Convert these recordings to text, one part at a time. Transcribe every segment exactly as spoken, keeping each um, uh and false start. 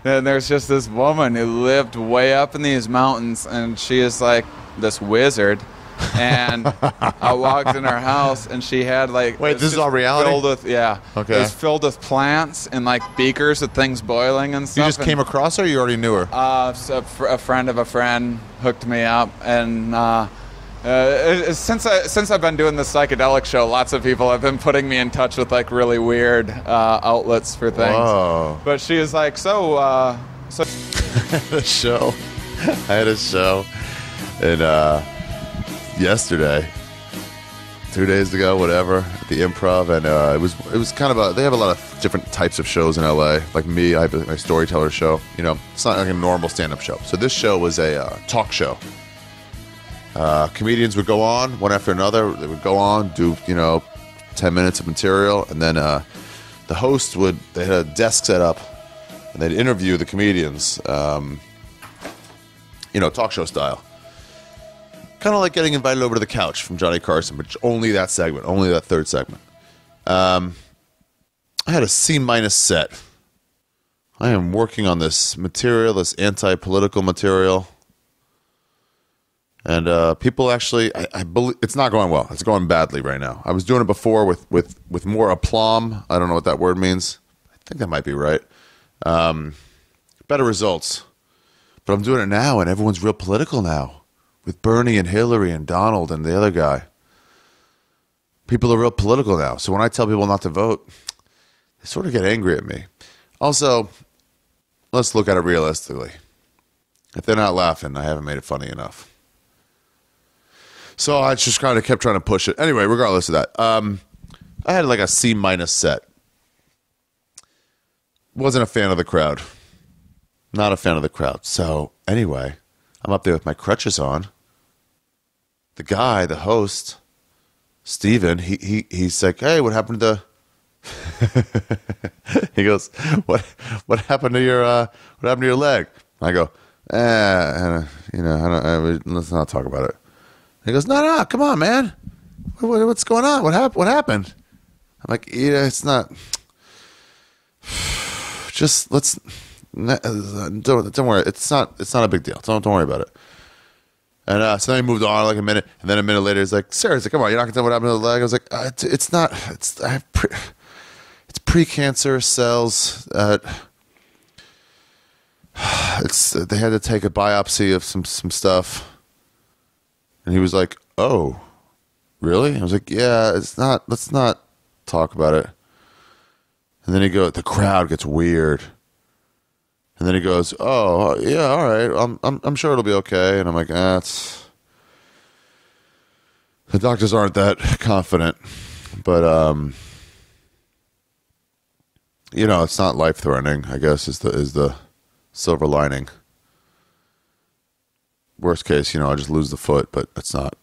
And there's just this woman who lived way up in these mountains, and she is like this wizard. And I walked in her house, and she had like wait, this is all reality. Filled with, yeah, okay. It was filled with plants and like beakers with things boiling and stuff. You just and, came across her. Or you already knew her. Uh, so a, fr- a friend of a friend hooked me up, and uh, uh, since I since I've been doing the psychedelic show, lots of people have been putting me in touch with like really weird uh, outlets for things. Whoa. But she was like, so uh, so. a show. I had a show, and. Uh, yesterday, two days ago, whatever, at the Improv, and uh, it was it was kind of a. They have a lot of different types of shows in L A. Like me, I have a, my storyteller show. You know, it's not like a normal stand-up show. So this show was a uh, talk show. Uh, comedians would go on one after another. They would go on, do you know, ten minutes of material, and then uh, the host would. They had a desk set up, and they'd interview the comedians. Um, you know, talk show style. Kind of like getting invited over to the couch from Johnny Carson, but only that segment, only that third segment. Um, I had a C minus set. I am working on this material, this anti-political material, and uh, people actually, I, I believe it's not going well. It's going badly right now. I was doing it before with with with more aplomb. I don't know what that word means. I think that might be right. Um, better results, but I'm doing it now, and everyone's real political now. With Bernie and Hillary and Donald and the other guy. People are real political now. So when I tell people not to vote, they sort of get angry at me. Also, let's look at it realistically. If they're not laughing, I haven't made it funny enough. So I just kind of kept trying to push it. Anyway, regardless of that, um, I had like a C minus set. Wasn't a fan of the crowd. Not a fan of the crowd. So anyway, I'm up there with my crutches on. The guy, the host, Steven, he, he he's like, hey, what happened to he goes, what what happened to your uh, what happened to your leg? I go, eh, you know, I don't, I, let's not talk about it. He goes, no, no, come on, man. What, what's going on? What happened? What happened? I'm like, yeah, it's not. Just let's don't don't worry. It's not it's not a big deal. Don't don't worry about it. And uh, so then he moved on like a minute, and then a minute later, he's like, "Seriously, come on, you're not gonna tell me what happened to the leg?" I was like, uh, it's, "It's not. It's I have pre, it's pre-cancer cells. Uh, it's they had to take a biopsy of some some stuff." And he was like, "Oh, really?" I was like, "Yeah, it's not. Let's not talk about it." And then he goes, the crowd gets weird. And then he goes, "Oh, yeah, all right. I'm, I'm, I'm sure it'll be okay." And I'm like, "Ah, it's the doctors aren't that confident, but um, you know, it's not life threatening. I guess is the is the silver lining. Worst case, you know, I just lose the foot, but it's not.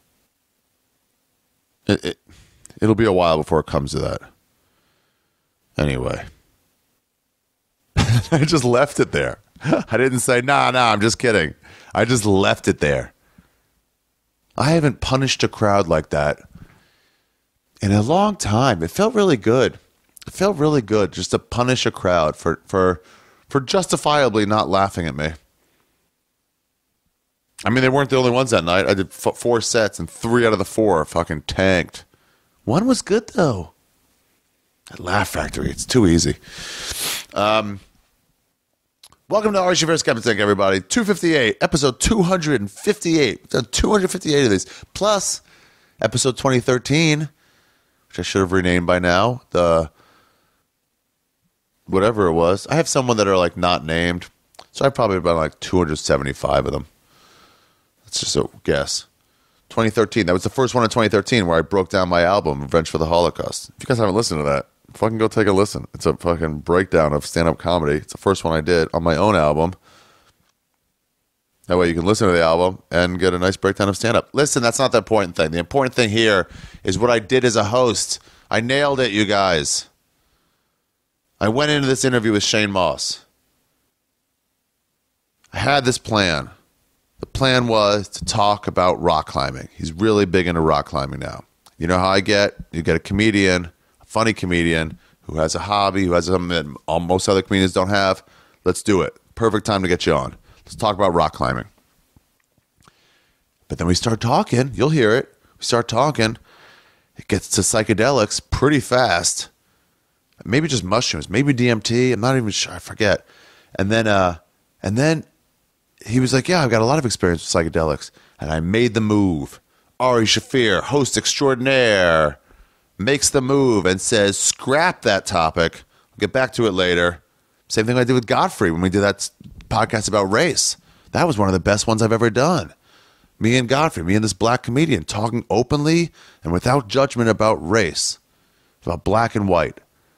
It, it it'll be a while before it comes to that. Anyway." I just left it there. I didn't say, nah, nah, I'm just kidding. I just left it there. I haven't punished a crowd like that in a long time. It felt really good. It felt really good just to punish a crowd for, for, for justifiably not laughing at me. I mean, they weren't the only ones that night. I did f- four sets, and three out of the four fucking tanked. One was good, though. At Laugh Factory, it's too easy. Um, welcome to Ari Shaffir Skeptic Tank, everybody. two fifty-eight, episode two fifty-eight. We've done two fifty-eight of these. Plus, episode twenty thirteen, which I should have renamed by now. The whatever it was. I have someone that are like not named. So I've probably been like two hundred seventy-five of them. That's just a guess. twenty thirteen. That was the first one in twenty thirteen where I broke down my album, Revenge for the Holocaust. If you guys haven't listened to that, fucking go take a listen. It's a fucking breakdown of stand-up comedy. It's the first one I did on my own album. That way you can listen to the album and get a nice breakdown of stand-up. Listen, that's not the important thing. The important thing here is what I did as a host. I nailed it, you guys. I went into this interview with Shane Mauss. I had this plan. The plan was to talk about rock climbing. He's really big into rock climbing now. You know how I get? You get a comedian, a funny comedian, who has a hobby, who has something that most other comedians don't have. Let's do it. Perfect time to get you on. Let's talk about rock climbing. But then we start talking. You'll hear it. We start talking. It gets to psychedelics pretty fast. Maybe just mushrooms. Maybe D M T. I'm not even sure. I forget. And then, uh, and then he was like, yeah, I've got a lot of experience with psychedelics. And I made the move. Ari Shaffir, host extraordinaire, makes the move and says, scrap that topic. I'll get back to it later. Same thing I did with Godfrey when we did that podcast about race. That was one of the best ones I've ever done. Me and Godfrey, me and this black comedian talking openly and without judgment about race, about black and white.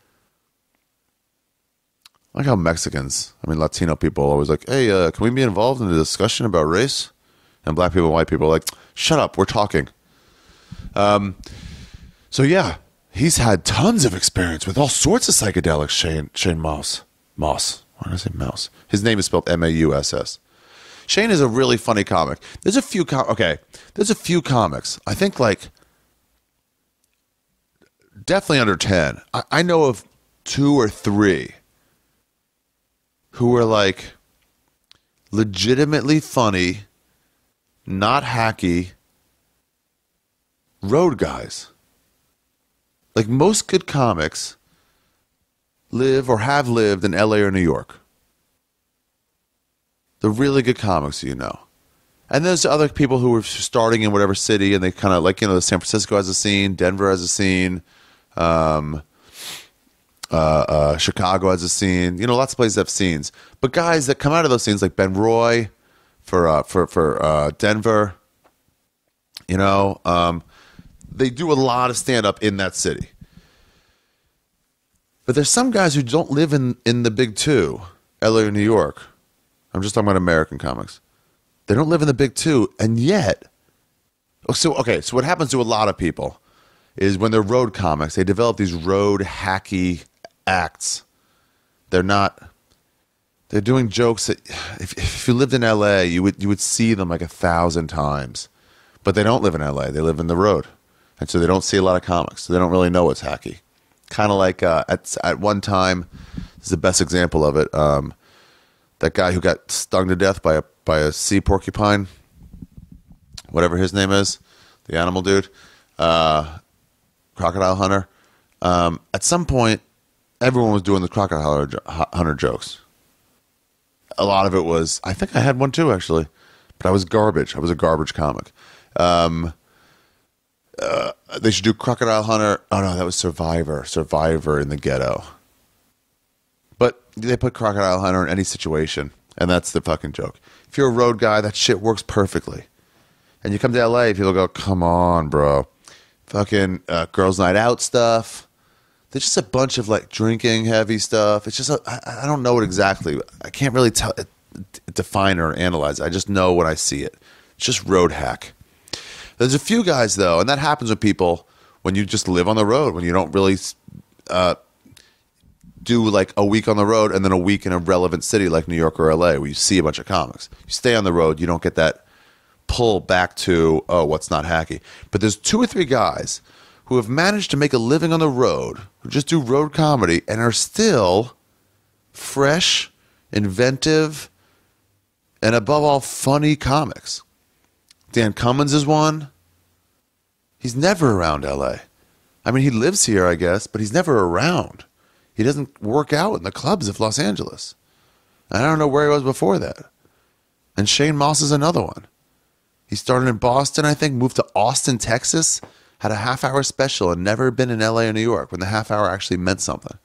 I like how Mexicans, I mean Latino people, are always like, hey, uh, can we be involved in a discussion about race? And black people and white people are like, shut up, we're talking. Um, so yeah, he's had tons of experience with all sorts of psychedelics, Shane, Shane Mauss. Mauss. Why did I say Mouse? His name is spelled M A U S S. Shane is a really funny comic. There's a few, com- okay, there's a few comics. I think like, definitely under ten. I, I know of two or three who are like legitimately funny, not hacky, road guys. Like most good comics live or have lived in L A or New York. The really good comics, you know. And there's other people who are starting in whatever city, and they kind of like, you know, San Francisco has a scene, Denver has a scene, um, uh, uh, Chicago has a scene. You know, lots of places have scenes. But guys that come out of those scenes, like Ben Roy for uh, for for uh, Denver, you know, um, they do a lot of stand up in that city. But there's some guys who don't live in, in the big two, L A or New York. I'm just talking about American comics. They don't live in the big two, and yet, so okay, so what happens to a lot of people is when they're road comics, they develop these road hacky acts. They're not, they're doing jokes that, if, if you lived in L A, you would you would see them like a thousand times. But they don't live in L A, they live in the road. And so they don't see a lot of comics, so they don't really know what's hacky. Kind of like uh, at at one time, this is the best example of it, um, that guy who got stung to death by a by a sea porcupine, whatever his name is, the animal dude, uh, crocodile hunter. Um, at some point, everyone was doing the crocodile hunter jokes. A lot of it was, I think I had one too, actually, but I was garbage. I was a garbage comic. Um, uh, they should do crocodile hunter. Oh no, that was Survivor. Survivor in the ghetto. But they put crocodile hunter in any situation, and that's the fucking joke. If you're a road guy, that shit works perfectly. And you come to L A, people go, come on, bro. Fucking uh, girls' night out stuff. There's just a bunch of like drinking heavy stuff. It's just, a, I, I don't know it exactly. I can't really tell, define or analyze it. I just know when I see it. It's just road hack. There's a few guys, though, and that happens with people when you just live on the road, when you don't really uh, do like a week on the road and then a week in a relevant city like New York or L A where you see a bunch of comics. You stay on the road, you don't get that pull back to, oh, what's not hacky. But there's two or three guys who have managed to make a living on the road, who just do road comedy and are still fresh, inventive, and above all, funny comics. Dan Cummins is one. He's never around L A. I mean, he lives here, I guess, but he's never around. He doesn't work out in the clubs of Los Angeles. I don't know where he was before that. And Shane Mauss is another one. He started in Boston, I think, moved to Austin, Texas, had a half-hour special, and never been in L A or New York when the half hour actually meant something.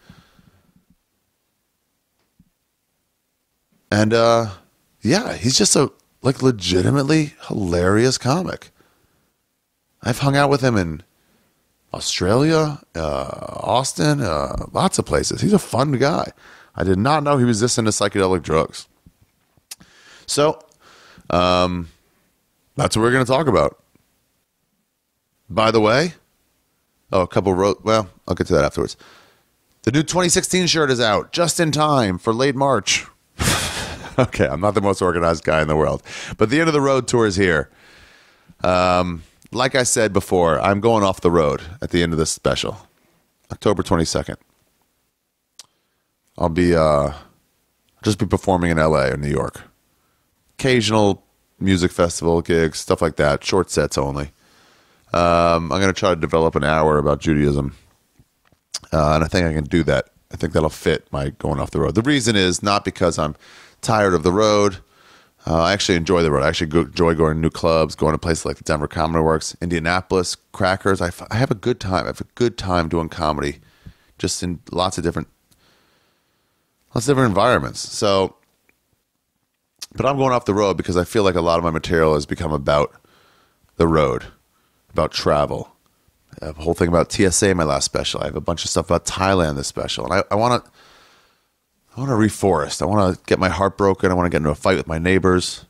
And, uh, yeah, he's just a, like, legitimately hilarious comic. I've hung out with him in Australia, uh, Austin, uh, lots of places. He's a fun guy. I did not know he was this into psychedelic drugs. So, um, that's what we're going to talk about. By the way, oh, a couple wrote, well, I'll get to that afterwards. The new twenty sixteen shirt is out just in time for late March. Okay, I'm not the most organized guy in the world, but the end of the road tour is here. Um, like I said before, I'm going off the road at the end of this special, October twenty-second. I'll be, uh, just be performing in L A or New York. Occasional music festival gigs, stuff like that. Short sets only. Um, I'm going to try to develop an hour about Judaism. Uh, and I think I can do that. I think that'll fit my going off the road. The reason is not because I'm tired of the road. Uh, I actually enjoy the road. I actually go, enjoy going to new clubs, going to places like the Denver Comedy Works, Indianapolis, Crackers. I, f- I have a good time. I have a good time doing comedy, just in lots of different, lots of different environments. So, but I'm going off the road because I feel like a lot of my material has become about the road, about travel. I have a whole thing about T S A in my last special. I have a bunch of stuff about Thailand this special, and I, I want to. I want to reforest. I want to get my heart broken. I want to get into a fight with my neighbors.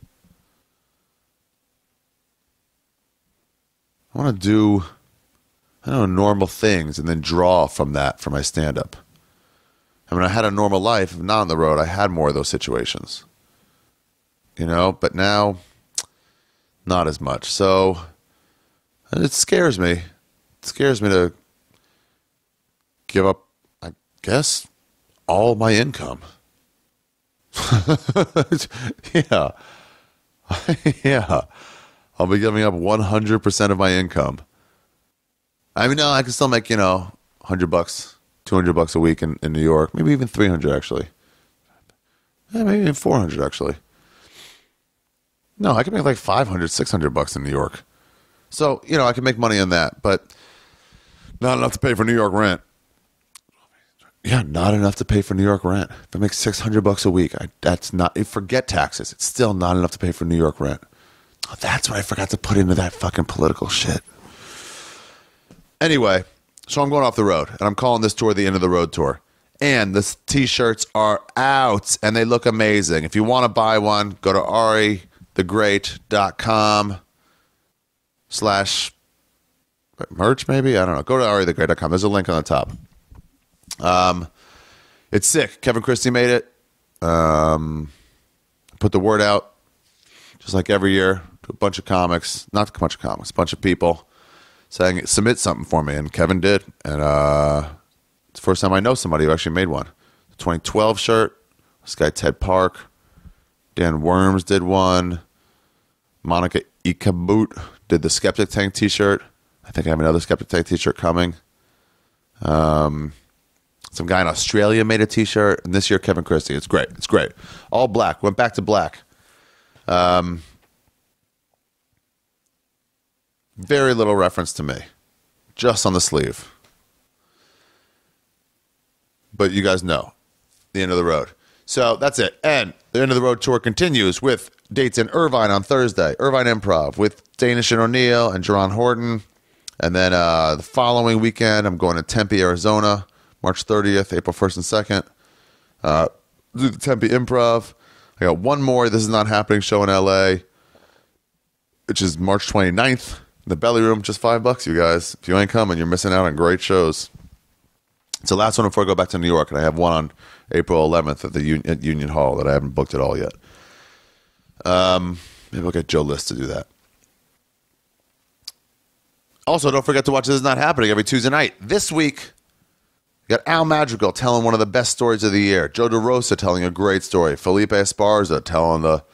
I want to do, I don't know, normal things and then draw from that for my stand-up. I mean, I had a normal life. Not on the road. I had more of those situations. You know, but now, not as much. So, it scares me. It scares me to give up, I guess, all my income. yeah. yeah. I'll be giving up one hundred percent of my income. I mean, no, I can still make, you know, one hundred bucks, two hundred bucks a week in, in New York. Maybe even three hundred, actually. Yeah, maybe even four hundred, actually. No, I can make like five hundred, six hundred bucks in New York. So, you know, I can make money on that, but not enough to pay for New York rent. Yeah, not enough to pay for New York rent. If I make six hundred bucks a week, I, that's not, forget taxes. It's still not enough to pay for New York rent. Oh, that's what I forgot to put into that fucking political shit. Anyway, so I'm going off the road, and I'm calling this tour the End of the Road Tour. And the t-shirts are out, and they look amazing. If you want to buy one, go to ari the great dot com slash merch, maybe? I don't know. Go to ari the great dot com. There's a link on the top. Um, it's sick. Kevin Christie made it. Um, put the word out, just like every year, to a bunch of comics, not a bunch of comics, a bunch of people saying, submit something for me. And Kevin did. And, uh, it's the first time I know somebody who actually made one. The twenty twelve shirt, this guy, Ted Park, Dan Worms did one. Monica Ikabut did the Skeptic Tank t-shirt. I think I have another Skeptic Tank t-shirt coming. Um, Some guy in Australia made a t-shirt, and this year Kevin Christie. It's great. It's great. All black. Went back to black. Um, very little reference to me. Just on the sleeve. But you guys know. The End of the Road. So that's it. And the End of the Road tour continues with dates in Irvine on Thursday. Irvine Improv with Danish and O'Neill and Jerron Horton. And then uh, the following weekend, I'm going to Tempe, Arizona. March thirtieth, April first and second. Uh, do the Tempe Improv. I got one more This Is Not Happening show in L A, which is March twenty-ninth. In the Belly Room, just five bucks, you guys. If you ain't coming, you're missing out on great shows. It's the last one before I go back to New York, and I have one on April eleventh at the Un- at Union Hall that I haven't booked at all yet. Um, maybe I'll get Joe List to do that. Also, don't forget to watch This Is Not Happening every Tuesday night. This week, we got Al Madrigal telling one of the best stories of the year. Joe DeRosa telling a great story. Felipe Esparza telling the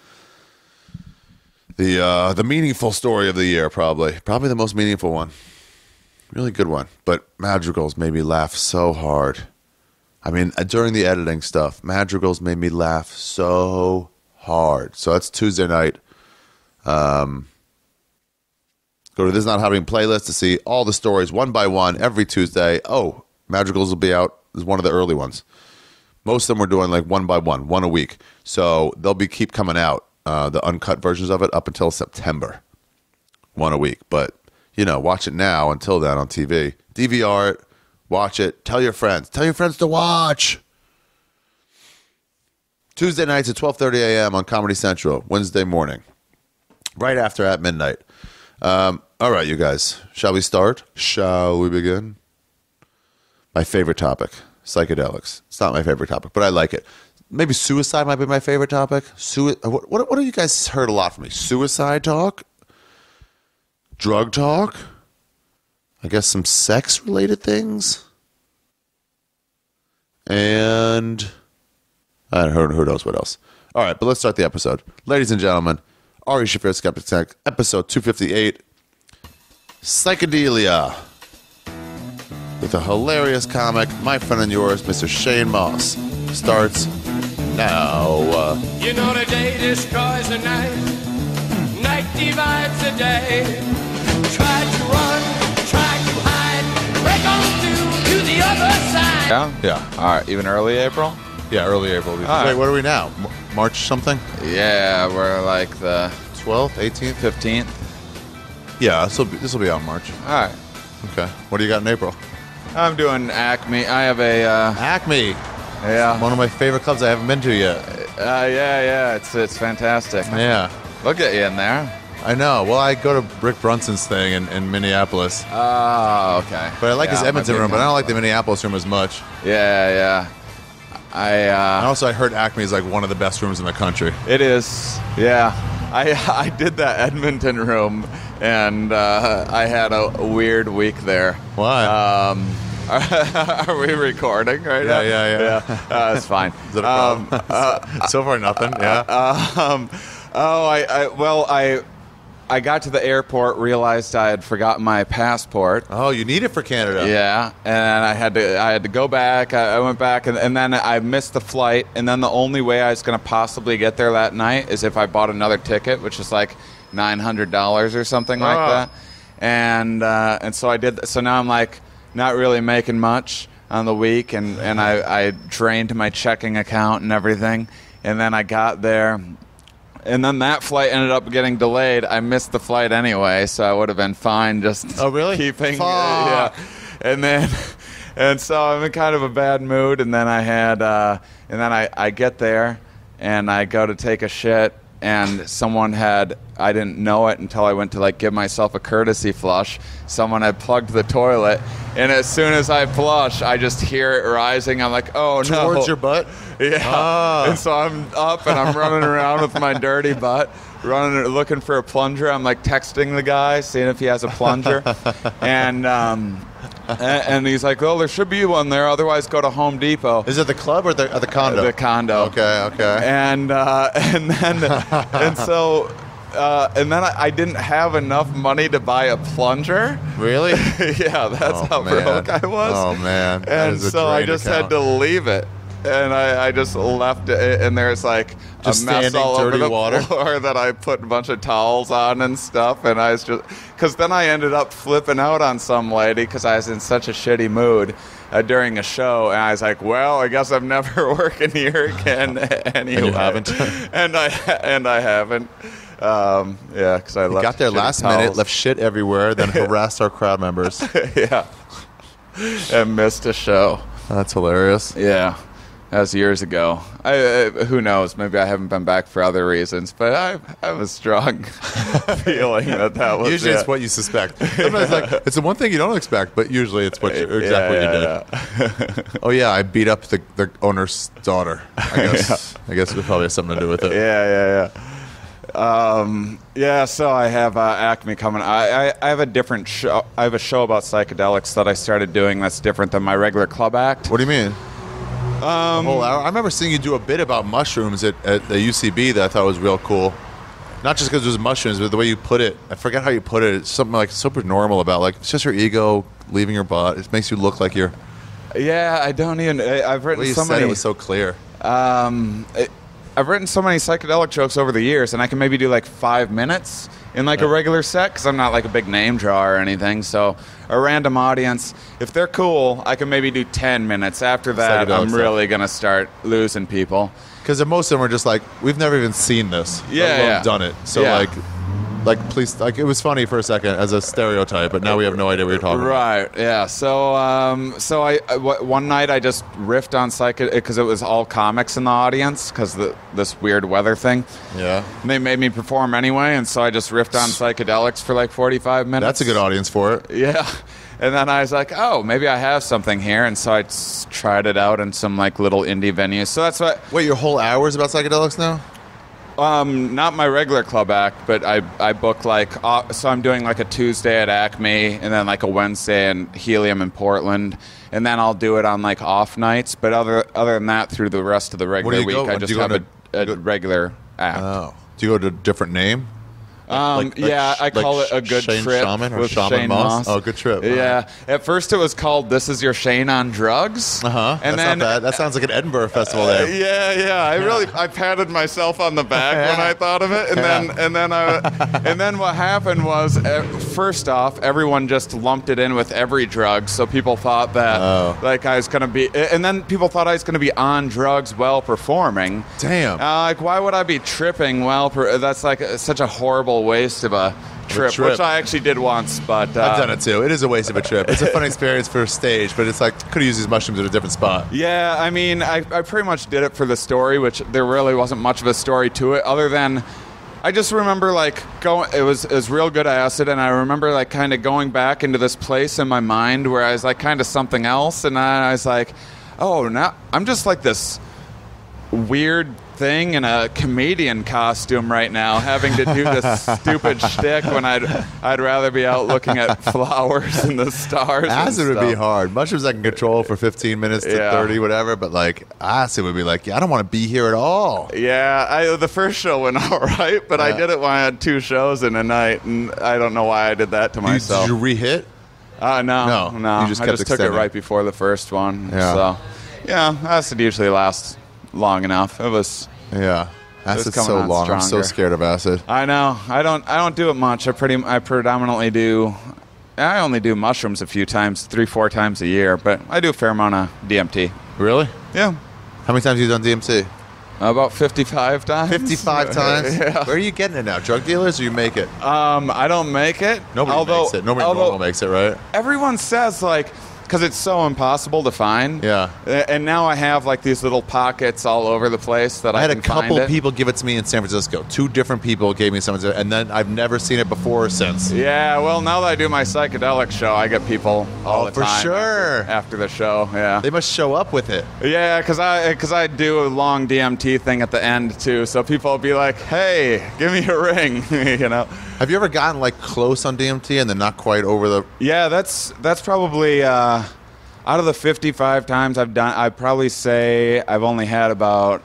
the uh, the meaningful story of the year, probably. Probably the most meaningful one. Really good one. But Madrigal's made me laugh so hard. I mean, during the editing stuff, Madrigal's made me laugh so hard. So that's Tuesday night. Um, go to This Is Not Happening playlist to see all the stories one by one every Tuesday. Oh, Madrigals will be out as one of the early ones. Most of them we're doing like one by one, one a week. So they'll be keep coming out, uh, the uncut versions of it, up until September. One a week. But, you know, watch it now until then on T V. D V R it, watch it, tell your friends. Tell your friends to watch. Tuesday nights at twelve thirty a.m. on Comedy Central. Wednesday morning. Right after at midnight. Um, all right, you guys. Shall we start? Shall we begin? My favorite topic, psychedelics. It's not my favorite topic, but I like it. Maybe suicide might be my favorite topic. Sui- what, what, what have you guys heard a lot from me? Suicide talk? Drug talk? I guess some sex-related things? And And who, who knows what else. All right, but let's start the episode. Ladies and gentlemen, Ari Shaffir Skeptic Tank, episode two fifty-eight, Psychedelia, with a hilarious comic, my friend and yours, Mister Shane Mauss, starts now. Uh, you know the day destroys the night, night divides the day. Try to run, try to hide, break on through to the other side. Yeah? yeah. All right, even early April? Yeah, early April. Wait, right. what are we now? M- March something? Yeah, we're like the twelfth, eighteenth? fifteenth. Yeah, this will be, this will be out in March. All right. Okay. What do you got in April? I'm doing Acme. I have a, uh, Acme. yeah. One of my favorite clubs I haven't been to yet. Uh, yeah, yeah, it's it's fantastic. Yeah. We'll get you in there. I know. Well, I go to Rick Brunson's thing in, in Minneapolis. Oh, okay. But I like yeah, his Edmonton might be room, but I don't like the comfortable. Minneapolis room as much. Yeah, yeah. I, And uh, also, I heard Acme is like one of the best rooms in the country. it is, yeah. I I did that Edmonton room, and uh, I had a weird week there. Why? Um, are we recording right Yeah, now? yeah, yeah. yeah. Uh, it's fine. Is that a Um, problem? so far, nothing. Yeah. um, oh, I, I well, I I got to the airport, realized I had forgotten my passport. Oh, you need it for Canada. Yeah, and I had to I had to go back. I, I went back, and, and then I missed the flight. And then the only way I was going to possibly get there that night is if I bought another ticket, which is like nine hundred dollars or something like Oh. that. And uh, and so I did. So now I'm like not really making much on the week, and and I, I drained my checking account and everything. And then I got there. And then that flight ended up getting delayed. I missed the flight anyway, so I would have been fine just Oh, really? keeping. Fuck. Uh, yeah. And then, and so I'm in kind of a bad mood. And then I had, uh, and then I, I get there, and I go to take a shit, and someone had, I didn't know it until I went to like give myself a courtesy flush. Someone had plugged the toilet, and as soon as I flush, I just hear it rising. I'm like, oh no! Towards your butt? Yeah. Ah. And so I'm up and I'm running around with my dirty butt, running, looking for a plunger. I'm like texting the guy, seeing if he has a plunger. and, um, and and he's like, oh, there should be one there. Otherwise, go to Home Depot. Is it the club or the, or the condo? The condo. Okay, okay. And uh, and then and so uh, and then I, I didn't have enough money to buy a plunger. Really? Yeah, that's Oh, how man. broke I was. Oh, man. That And is a so I drained just account. had to leave it. And I, I just left it, and there's like Just a mess standing all over dirty the water? floor that I put a bunch of towels on and stuff. And I was just, because then I ended up flipping out on some lady because I was in such a shitty mood uh, during a show. And I was like, well, I guess I'm never working here again anyway. And you haven't? and I and I haven't. Um, yeah, because I You left got there shitty last towels. minute, left shit everywhere, then harassed our crowd members. Yeah, and missed a show. That's hilarious. Yeah. That was years ago. I, I, who knows? Maybe I haven't been back for other reasons, but I, I have a strong feeling that that was Usually it. it's what you suspect. Sometimes like, it's the one thing you don't expect, but usually it's what you, exactly yeah, what you did. Oh, yeah, I beat up the, the owner's daughter. I guess I guess it probably has something to do with it. Yeah, yeah, yeah. Um, yeah, so I have uh, Acme coming. I, I, I have a different show. I have a show about psychedelics that I started doing that's different than my regular club act. What do you mean? Um, whole hour? I remember seeing you do a bit about mushrooms at, at the U C B that I thought was real cool. Not just because it was mushrooms, but the way you put it. I forget how you put it. It's something like super normal about like it's just your ego leaving your butt. It makes you look like you're. Yeah, I don't even. I, I've The written way you so said many. it was so clear. Um, it, I've written so many psychedelic jokes over the years, and I can maybe do like five minutes in like a regular set because I'm not like a big name draw or anything. So a random audience, if they're cool, I can maybe do ten minutes. After that, Psychedelic I'm stuff. really gonna start losing people. Because most of them are just like, we've never even seen this. Yeah, let alone yeah. done it. So Yeah. like, like please, like it was funny for a second as a stereotype, but now we have no idea what you're talking about. Right. Yeah. So, um, so I, I w- one night I just riffed on psychedelic because it was all comics in the audience because the this weird weather thing. Yeah, And they made me perform anyway, and so I just riffed on psychedelics for like forty-five minutes. that's a good audience for it. Yeah. And then I was like, oh, maybe I have something here. And so I s- tried it out in some like little indie venues. So that's what, Wait, your whole hour is about psychedelics now? Um, not my regular club act, but I I book like uh, so I'm doing like a Tuesday at Acme, and then like a Wednesday in Helium in Portland, and then I'll do it on like off nights. But other other than that, through the rest of the regular you week, go- I do just you go have to- a, a go- regular act. Oh. Do you go to a different name? Um, Like- like yeah, sh- I call like it a good Shane trip Shaman or with Shaman Shane Mauss? Mauss. Oh, good trip. Yeah. At first, it was called "This Is Your Shane on Drugs." Uh huh. And That's then, not bad. That sounds like an Edinburgh festival uh, there. yeah, yeah. I really, I patted myself on the back when I thought of it, and Yeah. then, and then, I, and then what happened was, uh, first off, everyone just lumped it in with every drug, so people thought that, Oh. like, I was gonna be, and then people thought I was gonna be on drugs while performing. Damn. Uh, like, why would I be tripping while? Per- that's like a, such a horrible waste of a trip, trip. which I actually did once, but uh, I've done it too. It is a waste of a trip. It's a fun experience for stage, but it's like could have used these mushrooms at a different spot. Yeah, I mean, I, I pretty much did it for the story, which there really wasn't much of a story to it, other than I just remember like going. It was it was real good acid, and I remember like kind of going back into this place in my mind where I was like kind of something else, and I was like, oh, now I'm just like this weird thing in a comedian costume right now, having to do this stupid shtick when I'd I'd rather be out looking at flowers and the stars. and Acid would be stuff. hard. Mushrooms I can control for fifteen minutes to Yeah. thirty, whatever. But like acid would be like, yeah, I don't want to be here at all. Yeah, I, the first show went all right, but I Yeah. did it when I had two shows in a night, and I don't know why I did that to You- myself. Did you re-hit? Uh, no, No, no, you just I kept just took it extending. right before the first one. Yeah. So, yeah, acid usually lasts long enough. It was. Yeah. Acid's coming so on long. I'm so stronger. scared of acid. I know. I don't. I don't do it much. I pretty. I predominantly do. I only do mushrooms a few times, three, four times a year, but I do a fair amount of D M T. Really? Yeah, How many times have you done D M T? about fifty-five times. fifty-five times? Yeah. Where are you getting it now? Drug dealers or you make it? Um, I don't make it. Nobody although, makes it. Nobody although normal makes it, right? Everyone says like, because it's so impossible to find. Yeah. A- And now I have like these little pockets all over the place that I, I had a can couple find it. people give it to me in San Francisco. Two different people gave me some, and then I've never seen it before or since. Yeah, well, now that I do my psychedelic show, I get people all Oh, the for time sure. after, after the show. Yeah. They must show up with it. Yeah, because I because I do a long D M T thing at the end too, so people will be like, "Hey, give me a ring," you know. Have you ever gotten like close on D M T and then not quite over the? Yeah, that's that's probably uh, out of the fifty-five times I've done, I'd probably say I've only had about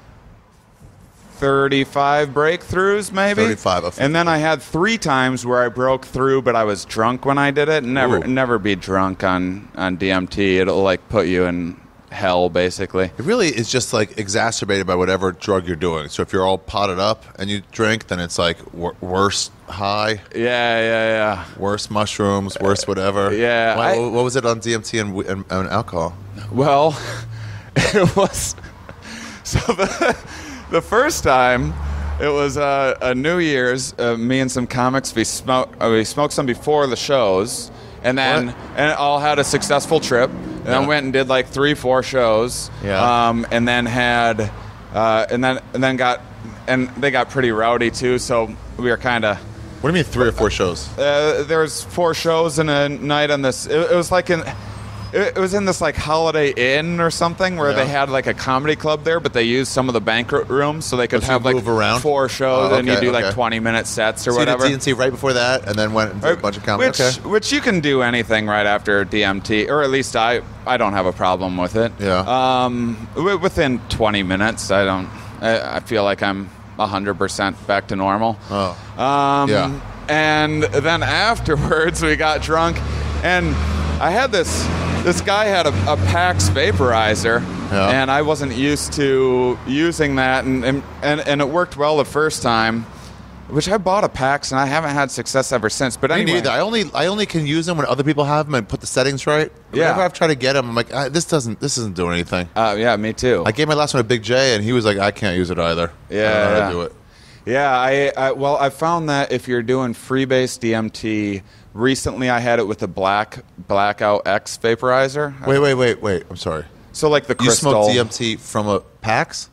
thirty-five breakthroughs, maybe. thirty-five, of And then I had three times where I broke through, but I was drunk when I did it. Never, Ooh. never be drunk on on D M T. It'll like put you in hell, basically. It really is just like exacerbated by whatever drug you're doing. So if you're all potted up and you drink, then it's like wor- worse high, Yeah, yeah, yeah. worse mushrooms, worse whatever. yeah, Why- I- what was it on D M T and, w- and, and alcohol? Well, it was so the the first time it was uh, a New Year's. Uh, me and some comics we smoked uh, we smoked some before the shows, and then What? and all had a successful trip. And Yeah. then went and did like three, four shows. Yeah. Um, and then had uh, and then and then got and they got pretty rowdy too. So we were kind of. What do you mean three or four shows? Uh, there was four shows in a night on this. It, it was like in, it, it was in this like Holiday Inn or something where Yeah. they had like a comedy club there, but they used some of the banquet rooms so they could But you have like move around? four shows Oh, and you okay, do like okay. twenty minute sets or So you did whatever. D M T right before that, and then went and did a bunch of comedy. Which, Okay. which you can do anything right after D M T, or at least I, I don't have a problem with it. Yeah. Um, w- within twenty minutes, I don't. I, I feel like I'm one hundred percent back to normal. Oh. Um, Yeah. And then afterwards, we got drunk, and I had this. This guy had a, a Pax vaporizer, Yeah. and I wasn't used to using that, and, and and and it worked well the first time. Which I bought a Pax, and I haven't had success ever since. But Me anyway, neither. I only I only can use them when other people have them and put the settings right. Yeah. Whenever I've tried to get them, I'm like, ah, this doesn't this isn't doing anything. uh, yeah, me too. I gave my last one to Big J, and he was like, I can't use it either. I Yeah, don't know how yeah. to do it. Yeah, I, I well, I found that if you're doing freebase D M T, recently I had it with the black Blackout X vaporizer. Wait, wait, wait, wait. I'm sorry. So like the You crystal. smoked D M T from a PAX?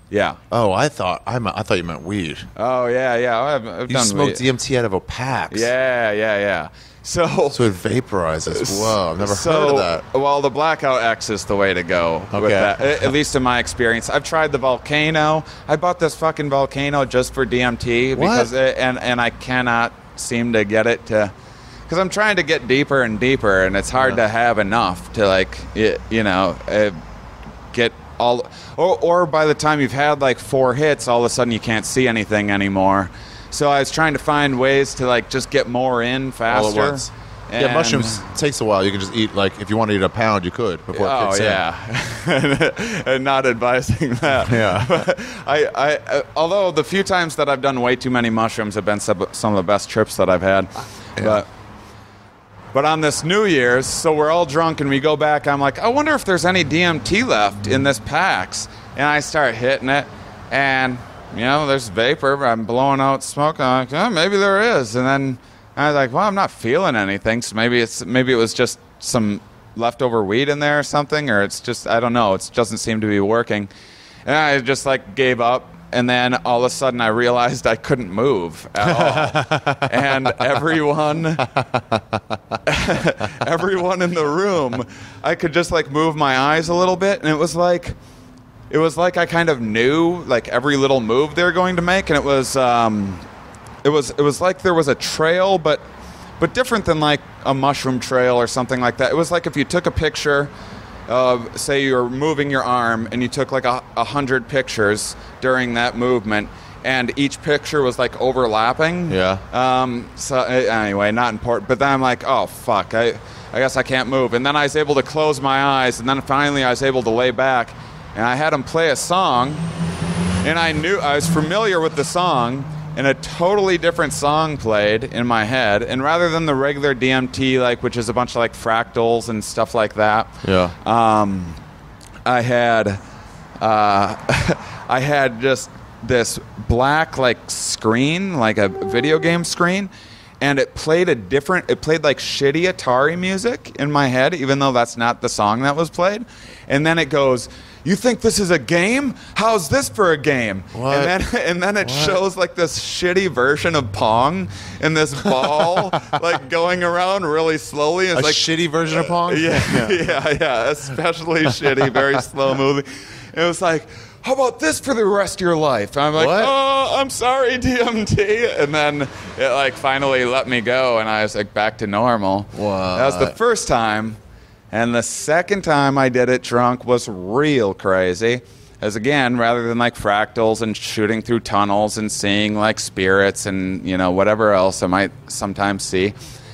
Yeah. Oh, I thought I, I thought you meant weed. Oh yeah, yeah. I've, I've You done smoked weed. D M T out of a pack. Yeah, yeah, yeah. So So it vaporizes. Whoa, I've never so, heard of that. Well, the Blackout X is the way to go with Okay. that, at at least in my experience. I've tried the Volcano. I bought this fucking Volcano just for D M T because What? it, and and I cannot seem to get it to, because I'm trying to get deeper and deeper, and it's hard Yeah. to have enough to like y- you know uh, get all, or or by the time you've had like four hits, all of a sudden you can't see anything anymore. So I was trying to find ways to like just get more in faster. All at once. Yeah, And- mushrooms takes a while. You can just eat, like, if you want to eat a pound, you could before it Oh kicks in. yeah, and not advising that. Yeah. I, I, uh, although the few times that I've done way too many mushrooms have been some, some of the best trips that I've had. Yeah. But, but on this New Year's, so we're all drunk and we go back. I'm like, I wonder if there's any D M T left in this PAX, and I start hitting it, and you know, there's vapor. I'm blowing out smoke. I'm like, oh, maybe there is, and then. I was like, well, I'm not feeling anything, so maybe it's maybe it was just some leftover weed in there or something, or it's just, I don't know, it doesn't seem to be working. And I just like gave up, and then all of a sudden I realized I couldn't move at all. And everyone, everyone in the room, I could just like move my eyes a little bit, and it was like, it was like I kind of knew like every little move they were going to make, and it was. Um, It was it was like there was a trail, but but different than like a mushroom trail or something like that. It was like if you took a picture of, say, you're moving your arm, and you took like a, a hundred pictures during that movement, and each picture was like overlapping. Yeah. Um. So uh, anyway, not important. But then I'm like, oh fuck, I I guess I can't move. And then I was able to close my eyes, and then finally I was able to lay back, and I had him play a song, and I knew I was familiar with the song. And a totally different song played in my head, and rather than the regular D M T, like which is a bunch of like fractals and stuff like that, Yeah. um, I had uh, I had just this black like screen, like a video game screen, and it played a different. It played like shitty Atari music in my head, even though that's not the song that was played. And then it goes, you think this is a game? How's this for a game? What? And then and then it What? shows like this shitty version of Pong and this ball like going around really slowly. It's A like shitty version of Pong? yeah, yeah, yeah, especially shitty, very slow moving. It was like, how about this for the rest of your life? I'm like, What? oh, I'm sorry, D M T. And then it like finally let me go, and I was like back to normal. What? That was the first time. And the second time I did it drunk was real crazy. As again, rather than like fractals and shooting through tunnels and seeing like spirits and, you know, whatever else I might sometimes see,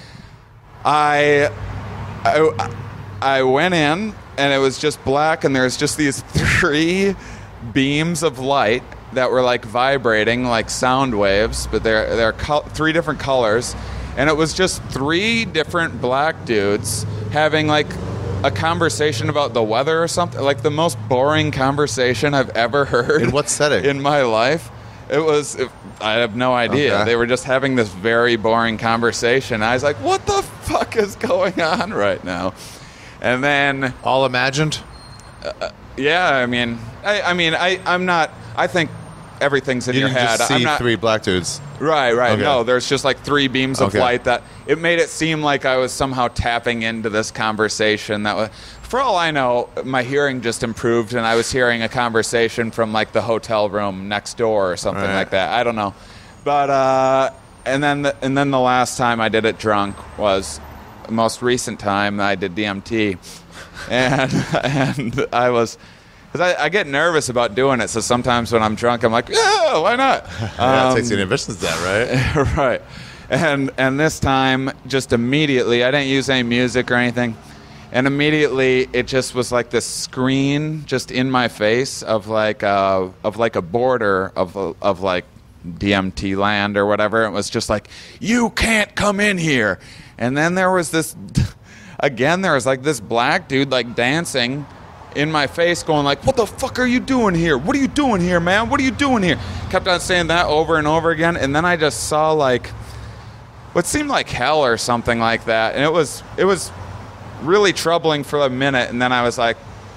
I, I, I went in, and it was just black, and there's just these three beams of light that were like vibrating like sound waves, but they're, they're col- three different colors. And it was just three different black dudes having like a conversation about the weather or something, like the most boring conversation I've ever heard. In what setting? In my life. It was, it, I have no idea. Okay. They were just having this very boring conversation. I was like, what the fuck is going on right now? And then, All imagined? yeah, I mean, I, I mean, I, I'm not, I think everything's in You your didn't head. just see I'm not, three black dudes. Right, right. Okay. No, there's just like three beams of Okay. light that it made it seem like I was somehow tapping into this conversation. That was, for all I know, my hearing just improved, and I was hearing a conversation from like the hotel room next door or something Right. like that. I don't know, but uh, and then the, and then the last time I did it drunk was the most recent time I did D M T, and and I was. Because I, I get nervous about doing it, so sometimes when I'm drunk, I'm like, yeah, why not? Yeah, Um, it takes the inhibitions down, right? right. And and this time, just immediately, I didn't use any music or anything, and immediately it just was like this screen just in my face of like uh, of like a border of of like D M T land or whatever. It was just like, you can't come in here. And then there was this, again, there was like this black dude like dancing in my face going like, what the fuck are you doing here? What are you doing here, man? What are you doing here? Kept on saying that over and over again, and then I just saw like what seemed like hell or something like that, and it was it was really troubling for a minute, and then I was like,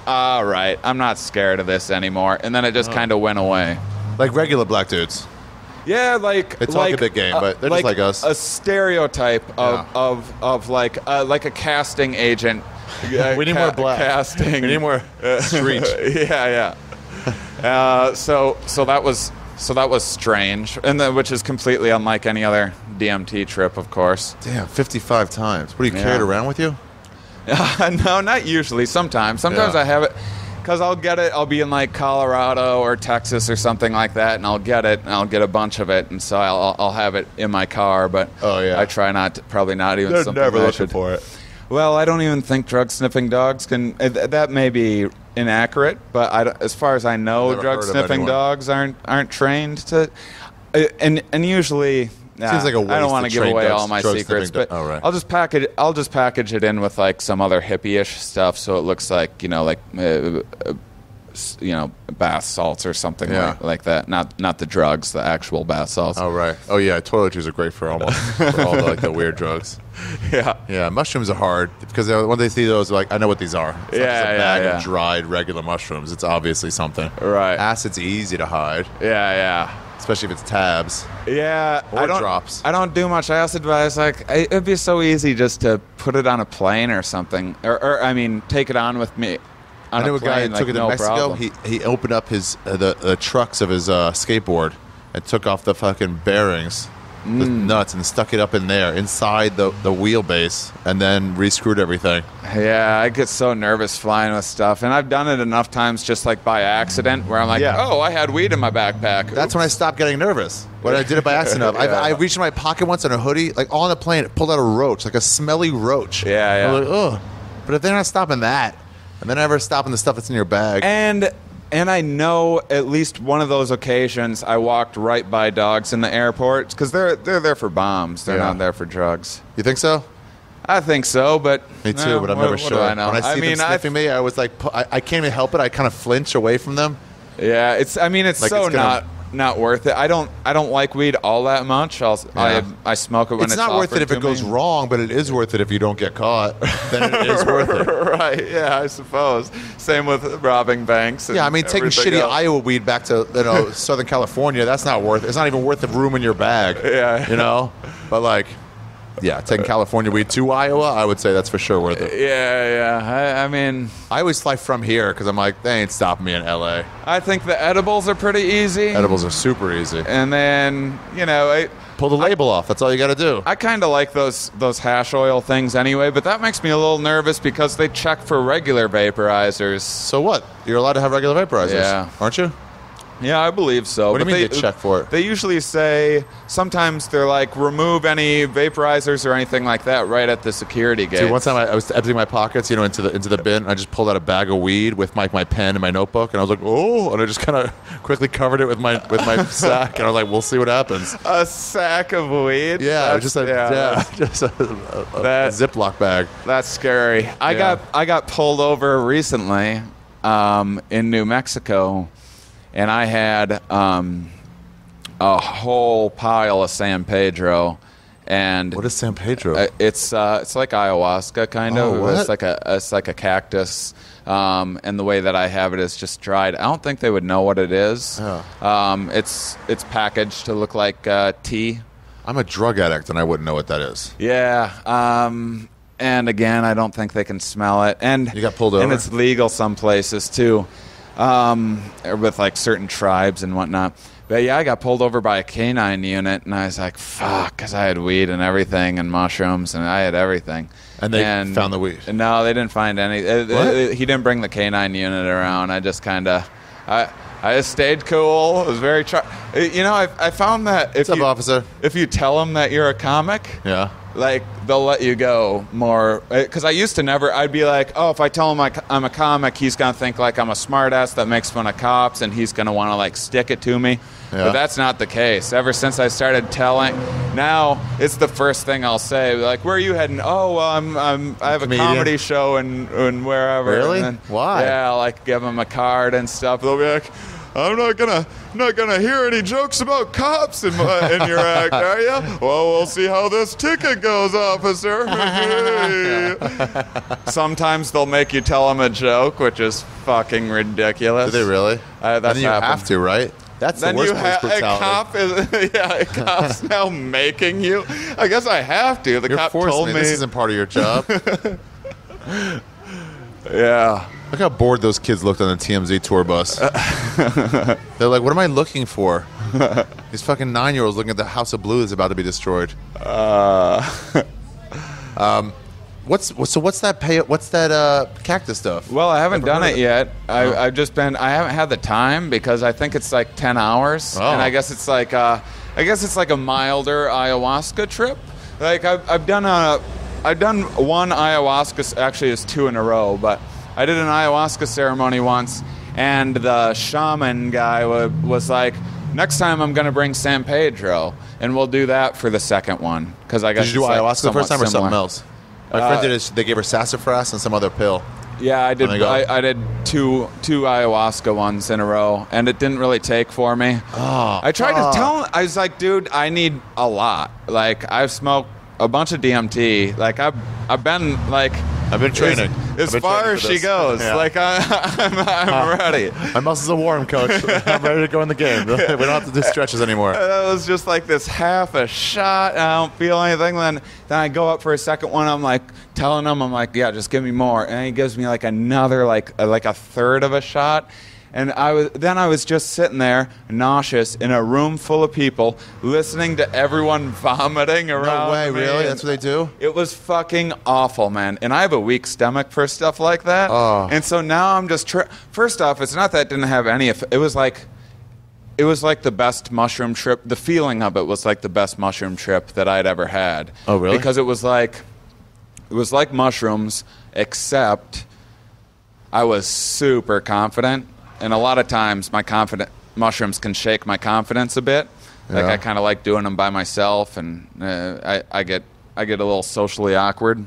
all right, I'm not scared of this anymore. And then it just oh. kind of went away. Like regular black dudes. Yeah, like they talk like, a big game, uh, but they're like just like us. A stereotype of yeah. of, of like uh, like a casting agent. Uh, we need ca- more black. Casting. We need more street. yeah, yeah. Uh, so so that was so that was strange, and then, which is completely unlike any other D M T trip, of course. Damn, fifty-five times. What do you yeah. carry it around with you? Uh, no, not usually. Sometimes. Sometimes yeah. I have it. Because I'll get it, I'll be in like Colorado or Texas or something like that, and I'll get it, and I'll get a bunch of it, and so I'll, I'll have it in my car. But oh, yeah. I try not to, probably not even. They're something never I looking should. for it. Well, I don't even think drug sniffing dogs can. Uh, that may be inaccurate, but I, as far as I know, drug sniffing dogs aren't aren't trained to. Uh, and and usually. Nah, Seems like a waste I don't want to give away drugs, all my drugs secrets, but oh, right. I'll just package. I'll just package it in with like some other hippie-ish stuff, so it looks like you know, like uh, uh, you know, bath salts or something yeah. like, like that. Not not the drugs, the actual bath salts. Oh right. Oh yeah, toiletries are great for almost for all the, like the weird drugs. Yeah. Yeah, mushrooms are hard because when they see those, they're like, I know what these are. It's yeah, not just a yeah, bag yeah. of dried regular mushrooms. It's obviously something. Right. Acid's easy to hide. Yeah, yeah. Especially if it's tabs. Yeah, or I don't, drops. I don't do much acid, but I was like, I, it'd be so easy just to put it on a plane or something, or, or I mean, take it on with me. On I knew a, a plane, guy who like, took it to no Mexico. problem. He he opened up his uh, the the trucks of his uh, skateboard and took off the fucking bearings, mm. the nuts, and stuck it up in there inside the the wheelbase, and then re-screwed everything. Yeah, I get so nervous flying with stuff, and I've done it enough times just like by accident, where I'm like, yeah. oh, I had weed in my backpack. That's Oops. when I stopped getting nervous. When I did it by accident. yeah. I, I reached in my pocket once in a hoodie, like on the plane, it pulled out a roach, like a smelly roach. Yeah, yeah. I was like, ugh. But if they're not stopping that, and they're never stopping the stuff that's in your bag. And and I know at least one of those occasions I walked right by dogs in the airport, because they're they're there for bombs. They're yeah. not there for drugs. You think so? I think so, but me too. No, but I'm what, never what sure. Do I know? When I see I them mean, sniffing I've, me, I was like, I, I can't even help it. I kind of flinch away from them. Yeah, it's. I mean, it's like so it's gonna, not not worth it. I don't I don't like weed all that much. I'll, yeah. I I smoke it when it's, it's not worth it if it goes me. wrong, but it is worth it if you don't get caught. Then it is worth it. Right? Yeah, I suppose. Same with robbing banks. And yeah, I mean, taking shitty else. Iowa weed back to you know Southern California, that's not worth it. It's not even worth the room in your bag. Yeah, you know. But like, yeah, taking California weed to Iowa, I would say that's for sure worth it. Yeah, yeah. I, I mean, I always fly from here because I'm like, they ain't stopping me in L A. I think the edibles are pretty easy. Edibles are super easy. And then, you know, I, pull the label I, off. That's all you got to do. I kind of like those those hash oil things anyway, but that makes me a little nervous because they check for regular vaporizers. So what? You're allowed to have regular vaporizers, yeah. aren't you? Yeah, I believe so. What do but you mean they, they check for it? They usually say, sometimes they're like, remove any vaporizers or anything like that right at the security gate. Dude, one time I, I was emptying my pockets, you know, into the into the bin. And I just pulled out a bag of weed with my, my pen and my notebook, and I was like, oh, and I just kind of quickly covered it with my with my sack, and I was like, we'll see what happens. A sack of weed? Yeah, That's, just a, yeah, yeah, just a, a, that, a Ziploc bag. That's scary. I yeah. got I got pulled over recently um, in New Mexico. And I had um, a whole pile of San Pedro, and what is San Pedro? Uh, it's uh, it's like ayahuasca kind of. Oh, what? It's like a it's like a cactus, um, and the way that I have it is just dried. I don't think they would know what it is. Yeah. Um, it's it's packaged to look like uh, tea. I'm a drug addict, and I wouldn't know what that is. Yeah. Um, and again, I don't think they can smell it. And you got pulled over, and it's legal some places too. Um, with like certain tribes and whatnot. But yeah, I got pulled over by a canine unit, and I was like, fuck, because I had weed and everything and mushrooms, and I had everything. And they and found the weed? No, they didn't find any. It, it, he didn't bring the canine unit around. I just kind of, I I just stayed cool. It was very, tr- you know, I, I found that if What's up, you, officer? if you tell them that you're a comic, yeah. like, they'll let you go more. Because I used to never, I'd be like, oh, if I tell him I'm a comic, he's going to think like I'm a smartass that makes fun of cops, and he's going to want to like stick it to me. Yeah. But that's not the case. Ever since I started telling, now it's the first thing I'll say. Like, where are you heading? Oh, well, I'm, I'm, I have a Comedian? comedy show in, in wherever. Really? And then, Why? Yeah, I'll like give them a card and stuff. They'll be like, I'm not gonna, I'm not gonna hear any jokes about cops in my, in your act, are you? Well, we'll see how this ticket goes, officer. Sometimes they'll make you tell them a joke, which is fucking ridiculous. Do they really? Uh, that's and then you happened. have to, right? That's Then the worst you ha- police a brutality. cop is yeah, a cop's now making you. I guess I have to. The You're cop forcing told me. me. This isn't part of your job. Yeah. Look how bored those kids looked on the T M Z tour bus. They're like, what am I looking for? These fucking nine-year-olds looking at the House of Blues about to be destroyed. Uh, um, what's so? What's that pay? What's that uh, cactus stuff? well, I haven't Never done heard it of it. yet. I, Oh. I've just been. I haven't had the time because I think it's like ten hours, Oh. and I guess it's like. Uh, I guess it's like a milder ayahuasca trip. Like I've, I've done a. I've done one ayahuasca. Actually, it's two in a row, but I did an ayahuasca ceremony once, and the shaman guy wa- was like, "Next time, I'm going to bring San Pedro, and we'll do that for the second one." Because I guess Did you do it's, like, ayahuasca the first time somewhat or something similar. else? My Uh, friend did it. They gave her sassafras and some other pill. Yeah, I did. There you go. I, I did two two ayahuasca ones in a row, and it didn't really take for me. Oh, I tried fuck. to tell him. I was like, dude, I need a lot. Like, I've smoked a bunch of D M T. Like, I've I've been like. I've been training. As, I've as been far training as for she this. goes, Yeah. like I, I'm, I'm ready. My muscles are warm, coach. I'm ready to go in the game. We don't have to do stretches anymore. That was just like this half a shot. And I don't feel anything. Then, then I go up for a second one. I'm like telling him, I'm like, yeah, just give me more. And he gives me like another, like a, like a third of a shot. And I was then I was just sitting there, nauseous, in a room full of people, listening to everyone vomiting around No way, me. really? And That's what they do? It was fucking awful, man. And I have a weak stomach for stuff like that. Oh. And so now I'm just tr- first off, it's not that it didn't have any. Eff- it was like. It was like the best mushroom trip. The feeling of it was like the best mushroom trip that I'd ever had. Oh, really? Because it was like, it was like mushrooms, except I was super confident. And a lot of times, my confident mushrooms can shake my confidence a bit. Like Yeah. I kind of like doing them by myself, and uh, I, I get I get a little socially awkward.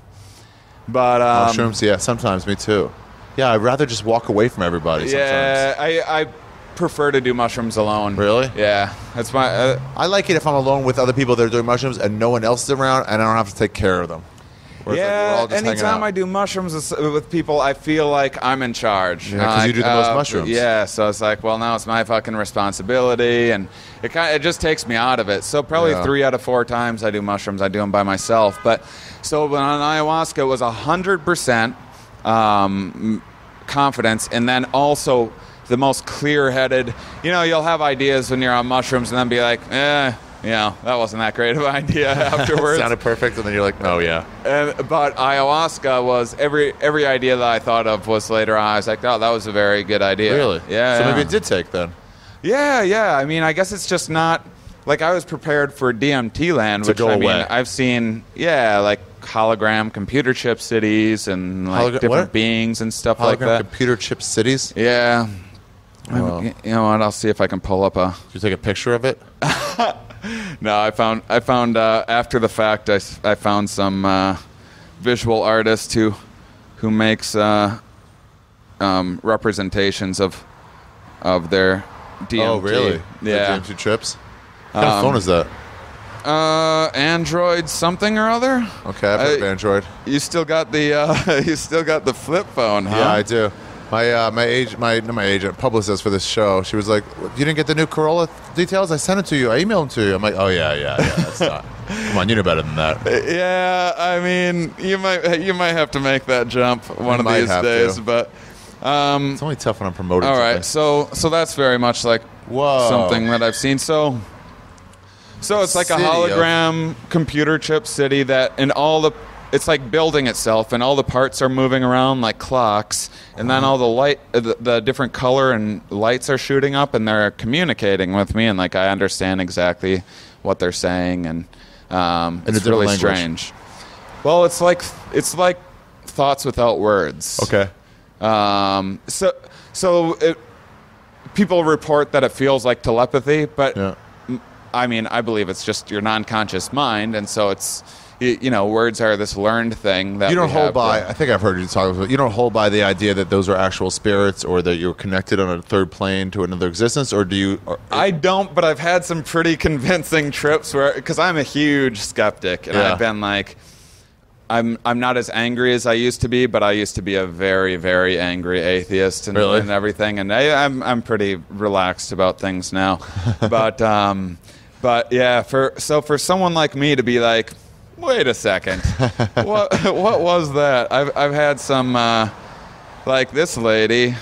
But um, Mushrooms, yeah, sometimes me too. Yeah, I'd rather just walk away from everybody yeah, sometimes. I I prefer to do mushrooms alone. Really? Yeah, that's my. Uh, I like it if I'm alone with other people that are doing mushrooms and no one else is around and I don't have to take care of them. Whereas, like, we're Yeah, all just hanging anytime out. I do mushrooms with- with people, I feel like I'm in charge. Yeah, 'cause you Like, do the most mushrooms. Yeah, so it's like, well, now it's my fucking responsibility, and it kind of, it just takes me out of it. So probably Yeah. three out of four times I do mushrooms, I do them by myself. But so when on ayahuasca, it was a hundred percent um, confidence, and then also the most clear-headed. You know, you'll have ideas when you're on mushrooms, and then be like, eh. You know, that wasn't that great of an idea afterwards. Sounded perfect, and then you're like, oh, yeah. And, but ayahuasca was every every idea that I thought of was later on. I was like, oh, that was a very good idea. Really? Yeah. So yeah. maybe it did take then. Yeah, yeah. I mean, I guess it's just not like I was prepared for D M T land, To which go I mean, away. I've seen. Yeah, like hologram computer chip cities and like Hologra- different what? beings and stuff like Hologram that. computer chip cities? Yeah. Wow. I'm- You know what? I'll see if I can pull up a. Did you take a picture of it? No, I found I found uh, after the fact I, s- I found some uh, visual artist who who makes uh, um, representations of of their D M T. Oh, really? The Yeah. D M T trips? What kind of Um, phone is that? Uh, Android something or other. Okay, I've heard of I- Android. You still got the uh, you still got the flip phone, huh? Yeah, I do. My uh, my age my not my agent publicist for this show. She was like, "You didn't get the new Corolla details? I sent it to you. I emailed them to you." I'm like, "Oh yeah, yeah, yeah. That's not. Come on, you know better than that." Yeah, I mean, you might you might have to make that jump one of might these have days, to. but. Um, It's only tough when I'm promoting. All right, something. so so that's very much like Whoa. something that I've seen. So so it's like City a of- hologram computer chip city that in all the it's like building itself and all the parts are moving around like clocks, and then all the light uh, the, the different color and lights are shooting up and they're communicating with me, and like I understand exactly what they're saying, and um, In a it's really different language. strange. Well, it's like it's like thoughts without words. Okay. Um, so, so it, people report that it feels like telepathy, but Yeah. m- I mean, I believe it's just your non-conscious mind, and so it's you, you know, words are this learned thing that You don't we hold have by. to- I think I've heard you talk about. You don't hold by the idea that those are actual spirits, or that you're connected on a third plane to another existence, or do you? Or, I don't, but I've had some pretty convincing trips where, because I'm a huge skeptic, and Yeah. I've been like, I'm I'm not as angry as I used to be, but I used to be a very very angry atheist and, Really? and everything, and I, I'm I'm pretty relaxed about things now, but um, but yeah, for so for someone like me to be like, wait a second, what what was that? I've I've had some uh, like this lady.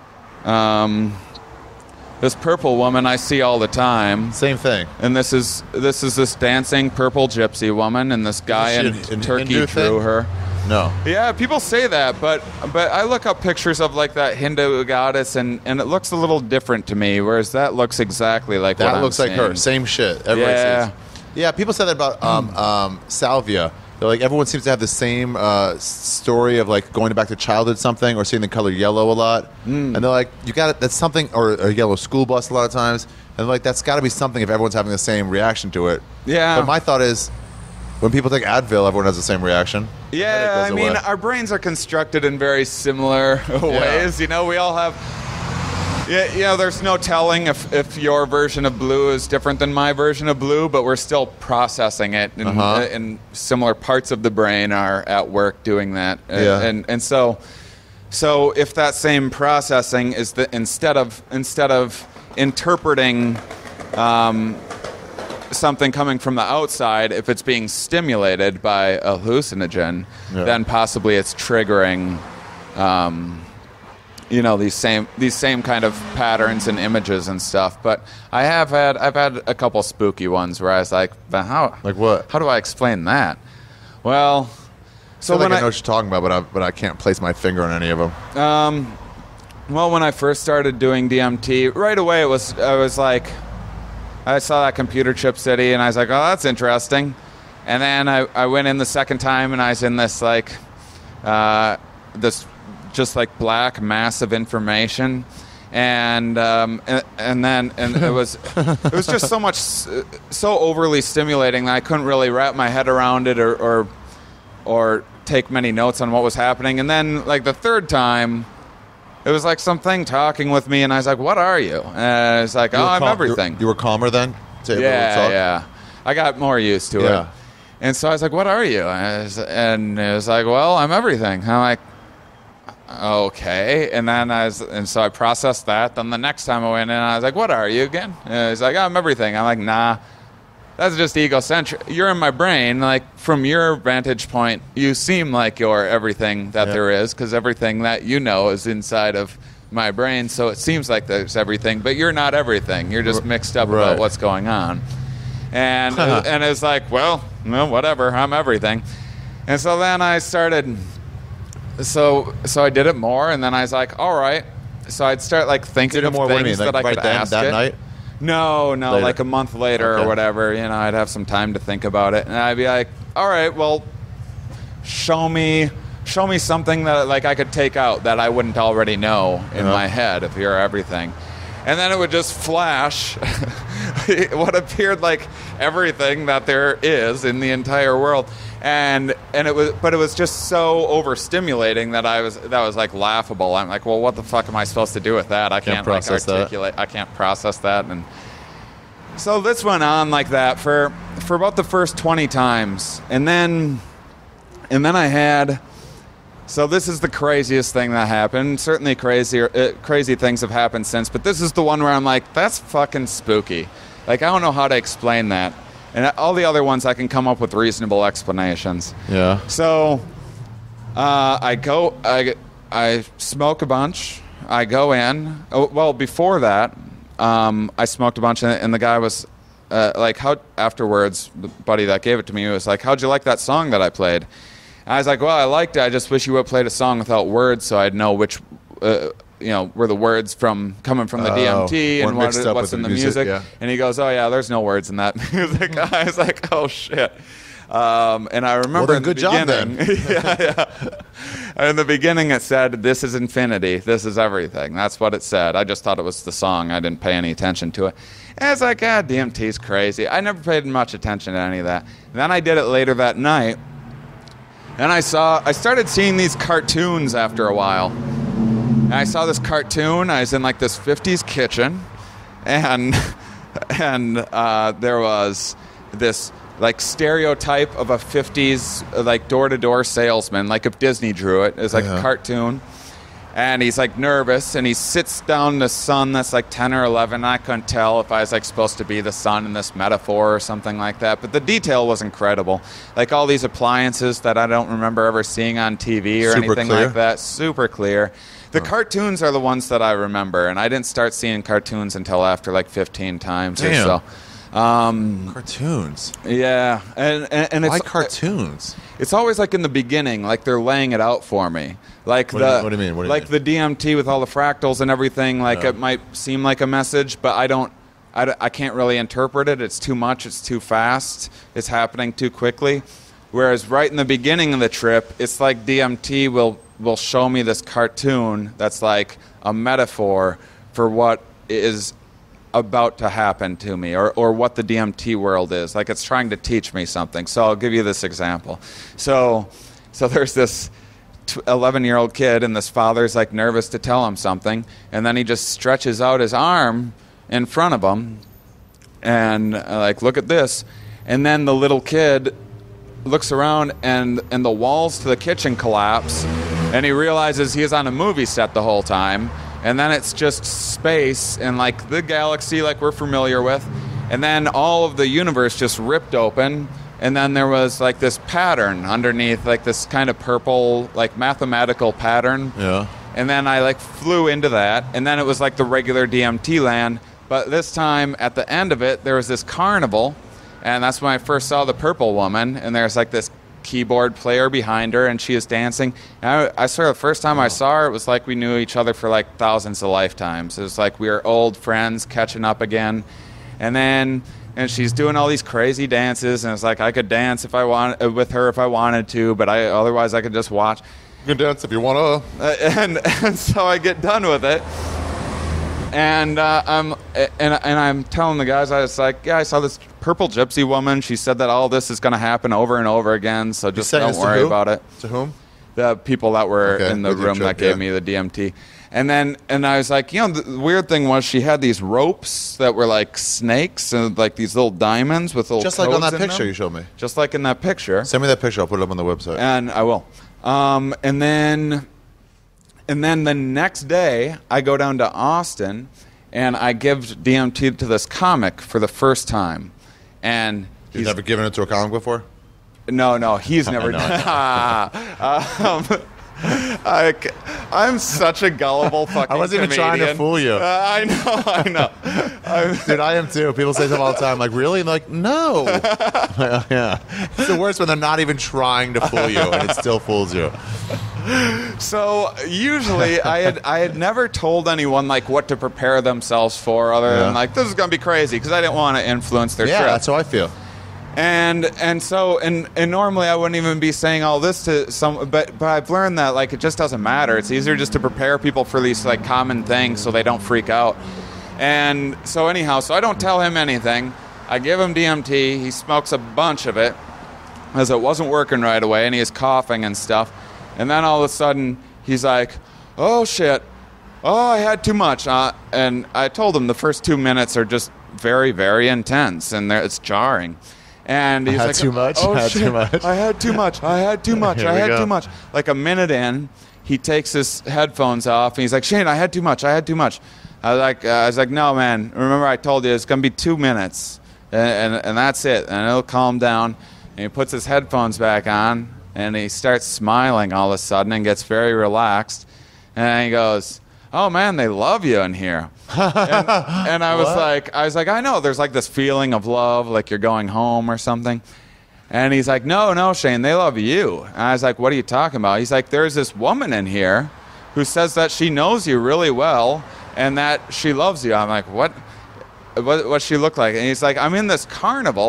Um, This purple woman I see all the time, Same thing. and this is this is this dancing purple gypsy woman, and this guy Is in she an- an Turkey Hindu drew thing? her. No. Yeah, people say that, but but I look up pictures of like that Hindu goddess, and, and it looks a little different to me. Whereas that looks exactly like what That I'm looks like her. seeing. Same shit. Everybody Yeah. says. Yeah, people say that about um, um, salvia. They're like, everyone seems to have the same uh, s- story of like going back to childhood something, or seeing the color yellow a lot. Mm. And they're like, you got it. That's something, or a yellow school bus a lot of times. And they're like, that's got to be something if everyone's having the same reaction to it. Yeah. But my thought is, when people take Advil, everyone has the same reaction. Headache Yeah, goes I mean, away. our brains are constructed in very similar ways. You know, we all have. Yeah, you know, there's no telling if, if your version of blue is different than my version of blue, but we're still processing it, and, Uh-huh. and similar parts of the brain are at work doing that. And, Yeah. and and so, so if that same processing is that instead of instead of interpreting um, something coming from the outside, if it's being stimulated by a hallucinogen, Yeah. then possibly it's triggering. Um, you know, these same these same kind of patterns and images and stuff. But I have had I've had a couple spooky ones where I was like, but how Like what? how do I explain that? Well, so I feel like when I I, know what you're talking about, but I, but I can't place my finger on any of them. um, well, when I first started doing D M T, right away it was I was like, I saw that Computer Chip City, and I was like, oh, that's interesting. And then I, I went in the second time, and I was in this like, uh, this just like black mass of information, and um, and, and then and it was it was just so much so overly stimulating that I couldn't really wrap my head around it or or, or take many notes on what was happening. And then like the third time, it was like something talking with me, and I was like, "What are you?" And it's like, You "Oh, were I'm cal- everything." You were, you were calmer then? To able to Yeah, talk? yeah. I got more used to Yeah. it. And so I was like, "What are you?" And it was, and it was like, "Well, I'm everything." I'm like, "Okay." And then I was, and so I processed that. Then the next time I went in, I was like, "What are you again?" And he's like, "Oh, I'm everything." I'm like, "Nah, that's just egocentric. You're in my brain. Like from your vantage point, you seem like you're everything that Yeah. there is, because everything that you know is inside of my brain. So it seems like there's everything, but you're not everything. You're just mixed up Right. about what's going on." And and it's like, well, no, whatever. I'm everything. And so then I started. So so I did it more, and then I was like, all right. So I'd start like thinking Did it of more, what do you things mean, like that I right could then, ask that it. night? No, no, Later. like a month later Okay. or whatever. You know, I'd have some time to think about it, and I'd be like, all right, well, show me. Show me something that like I could take out that I wouldn't already know in Uh-huh. my head if you're everything. And then it would just flash what appeared like everything that there is in the entire world. And and it was but it was just so overstimulating that I was that was like laughable. I'm like, well, what the fuck am I supposed to do with that? I Can't can't, like process that. articulate I can't process that. And so this went on like that for for about the first twenty times. And then and then I had So this is the craziest thing that happened. Certainly crazier, uh, crazy things have happened since, but this is the one where I'm like, that's fucking spooky. Like, I don't know how to explain that. And all the other ones, I can come up with reasonable explanations. Yeah. So uh, I go, I, I smoke a bunch. I go in. Oh, well, before that, um, I smoked a bunch, and, and the guy was uh, like, how, afterwards, the buddy that gave it to me was like, how'd you like that song that I played? I was like, well, I liked it. I just wish you would have played a song without words, so I'd know which, uh, you know, were the words from coming from the Oh, D M T and weren't what, mixed up what's with in the the music, music. yeah. And he goes, oh yeah, there's no words in that music. I was like, oh shit. Um, and I remember Well, then in good the job, beginning, yeah, yeah. In the beginning, it said, "This is infinity. This is everything." That's what it said. I just thought it was the song. I didn't pay any attention to it. And I was like, "Ah, D M T's crazy." I never paid much attention to any of that. And then I did it later that night, and I saw, I started seeing these cartoons after a while. And I saw this cartoon. I was in like this fifties kitchen, and and uh, there was this like stereotype of a fifties like door-to-door salesman, like if Disney drew it. It's like uh-huh. a cartoon. And he's like nervous, and he sits down the sun that's like ten or eleven. I couldn't tell if I was like supposed to be the sun in this metaphor or something like that. But the detail was incredible. Like all these appliances that I don't remember ever seeing on T V or Super anything clear. like that. Super clear. The Oh. cartoons are the ones that I remember, and I didn't start seeing cartoons until after like fifteen times Damn. or so. Um, Cartoons. yeah, and and, and Why it's cartoons? it's always like in the beginning, like they're laying it out for me. Like What the do you- what do you mean? What do you like mean? the D M T with all the fractals and everything. Like Yeah. it might seem like a message, but I don't. I, d- I can't really interpret it. It's too much. It's too fast. It's happening too quickly. Whereas right in the beginning of the trip, it's like D M T will will show me this cartoon that's like a metaphor for what is about to happen to me, or, or what the D M T world is. Like it's trying to teach me something. So I'll give you this example. So so there's this eleven-year-old kid, and this father's like nervous to tell him something, and then he just stretches out his arm in front of him, and uh, like, look at this. And then the little kid looks around, and, and the walls to the kitchen collapse, and he realizes he is on a movie set the whole time. And then it's just space and like the galaxy like we're familiar with. And then all of the universe just ripped open. And then there was like this pattern underneath, like this kind of purple, like mathematical pattern. Yeah. And then I like flew into that. And then it was like the regular D M T land. But this time at the end of it, there was this carnival. And that's when I first saw the purple woman. And there's like this keyboard player behind her, and she is dancing. And I, I swear the first time I saw her, it was like we knew each other for like thousands of lifetimes. It was like we were old friends catching up again. And then and she's doing all these crazy dances, and it's like I could dance if I want with her if I wanted to, but I otherwise I could just watch. You can dance if you want to. Uh, and and so I get done with it. And uh, I'm and and I'm telling the guys, I was like, yeah, I saw this purple gypsy woman. She said that all this is going to happen over and over again, so just saying don't this to worry who? about it. To whom? The people that were Okay, in the with your room trip, that gave yeah. me the D M T. And then and I was like, you know, the weird thing was she had these ropes that were like snakes and like these little diamonds with little Just like on codes that in picture them. you showed me. Just like in that picture. Send me that picture. I'll put it up on the website. And I will. Um, and then, and then the next day, I go down to Austin, and I give D M T to this comic for the first time. And You've he's never given it to a comic before? no, no, he's never know, done. um, I, I'm such a gullible fucking I wasn't even trying to comedian. fool you. Uh, I know, I know. I'm, Dude, I am too. People say something all the time, like, really? And like, no. Yeah. It's the worst when they're not even trying to fool you, and it still fools you. So usually I had I had never told anyone like what to prepare themselves for, other Yeah. than like this is gonna be crazy, because I didn't want to influence their Yeah, trip. that's how I feel. And and so and and normally I wouldn't even be saying all this to some, but but I've learned that like it just doesn't matter. It's easier just to prepare people for these like common things so they don't freak out. And so anyhow, so I don't tell him anything. I give him D M T. He smokes a bunch of it, as it wasn't working right away, and he is coughing and stuff. And then all of a sudden, he's like, oh, shit. Oh, I had too much. Uh, and I told him the first two minutes are just very, very intense, and they're- it's jarring. And he's had like, too much? Oh, I had shit. too much? I had too much. I had too much. Here I we had go. too much. Like a minute in, he takes his headphones off, and he's like, Shane, I had too much. I had too much. I was like, uh, I was like, no, man. Remember I told you it's going to be two minutes, and, and, and that's it, and it'll calm down. And he puts his headphones back on, and he starts smiling all of a sudden and gets very relaxed. And he goes, oh, man, they love you in here. and, and I was What? like, I was like, I know. There's like this feeling of love, like you're going home or something. And he's like, no, no, Shane, they love you. And I was like, what are you talking about? He's like, there's this woman in here who says that she knows you really well and that she loves you. I'm like, what? What what's she look like? And he's like, I'm in this carnival,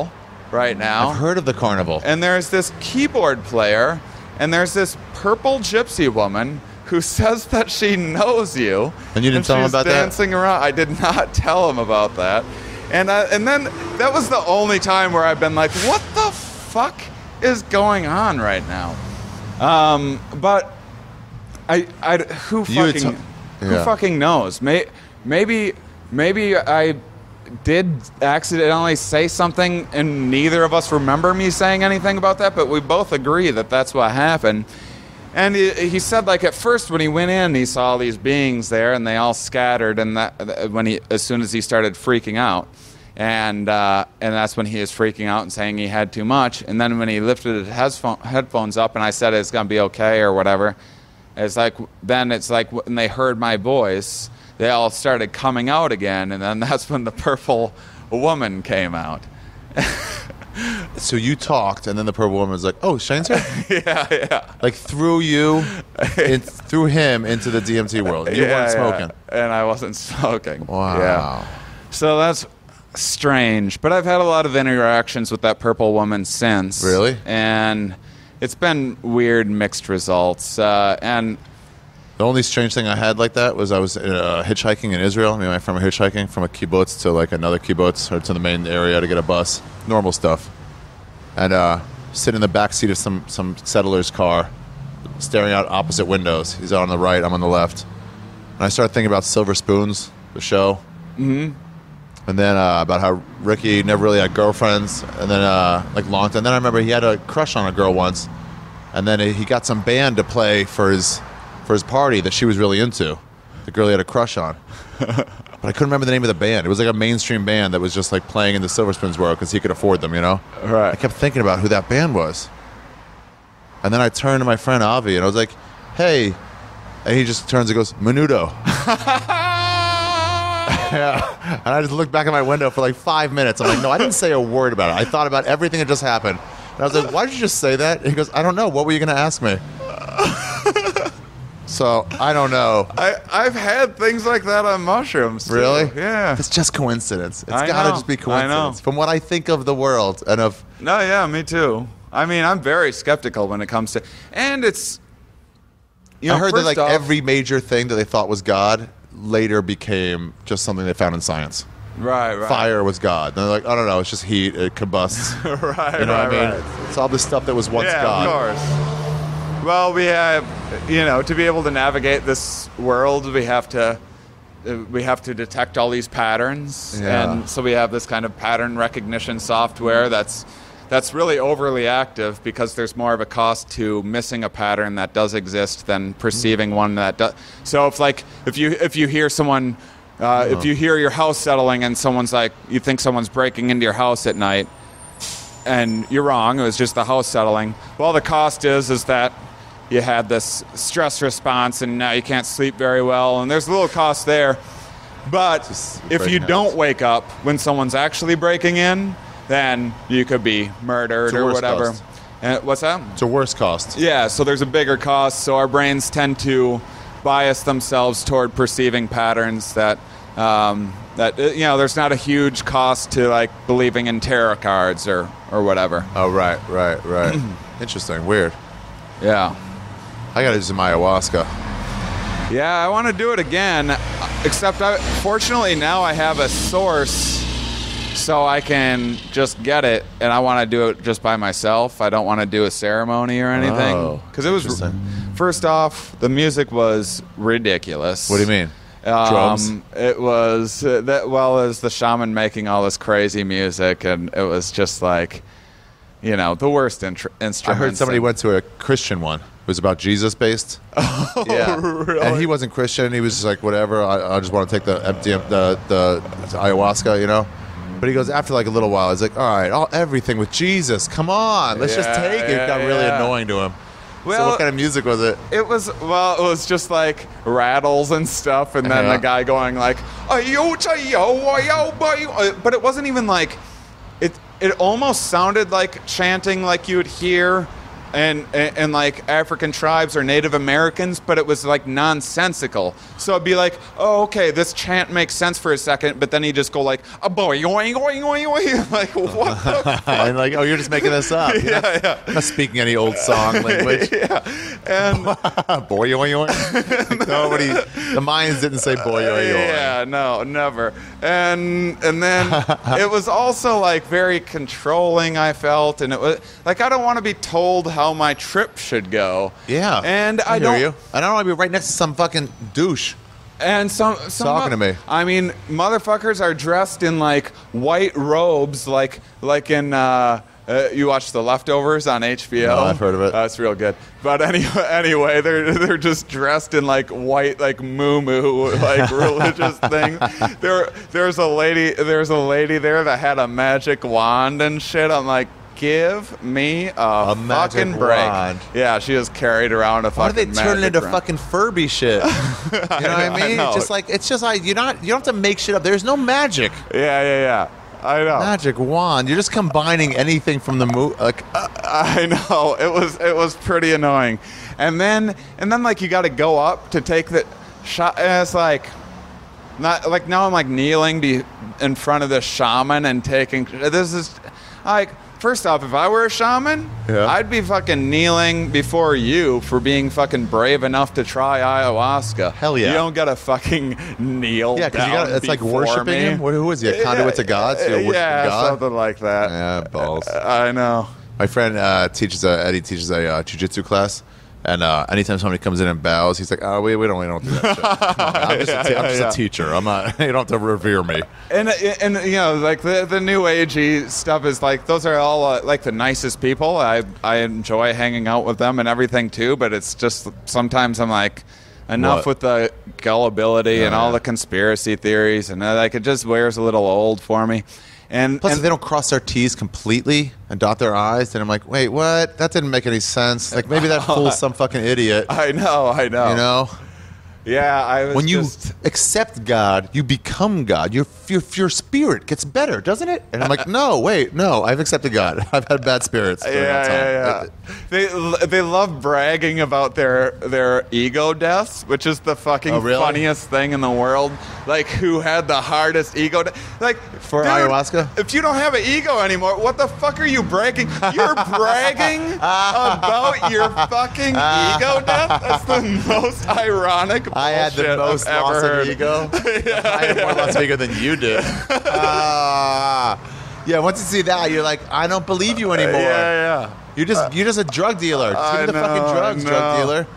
right now. I've heard of the carnival. And there's this keyboard player, and there's this purple gypsy woman who says that she knows you. And you didn't tell him about that? She's dancing around. I did not tell him about that. And uh, and then that was the only time where I've been like, what the fuck is going on right now? Um, but I, I who You had fucking t- who yeah. fucking knows? May, maybe maybe I did accidentally say something and neither of us remember me saying anything about that, but we both agree that that's what happened. And he, he said, like, at first when he went in, he saw these beings there, and they all scattered. And that when he, as soon as he started freaking out, and uh, and that's when he was freaking out and saying he had too much. And then when he lifted his headphone, headphones up, and I said it's gonna be okay or whatever, it's like then it's like when they heard my voice, they all started coming out again, and then that's when the purple woman came out. So you talked, and then the purple woman was like, "Oh, Shane's here." yeah, yeah. Like threw you, in, threw him into the D M T world. You yeah, weren't smoking, yeah. And I wasn't smoking. Wow. Yeah. So that's strange, but I've had a lot of interactions with that purple woman since. Really? And it's been weird, mixed results. Uh, and the only strange thing I had like that was I was uh, hitchhiking in Israel. Me and my friend were hitchhiking from a kibbutz to like another kibbutz or to the main area to get a bus. Normal stuff. And uh, sitting in the back seat of some, some settler's car, staring out opposite windows. He's out on the right, I'm on the left. And I started thinking about Silver Spoons, the show. mm-hmm. And then uh, about how Ricky never really had girlfriends. And then uh, like long time. And then I remember he had a crush on a girl once. And then he got some band to play for his for his party that she was really into. The girl he had a crush on. But I couldn't remember the name of the band. It was like a mainstream band that was just like playing in the Silver Spoons world because he could afford them, you know? Right. I kept thinking about who that band was. And then I turned to my friend Avi and I was like, hey. And he just turns and goes, Menudo. Yeah. And I just looked back at my window for like five minutes. I'm like, no, I didn't say a word about it. I thought about everything that just happened. And I was like, why did you just say that? And he goes, I don't know. What were you going to ask me? So, I don't know. I, I've had things like that on mushrooms, too. Really? Yeah. It's just coincidence. It's I got to know. just be I know. coincidence. From what I think of the world and of... No, yeah, me too. I mean, I'm very skeptical when it comes to... And it's... You know, I heard that first like off- every major thing that they thought was God later became just something they found in science. Right, right. Fire was God. And they're like, I don't know, it's just heat, it combusts. right, You know right, what I mean? right. It's all this stuff that was once yeah, God. of course. Well, we have, you know, to be able to navigate this world, we have to, uh, we have to detect all these patterns, Yeah. and so we have this kind of pattern recognition software that's, that's really overly active because there's more of a cost to missing a pattern that does exist than perceiving one that does. So if like if you if you hear someone, uh, if you hear your house settling and someone's like, you think someone's breaking into your house at night, and you're wrong, it was just the house settling. Well, the cost is is that you had this stress response and now you can't sleep very well, and there's a little cost there. But Just if you breaking don't house. wake up when someone's actually breaking in, then you could be murdered It's a or worse whaver. cost. And what's that? It's a worse cost. Yeah, so there's a bigger cost. So our brains tend to bias themselves toward perceiving patterns that, um, that uh, you know, there's not a huge cost to like believing in tarot cards or, or whatever. Oh, right, right, right. Interesting. Weird. Yeah. I got to do some ayahuasca. Yeah, I want to do it again, except I, fortunately now I have a source so I can just get it, and I want to do it just by myself. I don't want to do a ceremony or anything. Oh, Because it was, interesting. first off, the music was ridiculous. What do you mean? Um, Drums? It was, uh, that well as the shaman making all this crazy music, and it was just like, you know, the worst intr- instruments. I heard somebody and- went to a Christian one. It was about Jesus based. Oh, Yeah. really? And he wasn't Christian. He was just like, whatever. I, I just want to take the empty the, the ayahuasca, you know. But he goes, after like a little while, he's like, all right, all everything with Jesus. Come on, let's just Yeah, take it. It got yeah, really yeah. annoying to him. So Well- what kind of music was it? It was, well, it was just like rattles and stuff, and then Yeah. the guy going like, "Ayo, chayo, ayo, bayo," but it wasn't even like, it. It almost sounded like chanting like you would hear and, and and like African tribes or Native Americans, but it was like nonsensical. So it'd be like, oh, okay, this chant makes sense for a second, but then he'd just go like, a boy, yoing, yoing, yoing, yoing. Like, what the fuck? And like, oh, you're just making this up. You're yeah, not, yeah. I'm not speaking any old song language. yeah, and boy, yoing, yoing. Nobody, the Mayans didn't say boy, yoing, yoing. yeah, no, never. And and then it was also like very controlling, I felt, and it was like I don't want to be told how my trip should go. Yeah, and I, I don't. hear you. I don't want to be right next to some fucking douche. And some, some talking to me. I mean, motherfuckers are dressed in like white robes, like like in. Uh, Uh, you watch The Leftovers on H B O? No, I've heard of it. Uh, it's real good. But anyway, anyway, they're they're just dressed in like white, like moo-moo, like religious thing. There, there's a lady, there's a lady there that had a magic wand and shit. I'm like, give me a, A fucking magic break. wand. Yeah, she just carried around a Why do fucking. they turn it into wand. fucking Furby shit? You know what I know, mean? I know. Just like it's just like you're not you don't have to make shit up. There's no magic. Yeah, yeah, yeah. I know. Magic wand. You're just combining anything from the movie. Like, uh, I know. It was it was pretty annoying. And then and then like you got to go up to take the shot. And it's like not like now I'm like kneeling be in front of the shaman and taking this is like. First off, if I were a shaman, Yeah. I'd be fucking kneeling before you for being fucking brave enough to try ayahuasca. Hell yeah. You don't gotta fucking kneel yeah, because you down got it's like before worshiping me. him. What, who is he? A conduit to God? So you're worshiping yeah, God? something like that. Yeah, balls. I know. My friend uh, teaches a Eddie teaches a uh, jiu-jitsu class, and uh, anytime somebody comes in and bows, he's like, "Oh, we we don't we don't do that shit. I'm just, Yeah, a, te- I'm yeah, just yeah. a teacher. I'm not. You don't have to revere me." And and you know, like the the new agey stuff is like those are all uh, like the nicest people. I I enjoy hanging out with them and everything too. But it's just sometimes I'm like, enough What? with the gullibility Yeah, and all yeah. the conspiracy theories, and uh, like it just wears a little old for me. And Plus, and if they don't cross their T's completely and dot their I's, then I'm like, wait, what? That didn't make any sense. Like maybe that fools some fucking idiot. I know, I know. You know, Yeah, I was when you just, accept God, you become God. Your, your your spirit gets better, doesn't it? And I'm like, no, wait, no, I've accepted God. I've had bad spirits. yeah, during that time. yeah, yeah. They they love bragging about their their ego deaths, which is the fucking Oh, really? funniest thing in the world. Like, who had the hardest ego? De- like For dude, ayahuasca? If you don't have an ego anymore, what the fuck are you bragging? You're bragging about your fucking ego death. That's the most ironic. I had the bullshit most I've loss ever heard. of ego. I had more loss of ego than you did. Ah. yeah, once you see that, you're like, I don't believe you anymore. Yeah, yeah. You're just you're just a drug dealer. Just give I me the fucking know, drugs, I drug know. dealer.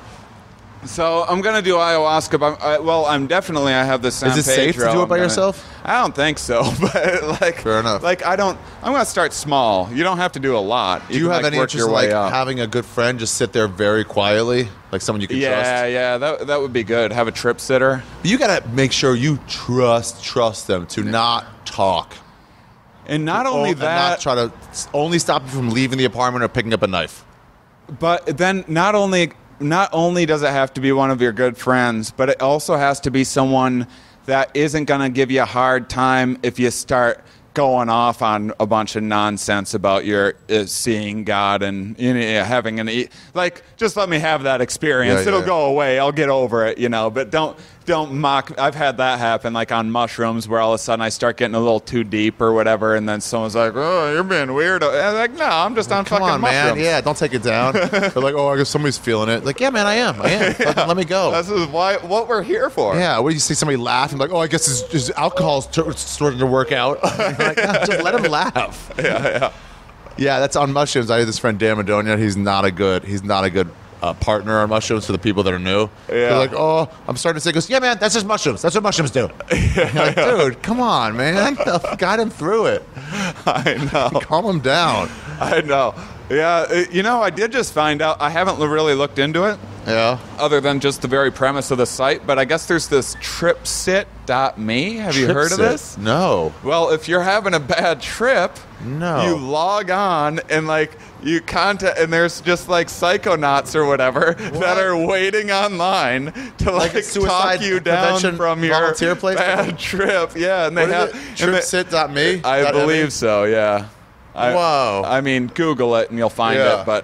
So I'm gonna do ayahuasca. But I, well, I'm definitely. I have the San Is it safe to Pedro. do it I'm by gonna- yourself? I don't think so. But like, Fair enough. Like I don't. I'm gonna start small. You don't have to do a lot. Do you can, have like, any work interest your in way like up. having a good friend just sit there very quietly, like someone you can Yeah, trust? yeah. That that would be good. Have a trip sitter. You gotta make sure you trust trust them to not talk. And not Oh, only and that, not try to s- only stop you from leaving the apartment or picking up a knife. but then not only not only does it have to be one of your good friends, but it also has to be someone that isn't going to give you a hard time if you start going off on a bunch of nonsense about your uh, seeing God and you know, having an e- like just let me have that experience. Yeah, It'll yeah. go away. I'll get over it, you know, but don't don't mock. I've had that happen like on mushrooms where all of a sudden I start getting a little too deep or whatever, and then someone's like, "Oh, you're being weird." And I'm like, "No, I'm just on Come fucking on, man. mushrooms." Yeah, don't take it down. They're like, oh, I guess somebody's feeling it. Like, yeah, man, I am. I am. Fucking let me go. This is why what we're here for. Yeah, where you see somebody laugh and like, oh, I guess his, his alcohol's t- starting to work out. You're like, no, just let him laugh. Yeah, yeah. Yeah, that's on mushrooms. I had this friend Dan Madonia. He's not a good. He's not a good uh, partner on mushrooms for the people that are new. Yeah. They're like, oh, I'm starting to say, he goes, yeah, man, that's just mushrooms. That's what mushrooms do. You're like, dude, come on, man. Guide him through it. I know. Calm him down. I know. Yeah, uh, you know, I did just find out. I haven't l- really looked into it, Yeah. other than just the very premise of the site. But I guess there's this tripsit dot me. Have you heard of Tripsit? this? No. Well, if you're having a bad trip, No. you log on and like you contact, and there's just like psychonauts or whatever that are waiting online to like, Like a suicide talk you down prevention from your volunteer place? bad trip. Yeah, and they What have is it? and they- Tripsit dot me? I Dot believe me? so. Yeah. I, Whoa. I mean, Google it and you'll find Yeah. it. But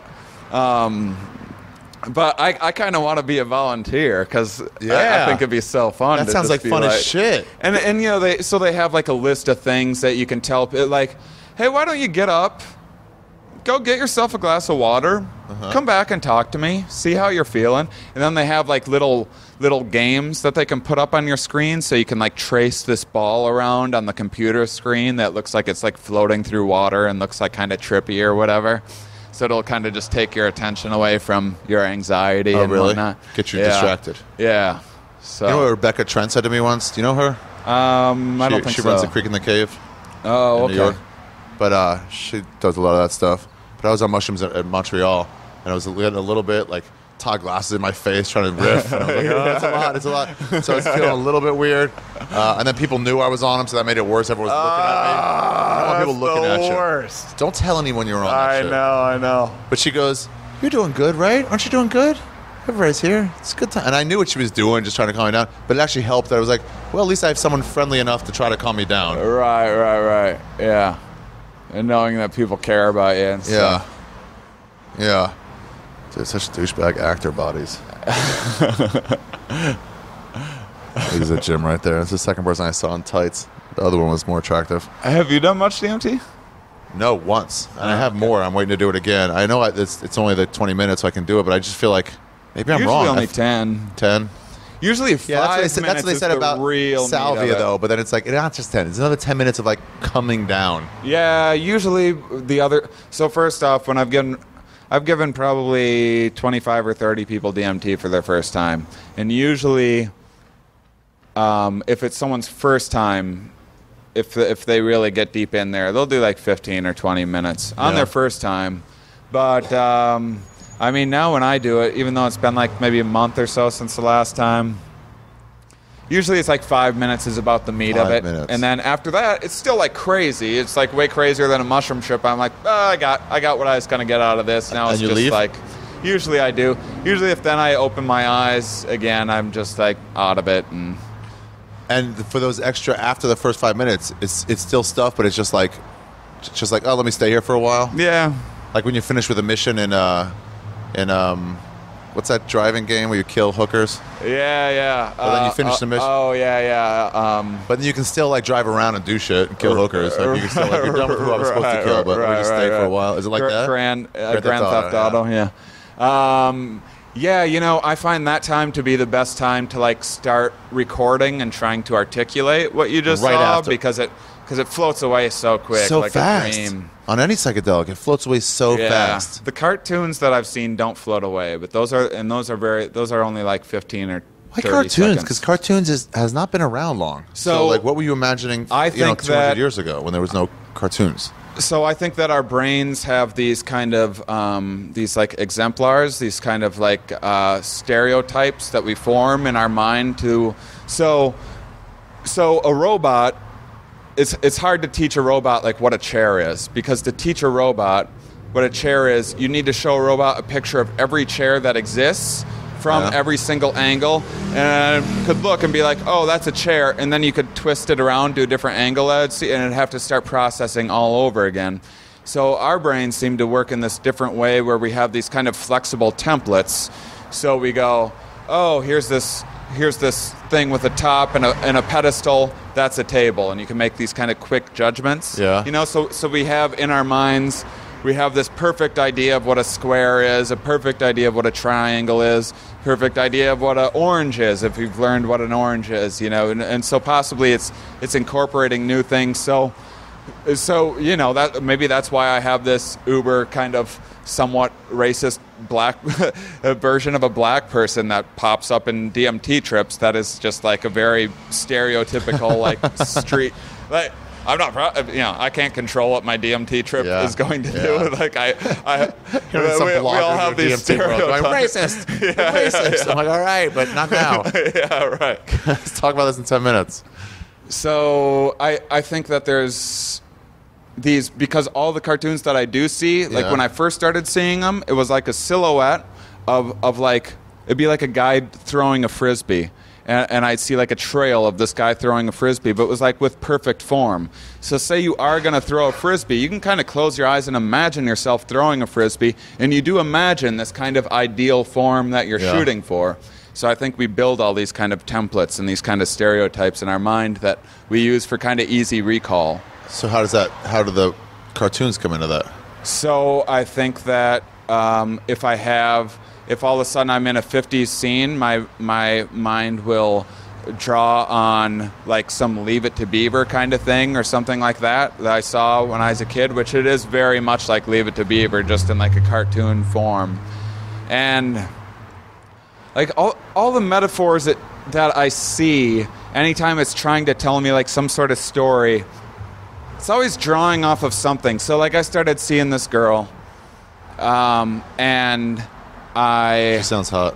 Um, but I, I kind of want to be a volunteer because Yeah. I, I think it'd be so fun. That to sounds just like be fun like, as shit. And and you know they so they have like a list of things that you can tell like, hey, why don't you get up, go get yourself a glass of water, uh-huh. come back and talk to me, see how you're feeling, and then they have like little little games that they can put up on your screen so you can like trace this ball around on the computer screen that looks like it's like floating through water and looks like kind of trippy or whatever. So it'll kind of just take your attention away from your anxiety oh, and really? whatnot. Get you yeah. distracted. Yeah. So. You know what Rebecca Trent said to me once? Do you know her? Um, I she, don't think she so. runs the Creek in the Cave. Oh, in okay. New York. But uh, she does a lot of that stuff. But I was on mushrooms at, at Montreal, and I was getting a little bit like Todd glasses in my face trying to riff. And I was like, oh, it's a lot, it's a lot. So I was feeling a little bit weird. Uh, and then people knew I was on them, so that made it worse. Everyone was looking at me. I don't want people looking the at you. worst. Don't tell anyone you're on that I shit. know, I know. But she goes, you're doing good, right? Aren't you doing good? Everybody's here. It's a good time. And I knew what she was doing, just trying to calm me down. But it actually helped that I was like, well, at least I have someone friendly enough to try to calm me down. Right, right, right. Yeah. And knowing that people care about you and Yeah. stuff. Yeah. Dude, such douchebag actor bodies. He's a gym right there. That's the second person I saw in tights. The other one was more attractive. Have you done much D M T? No, once. And I have okay. more. I'm waiting to do it again. I know I, it's, it's only like twenty minutes so I can do it, but I just feel like maybe I'm Usually wrong. only I've- ten. ten? Usually five Yeah, that's what they said, minutes that's what they is said the about real meat salvia, of it. though. But then it's like, it's not just ten. It's another ten minutes of like coming down. Yeah, usually the other. So first off, when I've given, I've given probably twenty-five or thirty people D M T for their first time, and usually, um, if it's someone's first time, if if they really get deep in there, they'll do like fifteen or twenty minutes on Yeah. their first time. But um, I mean, now when I do it, even though it's been like maybe a month or so since the last time. Usually it's like five minutes is about the meat Five of it. minutes. And then after that, it's still like crazy. It's like way crazier than a mushroom trip. I'm like, oh, I got I got what I was going to get out of this. Now And it's you just leave? like, usually I do. Usually if then I open my eyes again, I'm just like out of it. And And for those extra after the first five minutes, it's it's still stuff, but it's just like, just like, oh, let me stay here for a while. yeah. Like when you finish with a mission in uh, in um, what's that driving game where you kill hookers? Yeah, yeah. But then you Uh, finish uh, the mission. Oh, yeah, yeah. Um, But then you can still like drive around and do shit and kill hookers. Like you can still like you're done with who I was supposed to kill, but Right, we just right, stay for a right. while. Is it like Gra- that? Grand, uh, Grand Grand, Theft Theft Auto, Auto, yeah. Um, yeah, you know, I find that time to be the best time to like start recording and trying to articulate what you just Right saw after. because it because it floats away so quick, So like fast. a dream. On any psychedelic, it floats away so Yeah. fast. The cartoons that I've seen don't float away, but those are and those are very those are only like fifteen or Why thirty cartoons? seconds. Because cartoons is, has not been around long. So, So, like, what were you imagining? I you know, think two hundred that- years ago when there was no cartoons. So I think that our brains have these kind of um, these like exemplars, these kind of like uh, stereotypes that we form in our mind to. So, so a robot, it's it's hard to teach a robot like what a chair is because to teach a robot what a chair is, you need to show a robot a picture of every chair that exists from Yeah. every single angle, and could look and be like, oh, that's a chair, and then you could twist it around, do a different angle, and it'd have to start processing all over again. So our brains seem to work in this different way where we have these kind of flexible templates. So we go, oh, here's this here's this thing with a top and a, and a pedestal, that's a table, and you can make these kind of quick judgments. Yeah. You know, so so we have in our minds, we have this perfect idea of what a square is, a perfect idea of what a triangle is, perfect idea of what an orange is, if you've learned what an orange is, you know, and, and so possibly it's it's incorporating new things. So, so you know, that maybe that's why I have this uber kind of somewhat racist black version of a black person that pops up in D M T trips that is just like a very stereotypical like street, like. I'm not, pro- you know, I can't control what my D M T trip Yeah. is going to Yeah. do. Like I, I Some we, we all blogger have doing these D M T bro, going, stereotypes. racist, You're racist. I'm like, all right, but not now. Yeah, right. Let's talk about this in ten minutes. So I, I think that there's these, because all the cartoons that I do see, like Yeah. when I first started seeing them, it was like a silhouette of, of like, it'd be like a guy throwing a frisbee. and, and I'd see like a trail of this guy throwing a frisbee, but it was like with perfect form. So say you are going to throw a frisbee, you can kind of close your eyes and imagine yourself throwing a frisbee, and you do imagine this kind of ideal form that you're Yeah. shooting for. So I think we build all these kind of templates and these kind of stereotypes in our mind that we use for kind of easy recall. So how does that? How do the cartoons come into that? So I think that um, if I have, if all of a sudden I'm in a fifties scene, my my mind will draw on like some Leave It to Beaver kind of thing or something like that that I saw when I was a kid, which it is very much like Leave It to Beaver, just in like a cartoon form. And like all all the metaphors that, that I see, anytime it's trying to tell me like some sort of story, it's always drawing off of something. So like I started seeing this girl, um, and I... She sounds hot.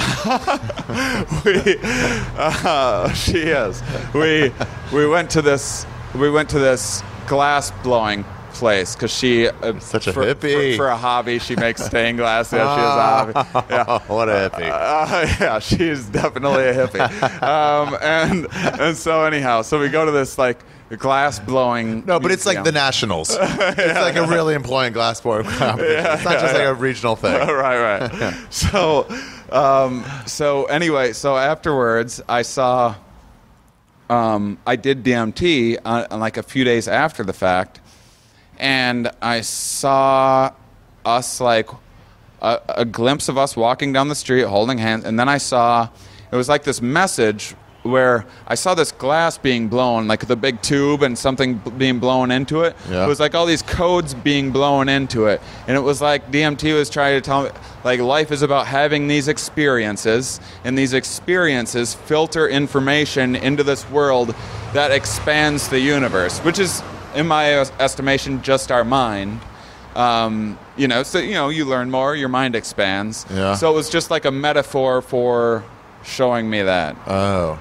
we, uh, she is. We we went to this we went to this glass blowing place because she uh, Such a for, hippie. for, for a hobby. She makes stained glass. Yeah, she is a hobby. Yeah. What a hippie. Uh, yeah, she's definitely a hippie. Um, and and so anyhow, so we go to this like glass blowing. No, but it's like museum. the Nationals. It's like a really important glass blowing competition. Yeah, It's not yeah, just like yeah. a regional thing. right, right. So, um, so anyway, so afterwards, I saw, um, I did D M T on, on like a few days after the fact, and I saw us like a, a glimpse of us walking down the street holding hands, and then I saw it was like this message where I saw this glass being blown, like the big tube and something b- being blown into it. Yeah. It was like all these codes being blown into it. And it was like D M T was trying to tell me, like, life is about having these experiences, and these experiences filter information into this world that expands the universe, which is, in my estimation, just our mind. Um, you know, so, you know, you learn more, your mind expands. Yeah. So it was just like a metaphor for showing me that. Oh.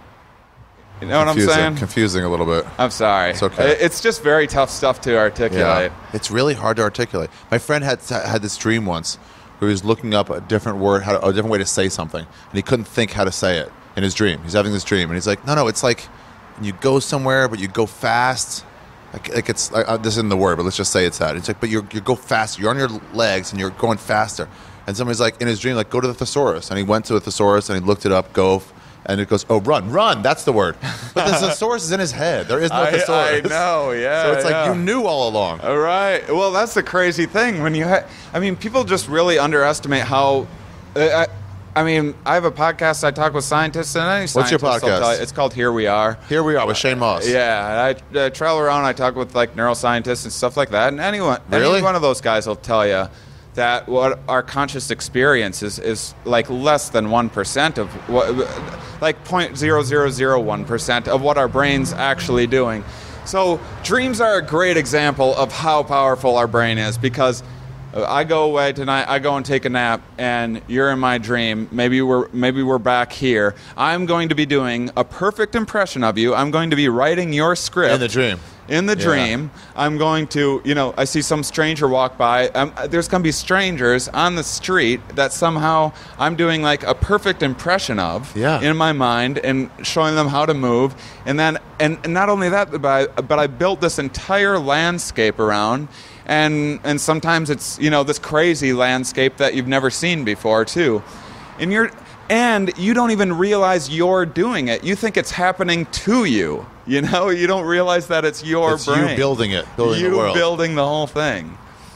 You know what I'm Confusing. saying? Confusing a little bit. I'm sorry. It's okay. I- It's just very tough stuff to articulate. It's really hard to articulate. My friend had had this dream once where he was looking up a different word, how to, a different way to say something, and he couldn't think how to say it in his dream. He's having this dream, and he's like, no, no, it's like when you go somewhere, but you go fast. Like, like it's, like, uh, this isn't the word, but let's just say it's that. It's like, but you you go fast. You're on your legs, and you're going faster. And somebody's like, in his dream, like, go to the thesaurus. And he went to the thesaurus, and he looked it up, go, f- and it goes, oh, run, run, that's the word. But the thesaurus is in his head. There is no I, thesaurus. I know, yeah. So it's like, yeah. you knew all along. All right. Well, that's the crazy thing. When you, ha- I mean, people just really underestimate how. Uh, I, I mean, I have a podcast. I talk with scientists, and any What's your scientist will podcast? tell you- It's called Here We Are. Here we are with Shane Mauss. Yeah, I uh, travel around. I talk with like neuroscientists and stuff like that. And anyone, Really? any one of those guys will tell you that what our conscious experience is is like less than one percent of what, like point zero zero zero one percent of what our brain's actually doing. So dreams are a great example of how powerful our brain is, because I go away tonight, I go and take a nap, and you're in my dream. Maybe we're maybe we're back here. I'm going to be doing a perfect impression of you. I'm going to be writing your script. In the dream. In the Yeah. dream, I'm going to, you know, I see some stranger walk by. Um, there's going to be strangers on the street that somehow I'm doing like a perfect impression of Yeah. in my mind and showing them how to move. And then, and, and not only that, but I, but I built this entire landscape around. And and sometimes it's, you know, this crazy landscape that you've never seen before too. And you're and you don't even realize you're doing it. You think it's happening to you. You know, you don't realize that it's your It's brain. you building it, building you the world. building the whole thing.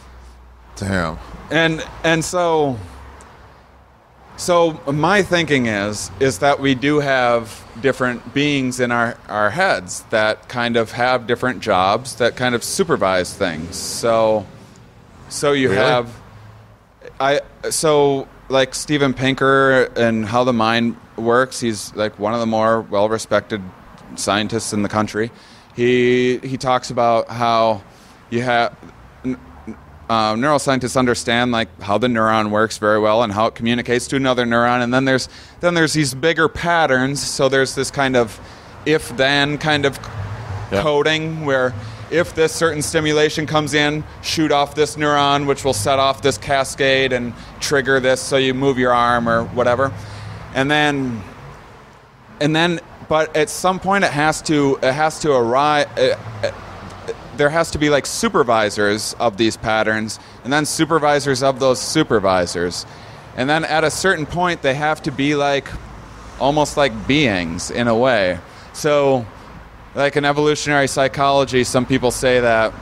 Damn. And and so so my thinking is is that we do have different beings in our, our heads that kind of have different jobs that kind of supervise things. So so you Really? have I so like Steven Pinker and How the Mind Works, he's like one of the more well-respected scientists in the country. He he talks about how you have uh, neuroscientists understand like how the neuron works very well and how it communicates to another neuron, and then there's then there's these bigger patterns. So there's this kind of if-then kind of Yeah. coding where if this certain stimulation comes in, shoot off this neuron, which will set off this cascade and trigger this, so you move your arm or whatever. And then and then, but at some point it has to it has to arrive. Uh, uh, there has to be like supervisors of these patterns, and then supervisors of those supervisors, and then at a certain point they have to be like almost like beings in a way. So, like in evolutionary psychology, some people say that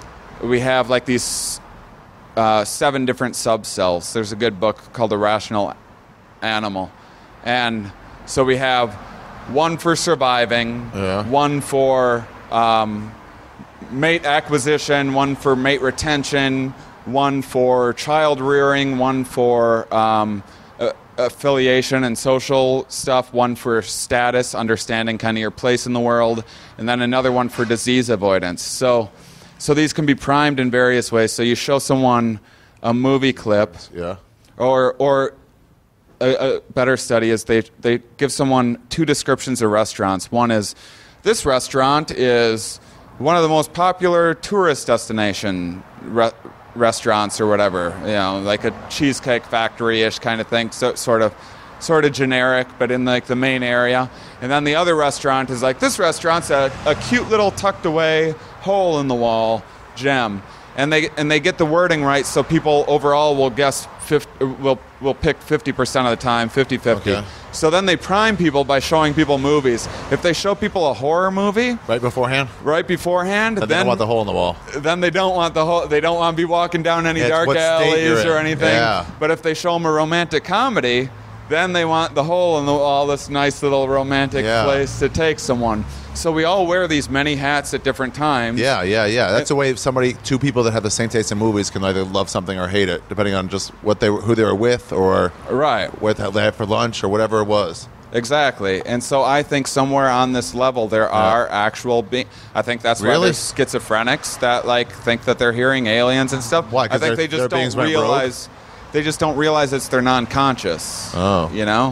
we have like these uh, seven different subcells. There's a good book called The Rational Animal, and so we have one for surviving, Yeah. one for um, mate acquisition, one for mate retention, one for child rearing, one for um, uh, affiliation and social stuff, one for status, understanding kind of your place in the world, and then another one for disease avoidance. So, so these can be primed in various ways. So you show someone a movie clip, Yeah. or or a, a better study is they they give someone two descriptions of restaurants. One is, this restaurant is one of the most popular tourist destination re- restaurants or whatever, you know, like a Cheesecake Factory-ish kind of thing, so sort of sort of generic, but in like the main area. And then the other restaurant is like, this restaurant's a, a cute little tucked away hole in the wall gem. And they and they get the wording right, so people overall will guess fifty, will will pick fifty percent of the time, fifty-fifty. Okay. So then they prime people by showing people movies. If they show people a horror movie Right beforehand? right beforehand, Then they then don't want the hole in the wall. then they don't want the whole they don't want to be walking down any Yeah, it's dark what state you're alleys or in. anything. Yeah. But if they show them a romantic comedy, then they want the hole in the wall, this nice little romantic Yeah. place to take someone. So we all wear these many hats at different times. Yeah, yeah, yeah. That's a way of somebody, two people that have the same taste in movies can either love something or hate it, depending on just what they, who they were with, or Right. what they had for lunch, or whatever it was. Exactly. And so I think somewhere on this level there are actual be- I think that's why Really? there's schizophrenics that like think that they're hearing aliens and stuff. Why? 'Cause I think their- they their just beings don't went rogue? realize they just don't realize it's their non-conscious. Oh. You know?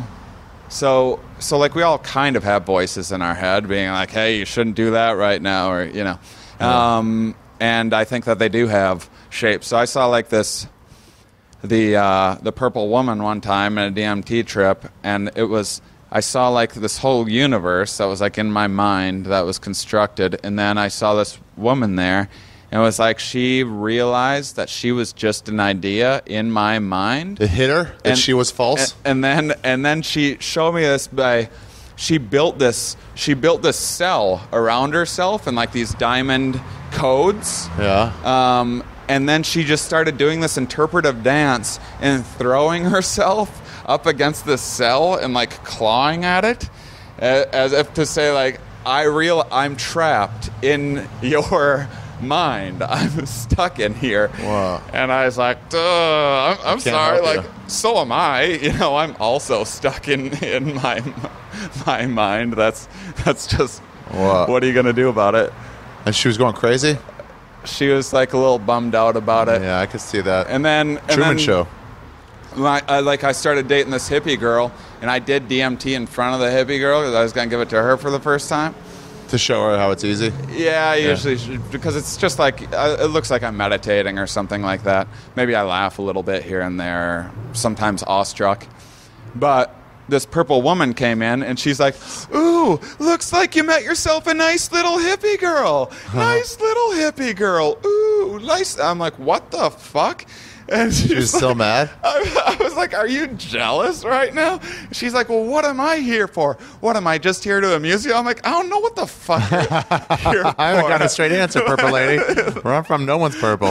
So so like we all kind of have voices in our head being like, "Hey, you shouldn't do that right now," or you know. Um, and I think that they do have shapes. So I saw like this the uh, the purple woman one time in a D M T trip, and it was I saw like this whole universe that was like in my mind that was constructed, and then I saw this woman there, and it was like she realized that she was just an idea in my mind. It hit her that she was false? And, and then and then she showed me this by she built this she built this cell around herself and like these diamond codes. Yeah. Um, and then she just started doing this interpretive dance and throwing herself up against this cell and like clawing at it, uh, as if to say like, I real I'm trapped in your mind. I'm stuck in here. Wow. And I was like, Duh, I'm, I'm can't sorry. help Like, you. so am I. You know, I'm also stuck in in my my mind. That's that's just. Wow. What are you gonna do about it? And she was going crazy? She was like a little bummed out about it. Yeah, I could see that. And then and Truman then, Show. when I, I, like I started dating this hippie girl, and I did D M T in front of the hippie girl because I was gonna give it to her for the first time. To show her how it's easy? Yeah, I usually should, because it's just like uh, it looks like I'm meditating or something like that. Maybe I laugh a little bit here and there, sometimes awestruck. But this purple woman came in, and she's like, "Ooh, looks like you met yourself a nice little hippie girl. Nice little hippie girl. Ooh, nice." I'm like, "What the fuck?" And She was still mad? I, I was like, "Are you jealous right now?" She's like, "Well, what am I here for? What am I just here to amuse you?" I'm like, "I don't know what the fuck you're here for." I haven't got a straight answer, purple lady. Where I'm from, no one's purple.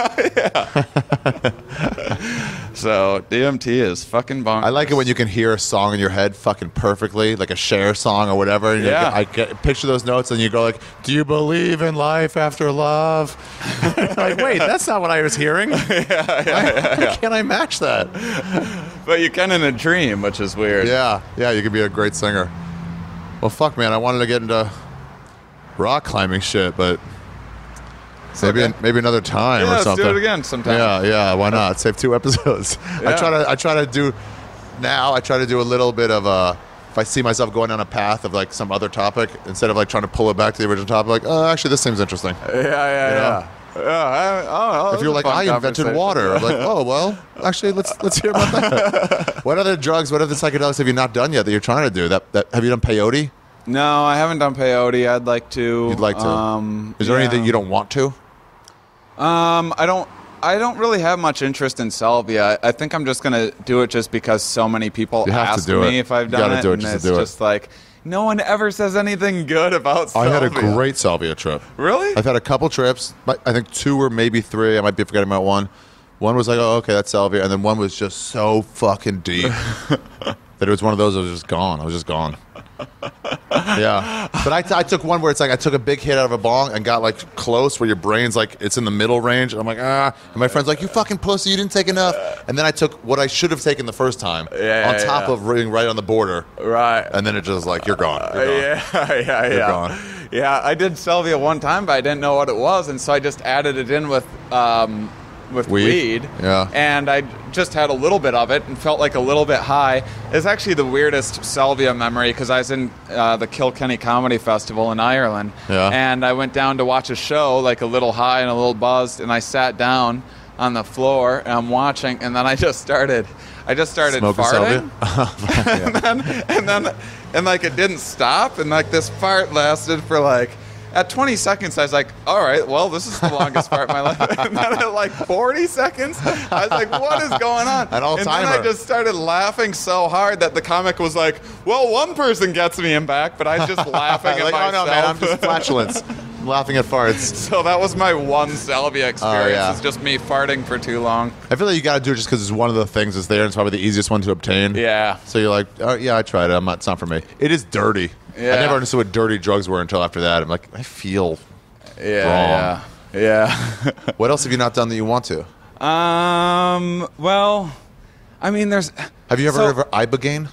So D M T is fucking bonkers. I like it when you can hear a song in your head fucking perfectly, like a Cher song or whatever. And you Yeah. get, I get picture those notes, and you go like, "Do you believe in life after love?" Like, wait, that's not what I was hearing. yeah, yeah, yeah, Why can't I match that? But you can in a dream, which is weird. Yeah, yeah, you could be a great singer. Well, fuck, man, I wanted to get into rock climbing shit, but maybe okay. maybe another time Yeah, or let's something. do it again sometime. Yeah, yeah, why not? Save two episodes. I Yeah. try to I try to do now. I try to do a little bit of a. If I see myself going down a path of like some other topic, instead of like trying to pull it back to the original topic, like, oh, actually, this seems interesting. Yeah, yeah, You know? yeah. Yeah, I, oh, If you're like, I invented water, I'm like, oh well, actually, let's let's hear about that. What other drugs? What other psychedelics have you not done yet that you're trying to do? That that have you done peyote? No, I haven't done peyote. I'd like to. You'd like to. Um, Is there yeah. anything you don't want to? Um, I don't. I don't really have much interest in salvia. I think I'm just gonna do it just because so many people You have to ask do me it. if I've You done gotta it, do it and just to it's do it. just like no one ever says anything good about I salvia. had a great salvia trip. Really? I've had a couple trips. I think two or maybe three. I might be forgetting about one. One was like, oh, okay, that's salvia. And then one was just so fucking deep that it was one of those I was just gone. I was just gone. Yeah. But I, t- I took one where it's like I took a big hit out of a bong and got like close where your brain's like, it's in the middle range. And I'm like, ah. And my friend's like, you fucking pussy, you didn't take enough. And then I took what I should have taken the first time Yeah, on yeah, top yeah. of being right on the border. Right. And then it just like, you're gone. You're gone. Yeah, yeah, You're yeah. gone. Yeah, I did salvia one time, but I didn't know what it was, and so I just added it in with um, with Weed? weed. Yeah. And I just had a little bit of it and felt like a little bit high. It's actually the weirdest salvia memory because I was in uh, the Kilkenny Comedy Festival in Ireland. Yeah. And I went down to watch a show, like a little high and a little buzzed, and I sat down on the floor and I'm watching, and then I just started, I just started Smoking farting. salvia? and then, and then, and like it didn't stop, and like this fart lasted for like, at twenty seconds, I was like, all right, well, this is the longest fart of my life. And then at like forty seconds, I was like, what is going on? An all-timer. And then I just started laughing so hard that the comic was like, well, one person gets me in back, but I was just laughing at like, myself. oh no, man, I'm just flatulence. I'm laughing at farts. So that was my one salvia experience. Oh, yeah. It's just me farting for too long. I feel like you got to do it just because it's one of the things that's there and it's probably the easiest one to obtain. Yeah. So you're like, oh, yeah, I tried it. I'm not, it's not for me. It is dirty. Yeah. I never understood what dirty drugs were until after that. I'm like, I feel Yeah, wrong. yeah, yeah. What else have you not done that you want to? Um. Well, I mean, there's. Have you ever so, heard of ibogaine?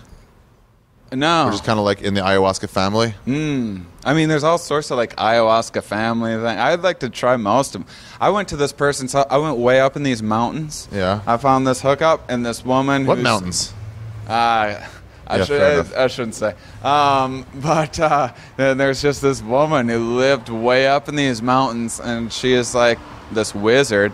No. Which is kind of like in the ayahuasca family. Mm. I mean, there's all sorts of like ayahuasca family thing. I'd like to try most of them. I went to this person's. I went way up in these mountains. Yeah. I found this hookup and this woman. What who's, mountains? Uh, I, Yeah, should, fair enough. I, I shouldn't say. Um, but uh, then there's just this woman who lived way up in these mountains, and she is like this wizard.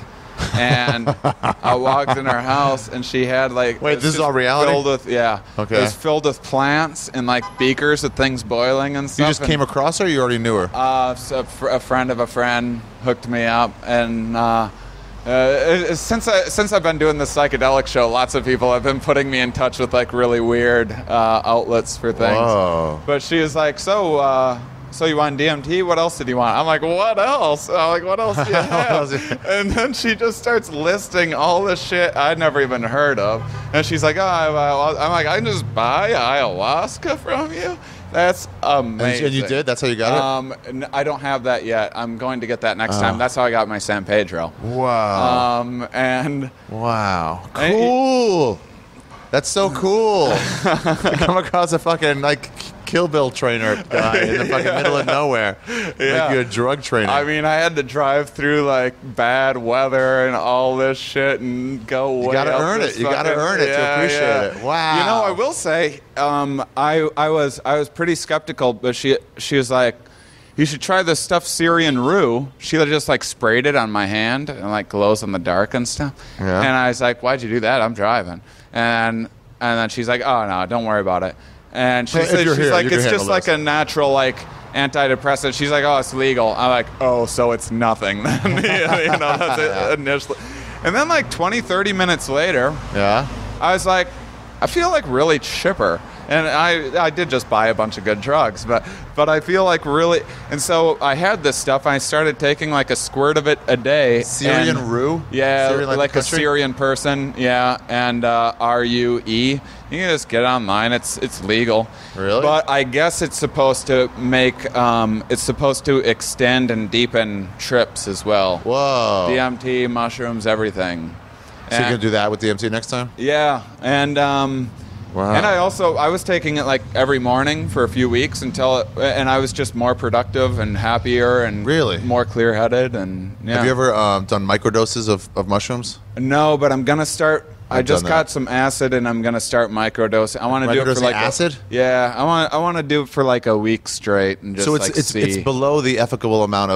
And I walked in her house, and she had like Wait, it's this is just all reality? Filled with yeah, Okay. It was filled with plants and like beakers with things boiling and You stuff. just and, came across her or you already knew her? Uh, so a, fr- a friend of a friend hooked me up, and uh, uh, it- since I since I've been doing this psychedelic show, lots of people have been putting me in touch with like really weird uh, outlets for things. Whoa. But she was like, so. Uh, So you want D M T? What else did you want? I'm like, what else? I'm like, what else do you else? have? And then she just starts listing all the shit I'd never even heard of. And she's like, oh, I- I'm like, I can just buy ayahuasca from you? That's amazing. And you did? That's how you got it? Um, n- I don't have that yet. I'm going to get that next Oh. time. That's how I got my San Pedro. Wow. Um, and Wow. And- Cool. That's so cool. I come across a fucking like Kill Bill trainer guy in the fucking middle of nowhere. Yeah. Like you're a drug trainer. I mean, I had to drive through like bad weather and all this shit and go way You gotta up earn this it. You gotta fucking- earn it to Yeah, appreciate yeah. it. Wow. You know, I will say, um, I I was I was pretty skeptical, but she she was like, you should try this stuff Syrian rue. She just like sprayed it on my hand and like glows in the dark and stuff. Yeah. And I was like, why'd you do that? I'm driving. And and then she's like, oh no, don't worry about it. And she Well, if said, you're she's here, like, you can it's handle just like this. a natural like antidepressant. She's like, oh, it's legal. I'm like, oh, so it's nothing then. you know, that's it initially. And then like twenty, thirty minutes later, yeah. I was like, I feel like really chipper. And I, I did just buy a bunch of good drugs, but but I feel like really, and so I had this stuff. I started taking like a squirt of it a day. Syrian and- rue? Yeah, Syrian, like like, the a country? Syrian person. Yeah, and uh, R U E. You can just get online. It's it's legal. Really? But I guess it's supposed to make um, it's supposed to extend and deepen trips as well. Whoa. D M T, mushrooms, everything. So you're gonna do that with D M T next time? Yeah, and um, Wow. and I also I was taking it like every morning for a few weeks until it, and I was just more productive and happier and Really? more clear-headed and yeah. Have you ever um, done microdoses of, of mushrooms? No, but I'm gonna start. I I've just done got that. some acid and I'm gonna start microdosing. I want to do it for Microdosing like acid? A, yeah, I want I want to do it for like a week straight and just so it's like it's see. it's below the ethical amount of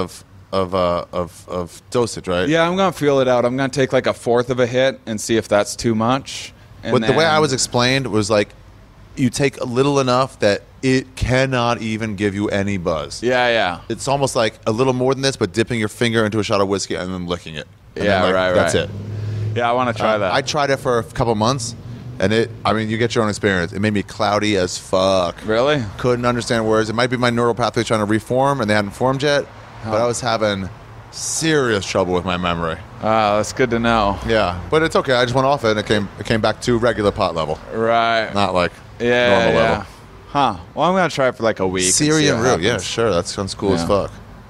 of uh, of of dosage, right? Yeah, I'm gonna feel it out. I'm gonna take like a fourth of a hit and see if that's too much. And But then, the way I was explained was like, you take a little enough that it cannot even give you any buzz. Yeah, yeah. It's almost like a little more than this, but dipping your finger into a shot of whiskey and then licking it. And Yeah, then, like, right, That's right. it. Yeah, I want to try Uh, that. I tried it for a couple months, and it, I mean, you get your own experience. It made me cloudy as fuck. Really? Couldn't understand words. It might be my neural pathways trying to reform, and they hadn't formed yet, but I was having serious trouble with my memory. Ah, that's good to know. Yeah, but it's okay. I just went off it, and it came it came back to regular pot level, Right. not like yeah, normal yeah. level. Huh. Well, I'm gonna try it for like a week. and see Syrian what root, yeah, happens. sure. That sounds cool as Yeah. fuck.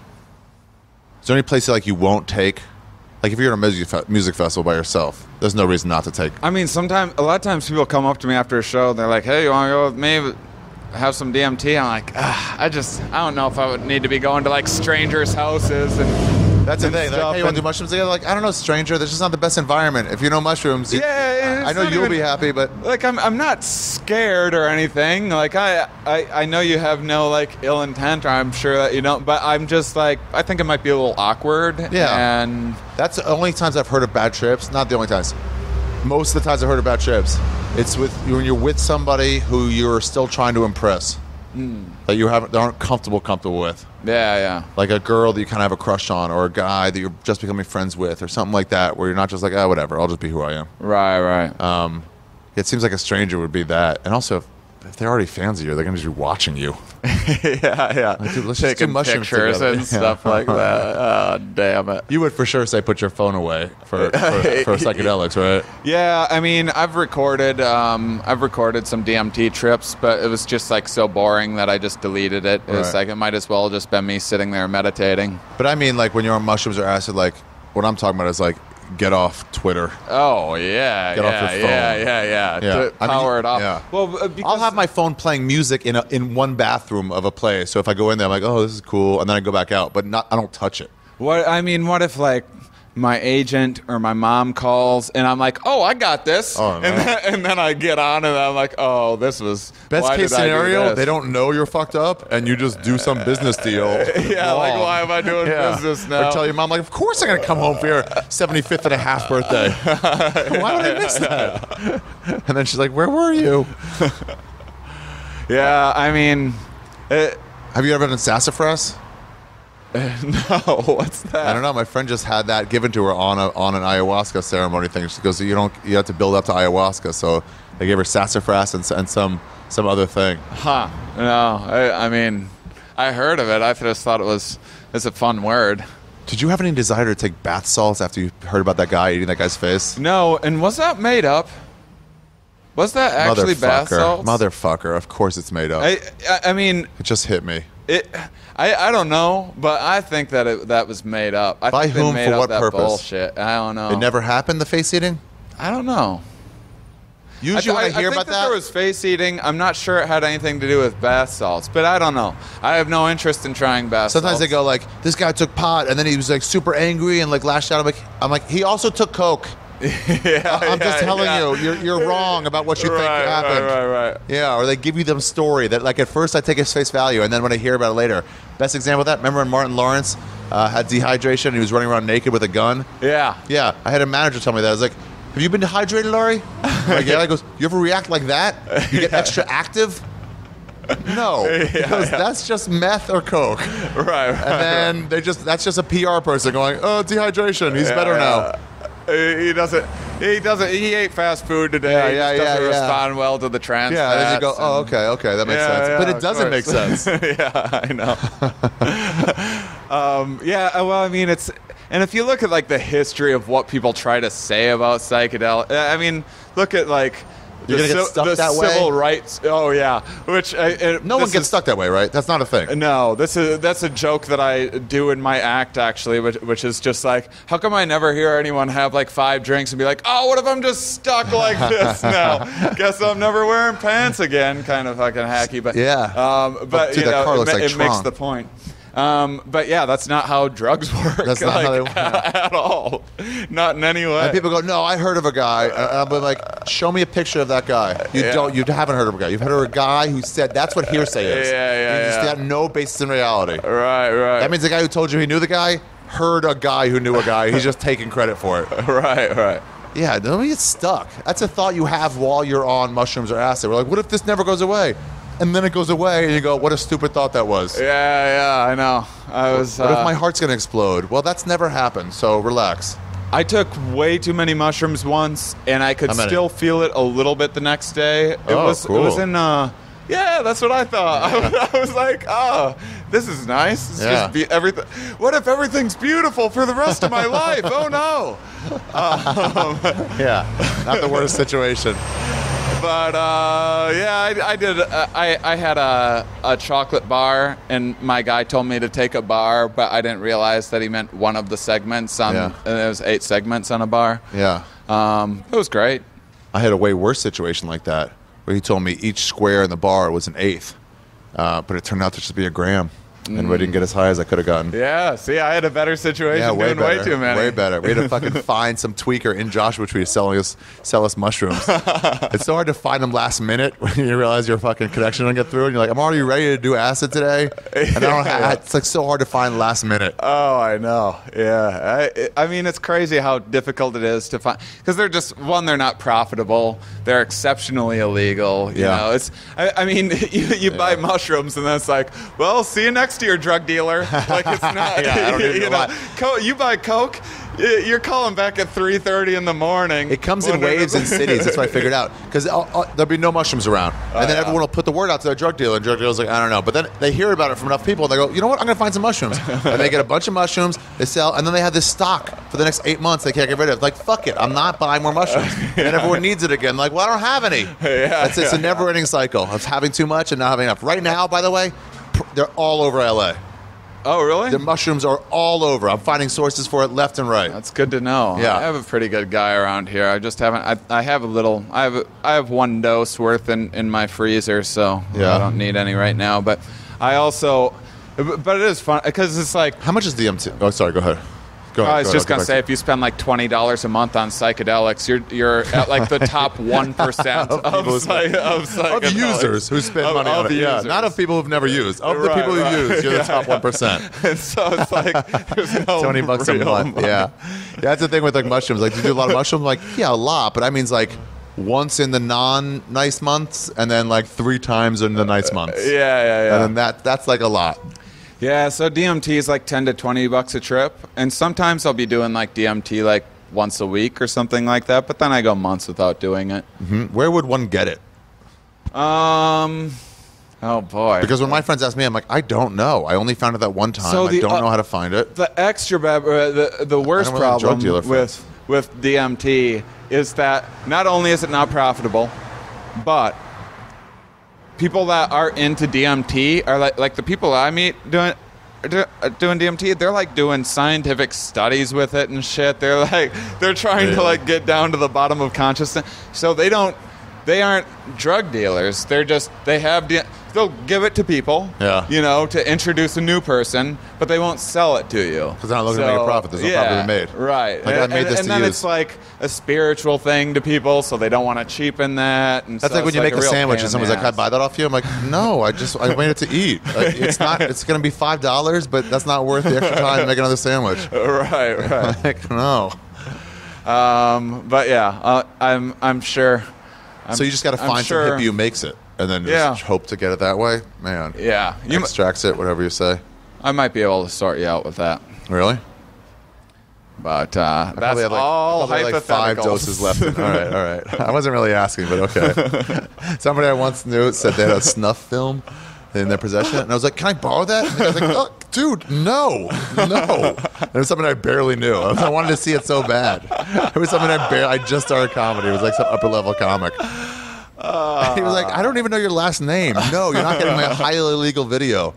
Is there any place like you won't take? Like if you're at a music fe- music festival by yourself, there's no reason not to take. I mean, sometimes a lot of times people come up to me after a show. They're like, "Hey, you want to go with me? Have some D M T?" I'm like, ah, I just, I don't know if I would need to be going to like strangers' houses and. That's the and thing. They're like, stuff hey, you want to and- do mushrooms together? Like, I don't know, stranger. That's just not the best environment. If you know mushrooms, you- Yeah, I it's know not you'll even- be happy, but Like I'm, I'm not scared or anything. Like I, I, I know you have no like ill intent, or I'm sure that you don't. But I'm just like, I think it might be a little awkward. Yeah. And that's the only times I've heard of bad trips. Not the only times. Most of the times I've heard of bad trips, it's with when you're with somebody who you're still trying to impress, Mm. that you haven't, that aren't comfortable, comfortable with. yeah, yeah. Like a girl that you kind of have a crush on, or a guy that you're just becoming friends with, or something like that, where you're not just like, oh, whatever, I'll just be who I am. Right, right. Um, it seems like a stranger would be that. And also, if, if they're already fans of you, they're going to just be watching you. yeah, yeah. Like, dude, let's just Taking do mushrooms pictures together. and Yeah. stuff like that. Oh, damn it. You would for sure say put your phone away for, for, for psychedelics, right? Yeah, I mean, I've recorded, um, I've recorded some D M T trips, but it was just like so boring that I just deleted it. It was Right. like it might as well just been me sitting there meditating. But I mean, like, when you're on mushrooms or acid, like, what I'm talking about is, like, get off Twitter. Oh yeah, Get off yeah, your phone. yeah, yeah, yeah. Yeah. To I mean, power it off. yeah. Well, uh, because I'll have my phone playing music in a, in one bathroom of a place. So if I go in there, I'm like, oh, this is cool. And then I go back out. But not, I don't touch it. What I mean, what if like my agent or my mom calls and I'm like, oh, I got this, Oh, no. and, then, and then I get on and I'm like, oh, this was Best why case did I do scenario, this? they don't know you're fucked up, and you just do some business deal. Yeah, like wrong. why am I doing Yeah. business now? Or tell your mom, like, of course I'm going to come home for your seventy-fifth and a half birthday. Why would I miss that? And then she's like, where were you? Yeah, I mean, it, Have you ever done sassafras? no, what's that? I don't know. My friend just had that given to her on a on an ayahuasca ceremony thing. She goes, you don't you have to build up to ayahuasca, so they gave her sassafras and, s- and some some other thing. Huh? No, I, I mean, I heard of it. I just thought it was it's a fun word. Did you have any desire to take bath salts after you heard about that guy eating that guy's face? No, and was that made up? Was that actually bath Motherfucker. salts? Motherfucker. Of course it's made up. I, I, I mean, It just hit me. it. I, I don't know, but I think that it, that was made up. I By think they whom, made for up what that purpose? bullshit. I don't know. It never happened, the face eating? I don't know. Usually I, when I, hear think about that, that, there was face eating. I'm not sure it had anything to do with bath salts, but I don't know. I have no interest in trying bath sometimes salts. they go like, this guy took pot, and then he was like super angry and like lashed out. I'm like, I'm like, he also took coke. yeah, I'm just yeah, telling yeah. you, you're, you're wrong about what you think Right, happened. Right, right, right. Yeah, or they give you them story that like at first I take his face value, and then when I hear about it later, best example of that. Remember when Martin Lawrence uh, had dehydration and he was running around naked with a gun? Yeah. Yeah, I had a manager tell me that. I was like, have you been dehydrated, Laurie? I'm like, yeah. He goes, you ever react like that? You get extra active? No, because that's just meth or coke. Right, right. And then they just that's just a P R person going, oh, dehydration. He's Yeah, better yeah. now. He doesn't. He doesn't. He ate fast food today. Yeah, he yeah, just doesn't yeah, yeah. respond well to the trans. Yeah, and then you go, fats oh, and- okay, okay, that makes Yeah, sense. yeah, But it of doesn't make course. sense. Yeah, I know. um, yeah, well, I mean, it's and if you look at like the history of what people try to say about psychedelic, I mean, look at like. You're the gonna get ci- stuck the that way? civil rights. Oh yeah, which uh, it, No one this gets is- stuck that way, right? That's not a thing. No, this is that's a joke that I do in my act actually, which, which is just like, how come I never hear anyone have like five drinks and be like, oh, what if I'm just stuck like this now? Guess I'm never wearing pants again. Kind of fucking hacky, but Yeah. Um, but dude, you that know, car it, looks ma- like it makes Tron. the point. Um, but yeah, that's not how drugs work. That's not like, how they work. At, at all. Not in any way. And people go, no, I heard of a guy. And I'll be like, show me a picture of that guy. You Yeah. don't. You haven't heard of a guy. You've heard of a guy who said that's what hearsay is. Yeah, yeah, You just yeah. have no basis in reality. Right, right. That means the guy who told you he knew the guy heard a guy who knew a guy. He's just taking credit for it. right, right. Yeah, don't get stuck. That's a thought you have while you're on mushrooms or acid. We're like, what if this never goes away? And then it goes away, and you go, what a stupid thought that was. Yeah, yeah, I know. I was. What uh, if my heart's going to explode? Well, that's never happened, so relax. I took way too many mushrooms once, and I could How many? still feel it a little bit the next day. It Oh, was. cool. It was in. Uh, yeah, that's what I thought. I was like, oh, this is nice. It's Yeah. just be everything. What if everything's beautiful for the rest of my life? Oh no. Um, Yeah, not the worst situation. But uh, yeah, I, I did. Uh, I I had a a chocolate bar, and my guy told me to take a bar, but I didn't realize that he meant one of the segments on. Yeah. And there was eight segments on a bar. Yeah. Um, it was great. I had a way worse situation like that, where he told me each square in the bar was an eighth, uh, but it turned out to just be a gram, and I didn't get as high as I could have gotten. Yeah. See, I had a better situation Yeah, way doing better. way too many. Way better. We had to fucking find some tweaker in Joshua Tree selling us sell us mushrooms. It's so hard to find them last minute when you realize your fucking connection don't get through, and you're like, I'm already ready to do acid today, and I don't have, it's like so hard to find last minute. Oh, I know. Yeah. I, I mean, it's crazy how difficult it is to find, because they're just, one, they're not profitable. They're exceptionally illegal. You Yeah. know, it's, I, I mean, you, you buy Yeah. mushrooms and then it's like, well, see you next year, drug dealer. Like, it's not, Yeah, I don't even you know know, why. co- you buy Coke, y- you're calling back at three thirty in the morning. It comes in wondering waves if- in cities. That's what I figured out. Because there'll be no mushrooms around. And then yeah. everyone will put the word out to their drug dealer. And drug dealer's like, I don't know. But then they hear about it from enough people. And they go, you know what? I'm going to find some mushrooms. And they get a bunch of mushrooms. They sell. And then they have this stock for the next eight months they can't get rid of. Like, fuck it. I'm not buying more mushrooms. And then everyone needs it again. Like, well, I don't have any. Yeah, It's, it's a yeah. never-ending cycle of having too much and not having enough. Right now, by the way, pr- they're all over L A. Oh, really? The mushrooms are all over. I'm finding sources for it left and right. That's good to know. Yeah. I have a pretty good guy around here. I just haven't. I, I have a little. I have. A, I have one dose worth in, in my freezer, so Yeah. I don't need any right now. But I also. But it is fun because it's like. How much is D M T? Oh, sorry. Go ahead. Go ahead. I was go just ahead. I'll gonna get say, back if you spend like twenty dollars a month on psychedelics, you're you're at like the top one percent Of of, people who psy- spend- of Of psychedelics. users who spend Of- money of on it. the Yeah, users. not of people who've never used. Of the Right, people who right. use, you're the Yeah, top yeah. one percent. And so it's like there's no Twenty bucks a real month. money. Yeah, yeah. That's the thing with like mushrooms. Like, do you do a lot of mushrooms? Like, yeah, a lot. But that means like once in the non-nice months, and then like three times in the nice months. Yeah, yeah, yeah. And then that that's like a lot. Yeah, so D M T is like ten to twenty bucks a trip, and sometimes I'll be doing like D M T like once a week or something like that, but then I go months without doing it. Hmm? Where would one get it? Um, oh boy. Because when my friends ask me, I'm like, I don't know. I only found it that one time. So I the, don't uh, know how to find it. the extra bad, uh, the the worst I don't really have drug problem dealer friends. with with D M T is that not only is it not profitable, but people that are into D M T are like like the people I meet doing do- doing D M T. They're like doing scientific studies with it and shit. They're like they're trying Yeah. to like get down to the bottom of consciousness. So they don't. They aren't drug dealers. They're just they have. D- they'll give it to people. Yeah. You know, to introduce a new person, but they won't sell it to you Because they're not looking to make a profit. There's no yeah, profit to be made. Right. Like, I and made and, this and to then use. it's like a spiritual thing to people, so they don't want to cheapen that. And That's so like when it's you make a a real sandwich pain and in someone's the like, "Can I ass. buy that off you?" I'm like, "No, I just I made it to eat. Like, it's not. It's going to be five dollars, but that's not worth the extra time to make another sandwich." Right, right. Like, no. um, but yeah, uh, I'm I'm sure. I'm, So you just got to I'm find sure, some hippie who makes it, and then just Yeah. hope to get it that way. Man, Yeah, you, m- extracts it, whatever you say. I might be able to sort you out with that, Really? but uh, I that's probably have like, all probably have like five hypotheticals. doses left. All right, all right. I wasn't really asking, but okay. Somebody I once knew said they had a snuff film in their possession, and I was like, "Can I borrow that?" And I was like, oh, "Dude, no, no." And it was something I barely knew. I, was, I wanted to see it so bad. It was something I barely. I just started comedy. It was like some upper level comic. He was like, "I don't even know your last name. No, you're not getting my highly illegal video."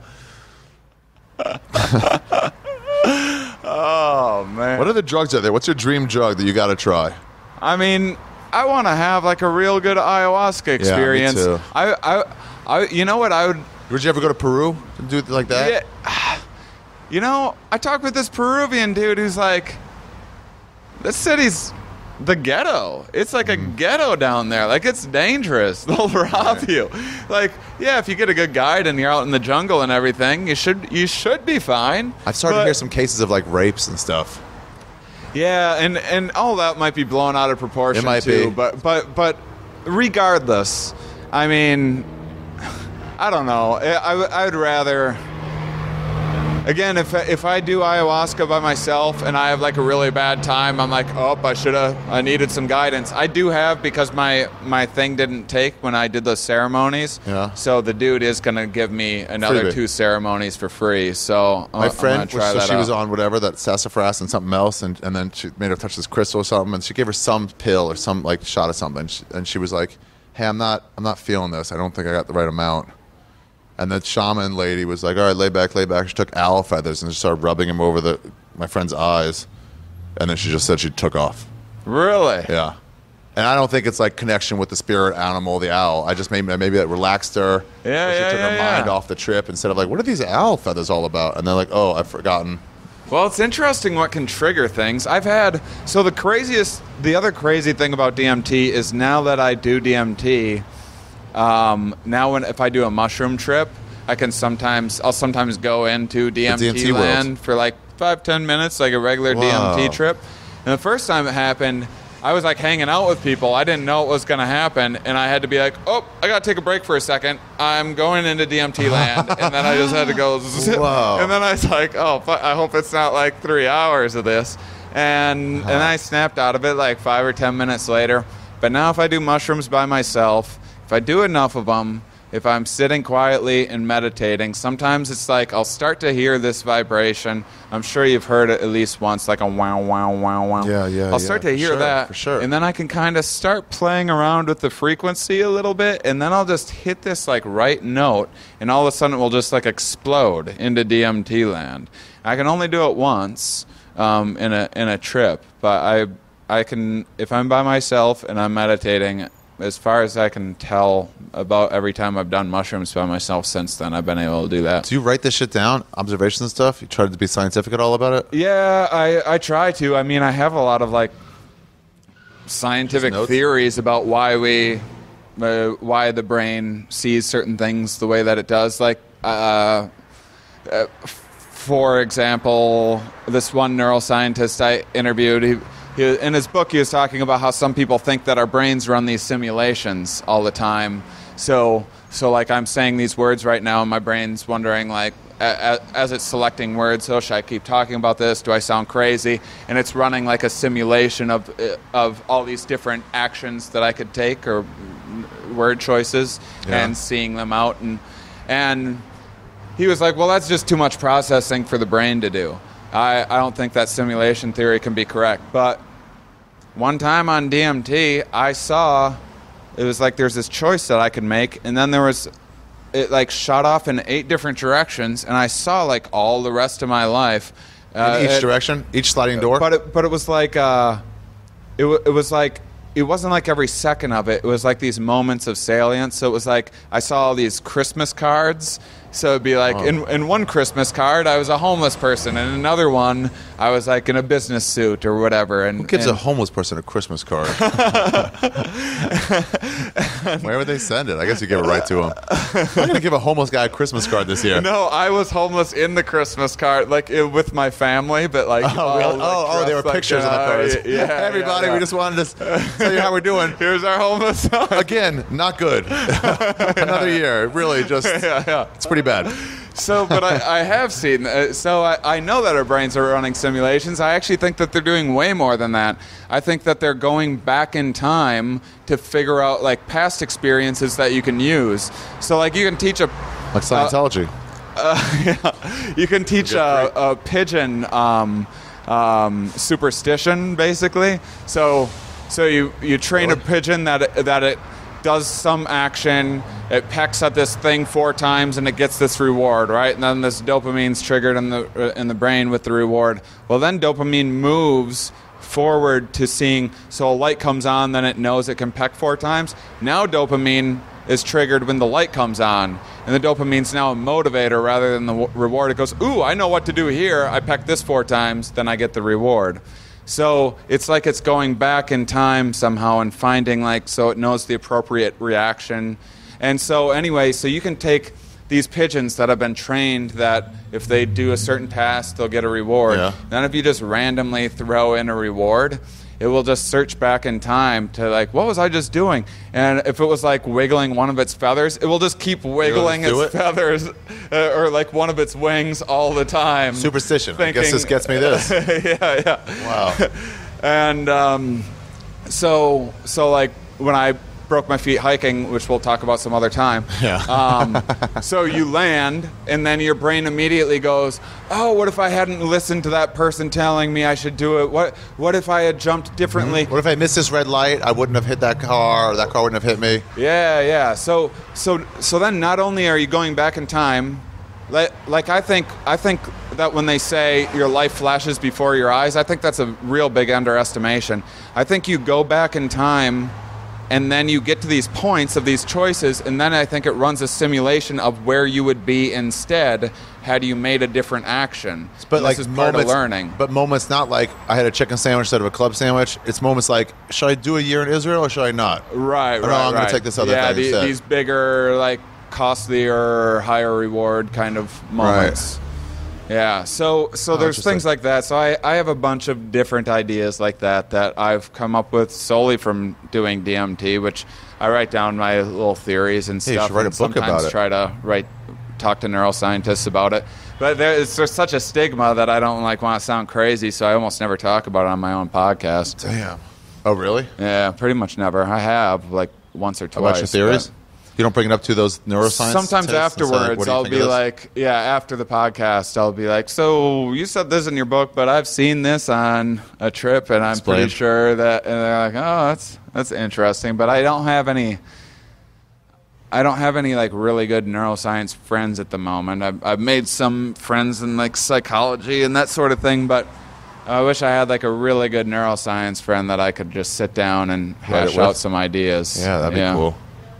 Oh man. What are the drugs out there? What's your dream drug that you got to try? I mean, I want to have like a real good ayahuasca experience. Yeah, me too. I, I, I, you know what I would. Would you ever go to Peru and do it like that? Yeah, you know, I talked with this Peruvian dude who's like, this city's the ghetto. It's like a mm. ghetto down there. Like, it's dangerous. They'll rob right. you. Like, yeah, if you get a good guide and you're out in the jungle and everything, you should you should be fine. I've started but, to hear some cases of like rapes and stuff. Yeah, and, and all that might be blown out of proportion it might too. Be. But but but regardless, I mean, I don't know. I, I would rather. Again, if if I do ayahuasca by myself and I have like a really bad time, I'm like, oh, I should have, I needed some guidance. I do have, because my, my thing didn't take when I did those ceremonies. Yeah. So the dude is going to give me another Freebie. two ceremonies for free. So my I'll, friend, I'm try so that she out. was on whatever, that sassafras and something else, and, and then she made her touch this crystal or something, and she gave her some pill or some like shot of something, and she, and she was like, hey, I'm not, I'm not feeling this. I don't think I got the right amount. And the shaman lady was like, all right, lay back, lay back. She took owl feathers and just started rubbing them over the my friend's eyes. And then she just said she took off. Really? Yeah. And I don't think it's like connection with the spirit animal, the owl. I just maybe maybe that relaxed her. Yeah, she yeah, took yeah, her yeah. mind off the trip instead of like, what are these owl feathers all about? And they're like, oh, I've forgotten. Well, it's interesting what can trigger things. I've had, so the craziest, the other crazy thing about D M T is now that I do D M T, Um, now, when if I do a mushroom trip, I can sometimes I'll sometimes go into D M T, D M T land world. for like five ten minutes, like a regular Whoa. D M T trip. And the first time it happened, I was like hanging out with people. I didn't know it was going to happen, and I had to be like, "Oh, I got to take a break for a second. I'm going into D M T land." And then I just had to go. Whoa. And then I was like, "Oh, fuck, I hope it's not like three hours of this." And Uh-huh. and I snapped out of it like five or ten minutes later. But now, if I do mushrooms by myself, if I do enough of them, if I'm sitting quietly and meditating, sometimes it's like I'll start to hear this vibration. I'm sure you've heard it at least once, like a wow, wow, wow, wow. Yeah, yeah, I'll start yeah. to hear Sure, that, for sure. and then I can kind of start playing around with the frequency a little bit, and then I'll just hit this like right note, and all of a sudden it will just like explode into D M T land. I can only do it once um, in a in a trip, but I I can, if I'm by myself and I'm meditating, as far as I can tell, about every time I've done mushrooms by myself since then, I've been able to do that. Do you write this shit down, observations and stuff? You try to be scientific at all about it? Yeah, I, I try to. I mean, I have a lot of like scientific theories about why we, uh, why the brain sees certain things the way that it does. Like, uh, uh, for example, this one neuroscientist I interviewed, he, he, in his book, he was talking about how some people think that our brains run these simulations all the time. So, so like I'm saying these words right now, and my brain's wondering, like, a, a, as it's selecting words, oh, should I keep talking about this? Do I sound crazy? And it's running like a simulation of of all these different actions that I could take or word choices, yeah. and seeing them out. And and he was like, well, that's just too much processing for the brain to do. I, I don't think that simulation theory can be correct. But one time on D M T, I saw, it was like there's this choice that I could make, and then there was, it like shot off in eight different directions, and I saw like all the rest of my life. Uh, in each it, direction? Each sliding door? But it, but it was like, uh, it, w- it was like, it wasn't like every second of it. It was like these moments of salience. So it was like I saw all these Christmas cards. So it'd be like, oh. in, in one Christmas card, I was a homeless person. And in another one, I was like in a business suit or whatever. And who gives and, a homeless person a Christmas card? Where would they send it? I guess you give it right to them. I'm going to give a homeless guy a Christmas card this year. No, I was homeless in the Christmas card, like it, with my family, but like oh, all, really? like, oh, oh, there were like, pictures uh, on the cards. Yeah, hey, everybody, yeah, yeah. we just wanted to tell you how we're doing. Here's our homeless. Again, not good. Another year, really, just yeah, yeah. It's pretty bad. So, but I, I have seen, uh, so I, I know that our brains are running simulations. I actually think that they're doing way more than that. I think that they're going back in time to figure out, like, past experiences that you can use. So, like, you can teach a... Like Scientology. Uh, uh, yeah, you can teach a, a pigeon um, um, superstition, basically. So, so you, you train really? a pigeon that it, that it does some action, it pecks at this thing four times and it gets this reward, right? And then this dopamine's triggered in the uh, in the brain with the reward. Well, then dopamine moves forward to seeing, so a light comes on, then it knows it can peck four times. Now dopamine is triggered when the light comes on. And the dopamine's now a motivator rather than the w- reward. It goes, ooh, I know what to do here. I peck this four times, then I get the reward. So it's like it's going back in time somehow and finding, like, so it knows the appropriate reaction. And so anyway, so you can take these pigeons that have been trained that if they do a certain task, they'll get a reward. Yeah. Then if you just randomly throw in a reward, it will just search back in time to, like, what was I just doing? And if it was like wiggling one of its feathers, it will just keep wiggling just its it? feathers uh, or like one of its wings all the time. Superstition. Thinking, I guess this gets me this. yeah, yeah. Wow. And um, so, so like when I broke my feet hiking, which we'll talk about some other time. Yeah. um, so you land, and then your brain immediately goes, oh, what if I hadn't listened to that person telling me I should do it? What What if I had jumped differently? What if I missed this red light? I wouldn't have hit that car, or that car wouldn't have hit me. Yeah, yeah. So, so, so then not only are you going back in time, like, like I think, I think that when they say your life flashes before your eyes, I think that's a real big underestimation. I think you go back in time, and then you get to these points of these choices, and then I think it runs a simulation of where you would be instead had you made a different action. But And like this is part moments, of learning. But moments not like I had a chicken sandwich instead of a club sandwich. It's moments like, should I do a year in Israel or should I not? Right, Or no, right, I'm right. gonna take this other yeah, thing the, instead. these bigger, like, costlier, higher reward kind of moments. Yeah, so so Oh, there's interesting. things like that. So I, I have a bunch of different ideas like that that I've come up with solely from doing D M T, which I write down my little theories and Hey, you stuff. should write a and book sometimes about it. try to write, talk to neuroscientists about it. But there's, there's such a stigma that I don't like want to sound crazy, so I almost never talk about it on my own podcast. Damn. Oh, really? Yeah, pretty much never. I have like once or twice. About your theories? but- You don't bring it up to those neuroscience Sometimes tests and say, afterwards, what do you I'll think be of this? like, yeah, after the podcast, I'll be like, so you said this in your book, but I've seen this on a trip, and I'm Explain. pretty sure that, and they're like, oh, that's that's interesting, but I don't have any, I don't have any like really good neuroscience friends at the moment. I've, I've made some friends in like psychology and that sort of thing, but I wish I had like a really good neuroscience friend that I could just sit down and Write it hash out with? some ideas. Yeah, that'd be cool.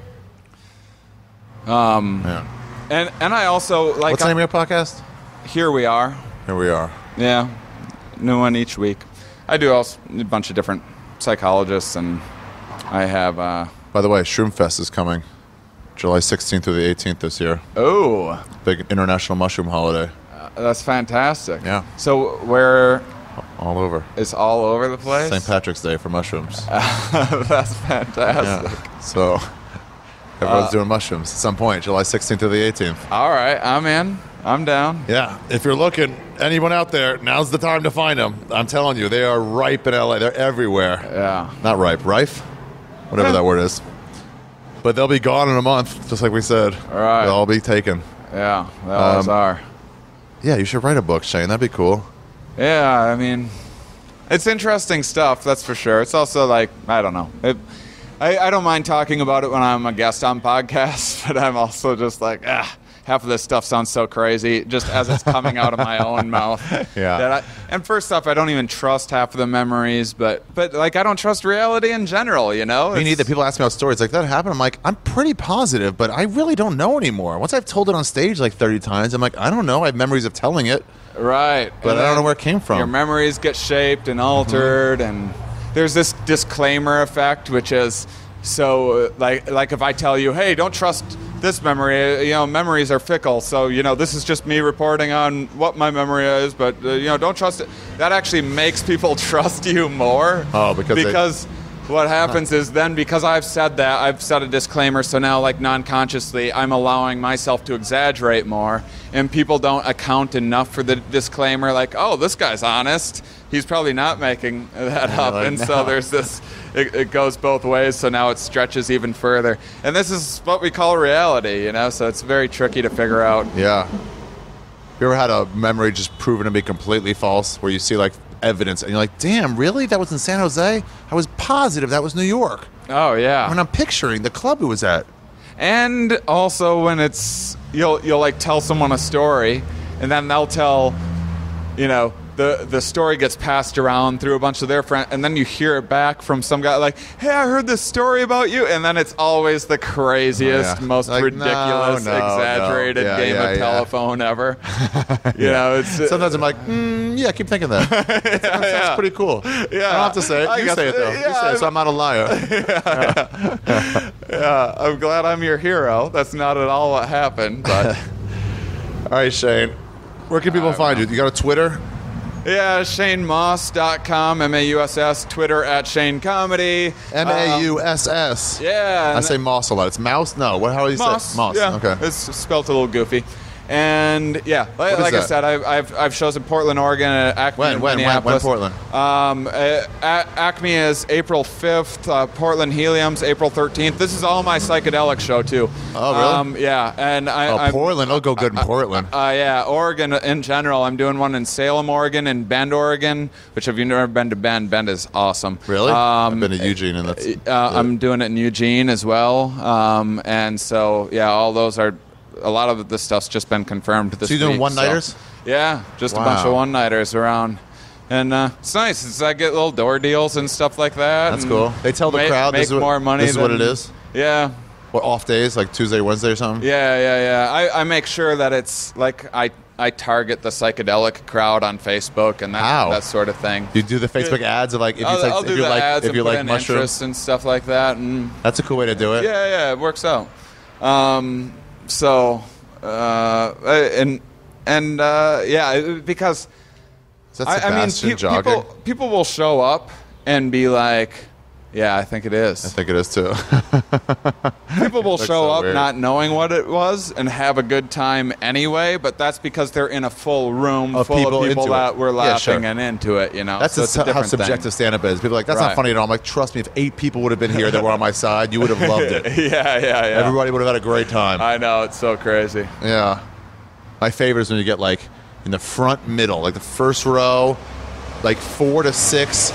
Um, Yeah. and and I also like What's the name of your podcast? Here we are. Here we are. Yeah, new one each week. I do also a bunch of different psychologists, and I have. Uh, By the way, Shroomfest is coming, July sixteenth through the eighteenth this year. oh, Big international mushroom holiday. uh, that's fantastic. Yeah. So where All over. it's all over the place. Saint Patrick's Day for mushrooms. That's fantastic. Yeah. So everyone's doing mushrooms at some point, July sixteenth through the eighteenth. All right, I'm in. I'm down. Yeah. If you're looking, anyone out there, now's the time to find them. I'm telling you, they are ripe in L A. They're everywhere. Yeah. Not ripe, rife? Whatever Yeah. that word is. But they'll be gone in a month, just like we said. All right. They'll all be taken. Yeah. They always Um, are. Yeah, you should write a book, Shane. That'd be cool. Yeah. I mean, it's interesting stuff. That's for sure. It's also like I don't know. It, I, I don't mind talking about it when I'm a guest on podcasts, but I'm also just like, ah, half of this stuff sounds so crazy just as it's coming out of my own mouth. Yeah. That I, and first off, I don't even trust half of the memories, but, but like, I don't trust reality in general, you know? Me It's- neither. People ask me about stories like that happened. I'm like, I'm pretty positive, but I really don't know anymore. Once I've told it on stage like thirty times, I'm like, I don't know. I have memories of telling it, Right. but And I don't know then where it came from. Your memories get shaped and altered, Mm-hmm. and there's this disclaimer effect, which is so uh, like like if I tell you, hey, don't trust this memory. uh, You know, memories are fickle. So you know, this is just me reporting on what my memory is, but uh, you know, don't trust it. That actually makes people trust you more. Oh, because they- because. What happens is then because I've said that, I've said a disclaimer, so now like non-consciously I'm allowing myself to exaggerate more, and people don't account enough for the disclaimer, like, oh, this guy's honest. He's probably not making that up. like, And no. so there's this, it, it goes both ways, so now it stretches even further. And this is what we call reality, you know, so it's very tricky to figure out. Yeah. You ever had a memory just proven to be completely false, where you see like evidence and you're like, damn, really? That was in San Jose? I was positive that was New York. Oh, yeah. When I'm picturing the club it was at. And also when it's you'll you'll like tell someone a story, and then they'll tell, you know, the the story gets passed around through a bunch of their friends, and then you hear it back from some guy like, "Hey, I heard this story about you," and then it's always the craziest, Oh, yeah. most Like, ridiculous, no, no, exaggerated no. Yeah, game yeah, of yeah. telephone ever. You Yeah. know, it's Sometimes I'm like, mm, yeah, keep thinking that. That sounds yeah. pretty cool. Yeah. I don't have to say it. I You guess- say it, though. yeah, you say it, so I'm not a liar. yeah, I'm glad I'm your hero. That's not at all what happened, but All right, Shane. Where can people find you? You got a Twitter? yeah, Shane Mauss dot com, M A U S S, Twitter at Shane Comedy. M A U S S. Um, yeah. I say Moss a lot. It's Mouse? No. What? How do you Moss. say Moss? Yeah, Okay. it's spelled a little goofy. And yeah, like, is like I that? said, I've, I've I've shows in Portland, Oregon, at Acme, When? in When? When? When? Minneapolis. Portland? Um, uh, A- Acme is April fifth. Uh, Portland Helium's April thirteenth. This is all my psychedelic show too. Oh, really? Um, yeah, and I. Oh, I'm, Portland. I'll go good in Portland. Uh, yeah, Oregon in general. I'm doing one in Salem, Oregon, and Bend, Oregon. Which, if you've never been to Bend, Bend is awesome. Really? Um, I've been to Eugene, and that's. uh, I'm doing it in Eugene as well. Um, and so, yeah, all those are. A lot of this stuff's just been confirmed this So you're doing week, one-nighters? so- yeah, just a Wow. bunch of one-nighters around. And uh, it's nice. It's, I get little door deals and stuff like that. That's and cool. They tell the make, crowd make this is what, more money this is what than- it is? Yeah. What, off days, like Tuesday, Wednesday or something? Yeah, yeah, yeah. I, I make sure that it's like I, I target the psychedelic crowd on Facebook and that, How? that sort of thing. You do the Facebook ads of like, if you, I'll, like, I'll if do you the like, ads if and you put like in mushrooms. interests and stuff like that. And That's a cool way to do it. yeah, yeah, it works out. Um, so, uh, and and uh, yeah, it- because Is that I, I mean, Sebastian pe- jogging? people people will show up and be like, "Yeah, I think it I is." think it is too. People will That's show so up weird. not knowing what it was and have a good time anyway, but that's because they're in a full room Of full people of people into that it. were Yeah, laughing sure. and into it. You know, That's so the, it's a how different subjective thing. stand-up is. People are like, that's Right. not funny at all. I'm like, trust me, if eight people would have been here that were on my side, you would have loved it. yeah, yeah, yeah. Everybody would have had a great time. I know, it's so crazy. Yeah. My favorite is when you get like in the front middle, like the first row, like four to six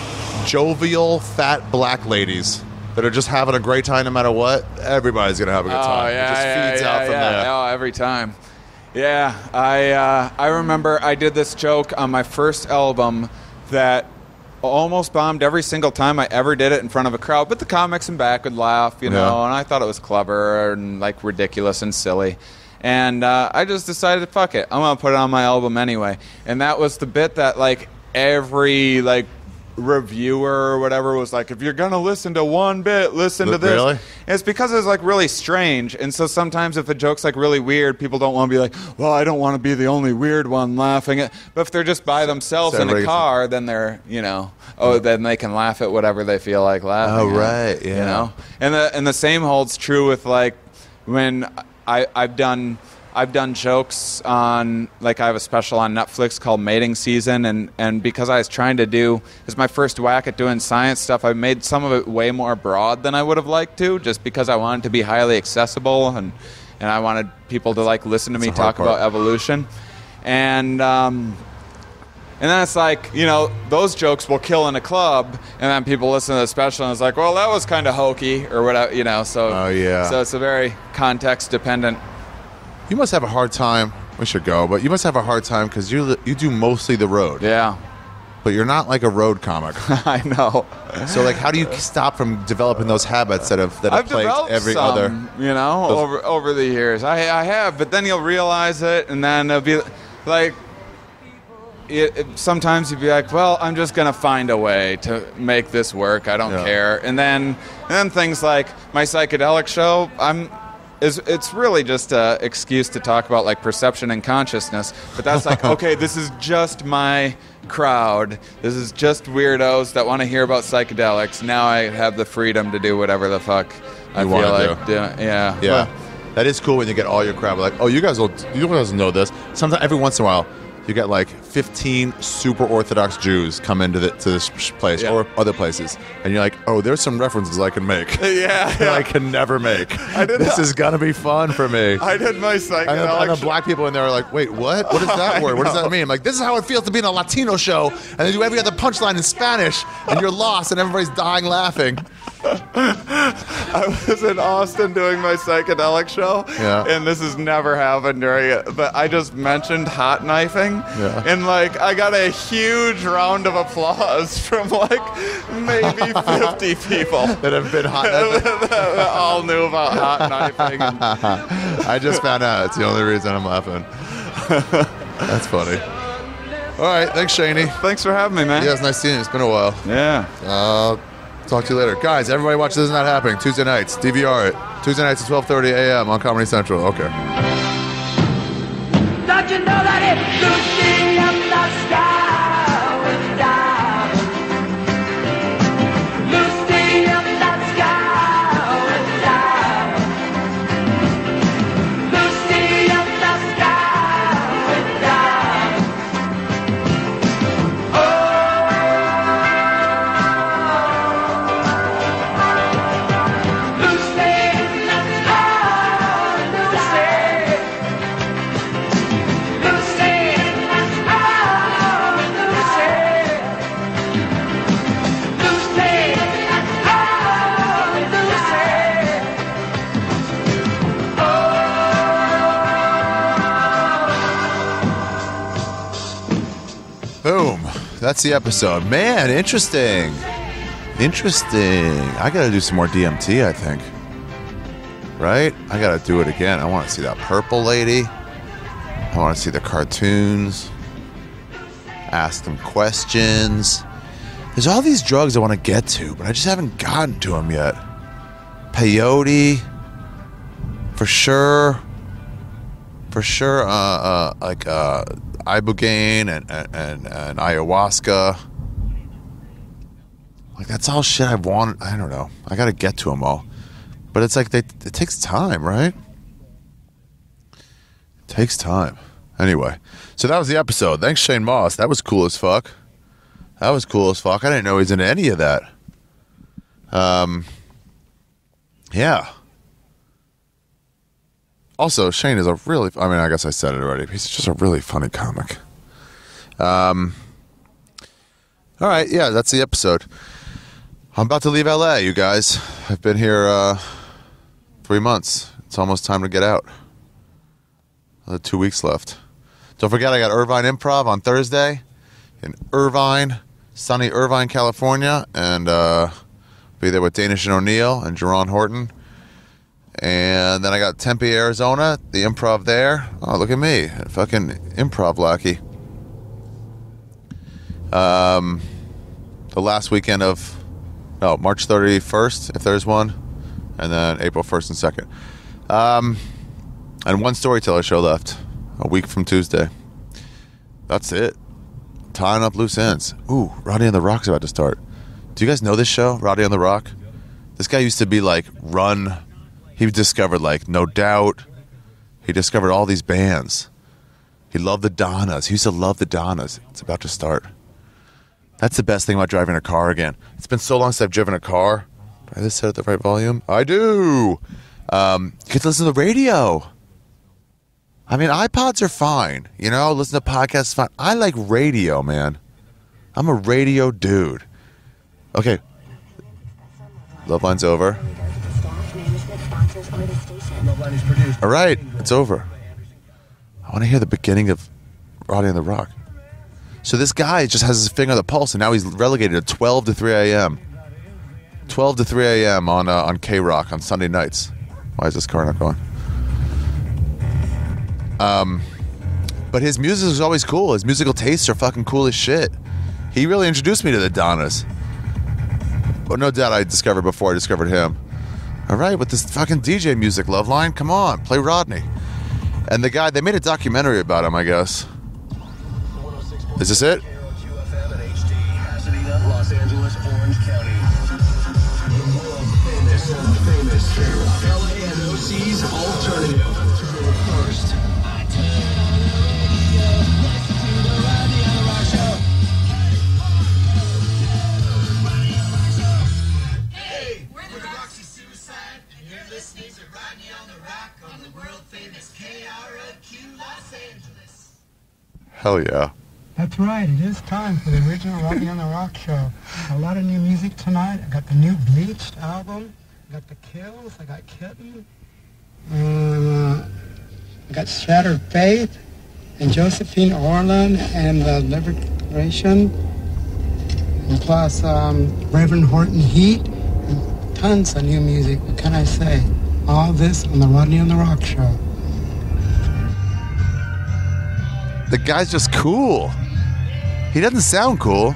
jovial, fat black ladies that are just having a great time no matter what. Everybody's going to have a good Oh time. yeah, it just yeah, feeds yeah, out from yeah. there. Oh, every time. Yeah, I uh, I remember I did this joke on my first album that almost bombed every single time I ever did it in front of a crowd, but the comics in back would laugh, you know, Yeah. and I thought it was clever and like ridiculous and silly. And uh, I just decided, fuck it, I'm gonna put it on my album anyway. And that was the bit that like every like reviewer or whatever was like, if you're gonna listen to one bit, listen to this. Really? And it's because it's like really strange, and so sometimes if a joke's like really weird, people don't want to be like, well, I don't want to be the only weird one laughing at. But if they're just by themselves So in a everybody- car, then they're, you know, oh, then they can laugh at whatever they feel like laughing. Oh, at, right, You yeah. know, and the and the same holds true with like when I I've done. I've done jokes on, like I have a special on Netflix called Mating Season, and, and because I was trying to do, it was my first whack at doing science stuff, I made some of it way more broad than I would have liked to, just because I wanted to be highly accessible, and, and I wanted people to like listen to me That's the hard talk about part. evolution. And um, and then it's like, you know, those jokes will kill in a club, and then people listen to the special and it's like, well, that was kind of hokey, or whatever, you know, so, Oh, yeah. so it's a very context dependent. You must have a hard time. We should go, but you must have a hard time because you li- you do mostly the road. Yeah. But you're not like a road comic. I know. So like, how do you stop from developing those habits that have that have I've plagued developed every some, other? you know, Those- over over the years. I I have, but then you'll realize it, and then it'll be like, it, it, sometimes you'd be like, well, I'm just gonna find a way to make this work. I don't Yeah. care. And then and then things like my psychedelic show, I'm. Is, it's really just an excuse to talk about like perception and consciousness, but that's like, okay, this is just my crowd. This is just weirdos that want to hear about psychedelics. Now I have the freedom to do whatever the fuck I You feel wanna like do. doing. Yeah, Yeah, Well, that is cool when you get all your crowd like, oh, you guys will, you guys know this. Sometimes every once in a while, you get like fifteen super Orthodox Jews come into the, to this sh- place Yeah. or other places, and you're like, oh, there's some references I can make. yeah, that yeah. I can never make. I did this not- is gonna be fun for me. I did my And the, and psychedelic. the black people in there are like, wait, what? What is that I word? What does that know. mean? I'm like, this is how it feels to be in a Latino show, and they do every other punchline in Spanish, and you're lost, and everybody's dying laughing. I was in Austin doing my psychedelic show, Yeah. and this has never happened during it, but I just mentioned hot knifing, Yeah. and like I got a huge round of applause from like maybe fifty people that have been hot knifing. that all knew about hot knifing. And I just found out. It's the only reason I'm laughing. That's funny. All right, thanks, Shaney. thanks for having me, man. Yeah, it's nice seeing you. It's been a while. Yeah. Uh, talk to you later. Guys, everybody watch This Is Not Happening Tuesday nights. D V R it. Tuesday nights at twelve thirty a.m. on Comedy Central. Okay. Don't you know that it's Lucy in the sky with diamonds? Lucy in the sky with diamonds. Lucy in the sky with diamonds. Oh, Lucy in the sky, Lucy. Boom. That's the episode. Man, interesting. Interesting. I gotta do some more D M T, I think. Right? I gotta do it again. I want to see that purple lady. I want to see the cartoons. Ask them questions. There's all these drugs I want to get to, but I just haven't gotten to them yet. Peyote. For sure. For sure, uh, uh, like, uh, ibogaine and, and, and, and ayahuasca. Like, that's all shit I want. I don't know. I gotta get to them all. But it's like, they, it takes time, right? It takes time. Anyway, so that was the episode. Thanks, Shane Mauss. That was cool as fuck. That was cool as fuck. I didn't know he was into any of that. Um, yeah. Also, Shane is a really, I mean, I guess I said it already. He's just a really funny comic. Um, all right, yeah, that's the episode. I'm about to leave L A, you guys. I've been here uh, three months. It's almost time to get out. Another two weeks left. Don't forget, I got Irvine Improv on Thursday in Irvine, sunny Irvine, California, and uh, be there with Danish and O'Neill and Jerron Horton. And then I got Tempe, Arizona, the Improv there. Oh, look at me, fucking improv lackey. Um, the last weekend of, no, March thirty-first, if there's one, and then April first and second. Um, and one storyteller show left, a week from Tuesday. That's it. Tying up loose ends. Ooh, Roddy on the Rock's about to start. Do you guys know this show, Roddy on the Rock? This guy used to be like, run. He discovered like No Doubt. He discovered all these bands. He loved the Donnas. He used to love the Donnas. It's about to start. That's the best thing about driving a car again. It's been so long since I've driven a car. Do I have this set at the right volume? I do. Um, you get to listen to the radio. I mean, iPods are fine. You know, listen to podcasts is fine. I like radio, man. I'm a radio dude. Okay. Love Line's over. All right, it's over. I want to hear the beginning of Roddy on the Rock. So this guy just has his finger on the pulse, and now he's relegated to twelve to three a.m. twelve to three a.m. on uh, on K-Rock on Sunday nights. Why is this car not going? Um, but his music is always cool. His musical tastes are fucking cool as shit. He really introduced me to the Donnas. But no doubt I discovered before I discovered him. All right, with this fucking D J music, Loveline, come on, play Rodney. And the guy, they made a documentary about him, I guess. Is this it? Los Angeles, Orange County. Famous, famous. L A and O C's alternative. First. Hey, we're the Roxy Suicide, and you're listening to Rodney on the Rock on the world famous K R O Q Los Angeles. Hell yeah. That's right, it is time for the original Rodney on the Rock show. A lot of new music tonight. I got the new Bleached album. I got The Kills. I got Kitten. Uh, I got Shattered Faith and Josephine Orland and the Liberation. And plus um, Reverend Horton Heat. And tons of new music. What can I say? All this on the Rodney on the Rock show. The guy's just cool. He doesn't sound cool.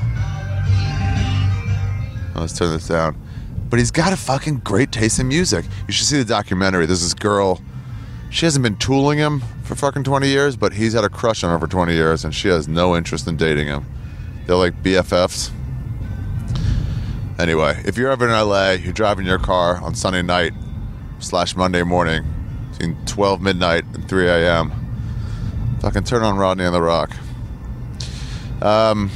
Oh, let's turn this down. But he's got a fucking great taste in music. You should see the documentary. There's this girl. She hasn't been tooling him for fucking twenty years, but he's had a crush on her for twenty years, and she has no interest in dating him. They're like B F Fs. Anyway, if you're ever in L A, you're driving your car on Sunday night slash Monday morning between twelve midnight and three a.m., fucking turn on Rodney on the Rock. Um.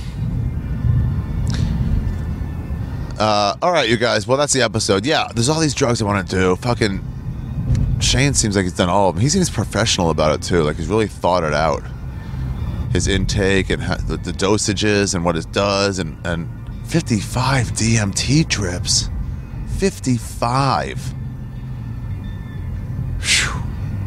Uh, all right, you guys. Well, that's the episode. Yeah, there's all these drugs I want to do. Fucking Shane seems like he's done all of them. He seems professional about it too. Like he's really thought it out. His intake and ha- the, the dosages and what it does, and and fifty-five D M T trips. fifty-five. Whew.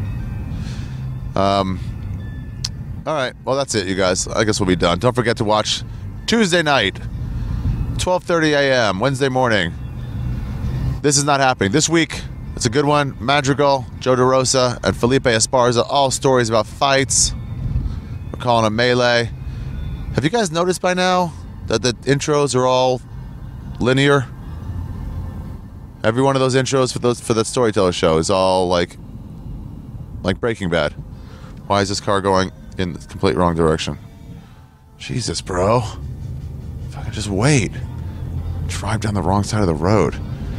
Um. All right. Well, that's it, you guys. I guess we'll be done. Don't forget to watch Tuesday night, twelve thirty a.m., Wednesday morning. This is not happening. This week, it's a good one. Madrigal, Joe DeRosa, and Felipe Esparza. All stories about fights. We're calling it Melee. Have you guys noticed by now that the intros are all linear? Every one of those intros for those for that Storyteller show is all like, like Breaking Bad. Why is this car going in the complete wrong direction? Jesus, bro. Fucking just wait. Drive down the wrong side of the road.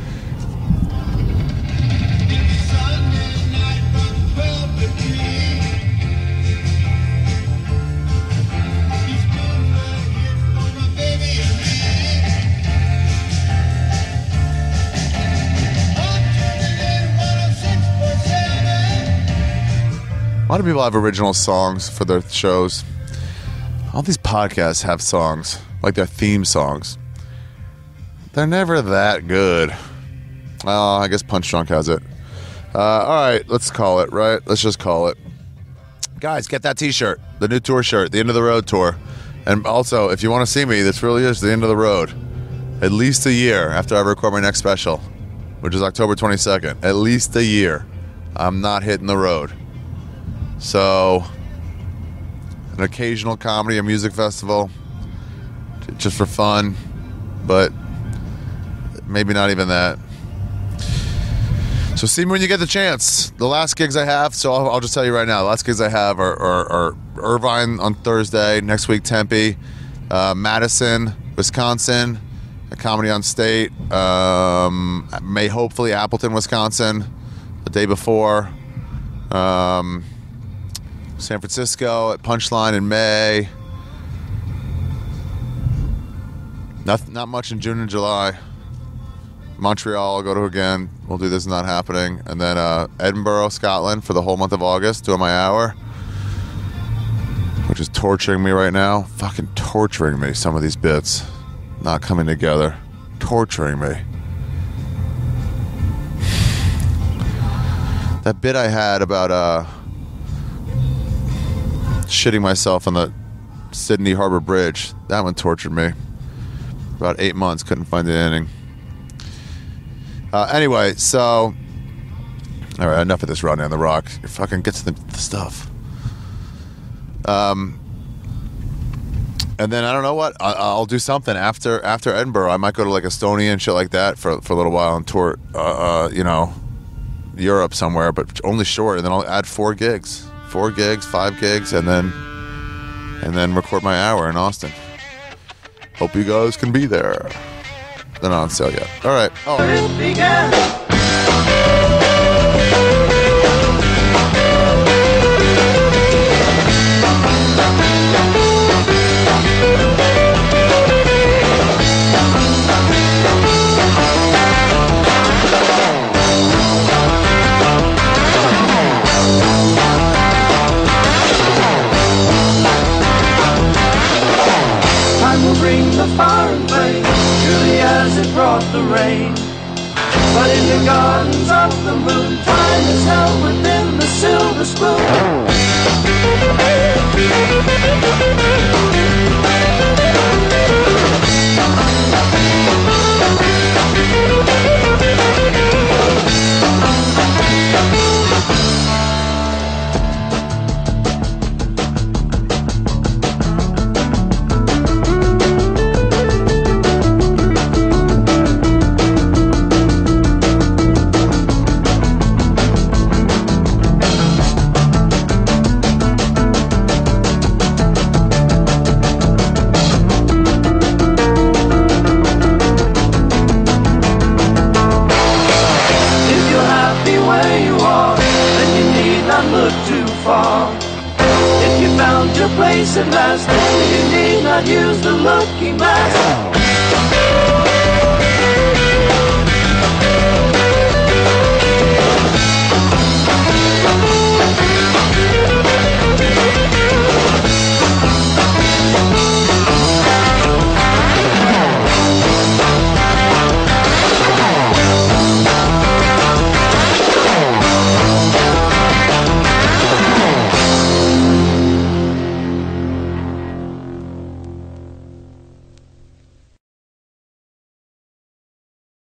A lot of people have original songs for their shows. All these podcasts have songs, like their theme songs. They're never that good. Well, I guess Punch Drunk has it. Uh, all right, let's call it, right? Let's just call it. Guys, get that t-shirt, the new tour shirt, the End of the Road tour. And also, if you want to see me, this really is the end of the road. At least a year after I record my next special, which is October twenty-second. At least a year. I'm not hitting the road. So, an occasional comedy or music festival, just for fun, but maybe not even that. So see me when you get the chance. The last gigs I have, so I'll, I'll just tell you right now, the last gigs I have are, are, are Irvine on Thursday, next week Tempe, uh, Madison, Wisconsin, a comedy on State, um, may hopefully Appleton, Wisconsin, the day before. Um... San Francisco at Punchline in May. Not, not much in June and July. Montreal I'll go to again. We'll do This Is Not Happening. And then uh, Edinburgh, Scotland for the whole month of August, doing my hour. Which is torturing me right now. Fucking torturing me, some of these bits. Not coming together. Torturing me. That bit I had about... uh. shitting myself on the Sydney Harbor Bridge. That one tortured me. About eight months, couldn't find the ending. Uh, anyway, so... Alright, enough of this Rodney on the Rock. You fucking get to the, the stuff. Um, and then, I don't know what, I, I'll do something after after Edinburgh. I might go to like Estonia and shit like that for, for a little while and tour, uh, uh, you know, Europe somewhere, but only short. And then I'll add four gigs. Four gigs, five gigs, and then and then record my hour in Austin. Hope you guys can be there. They're not on sale yet. All right. Oh. But in the gardens of the moon, time is held within the silver spoon. If you found your place at last, then you need not use the looking glass.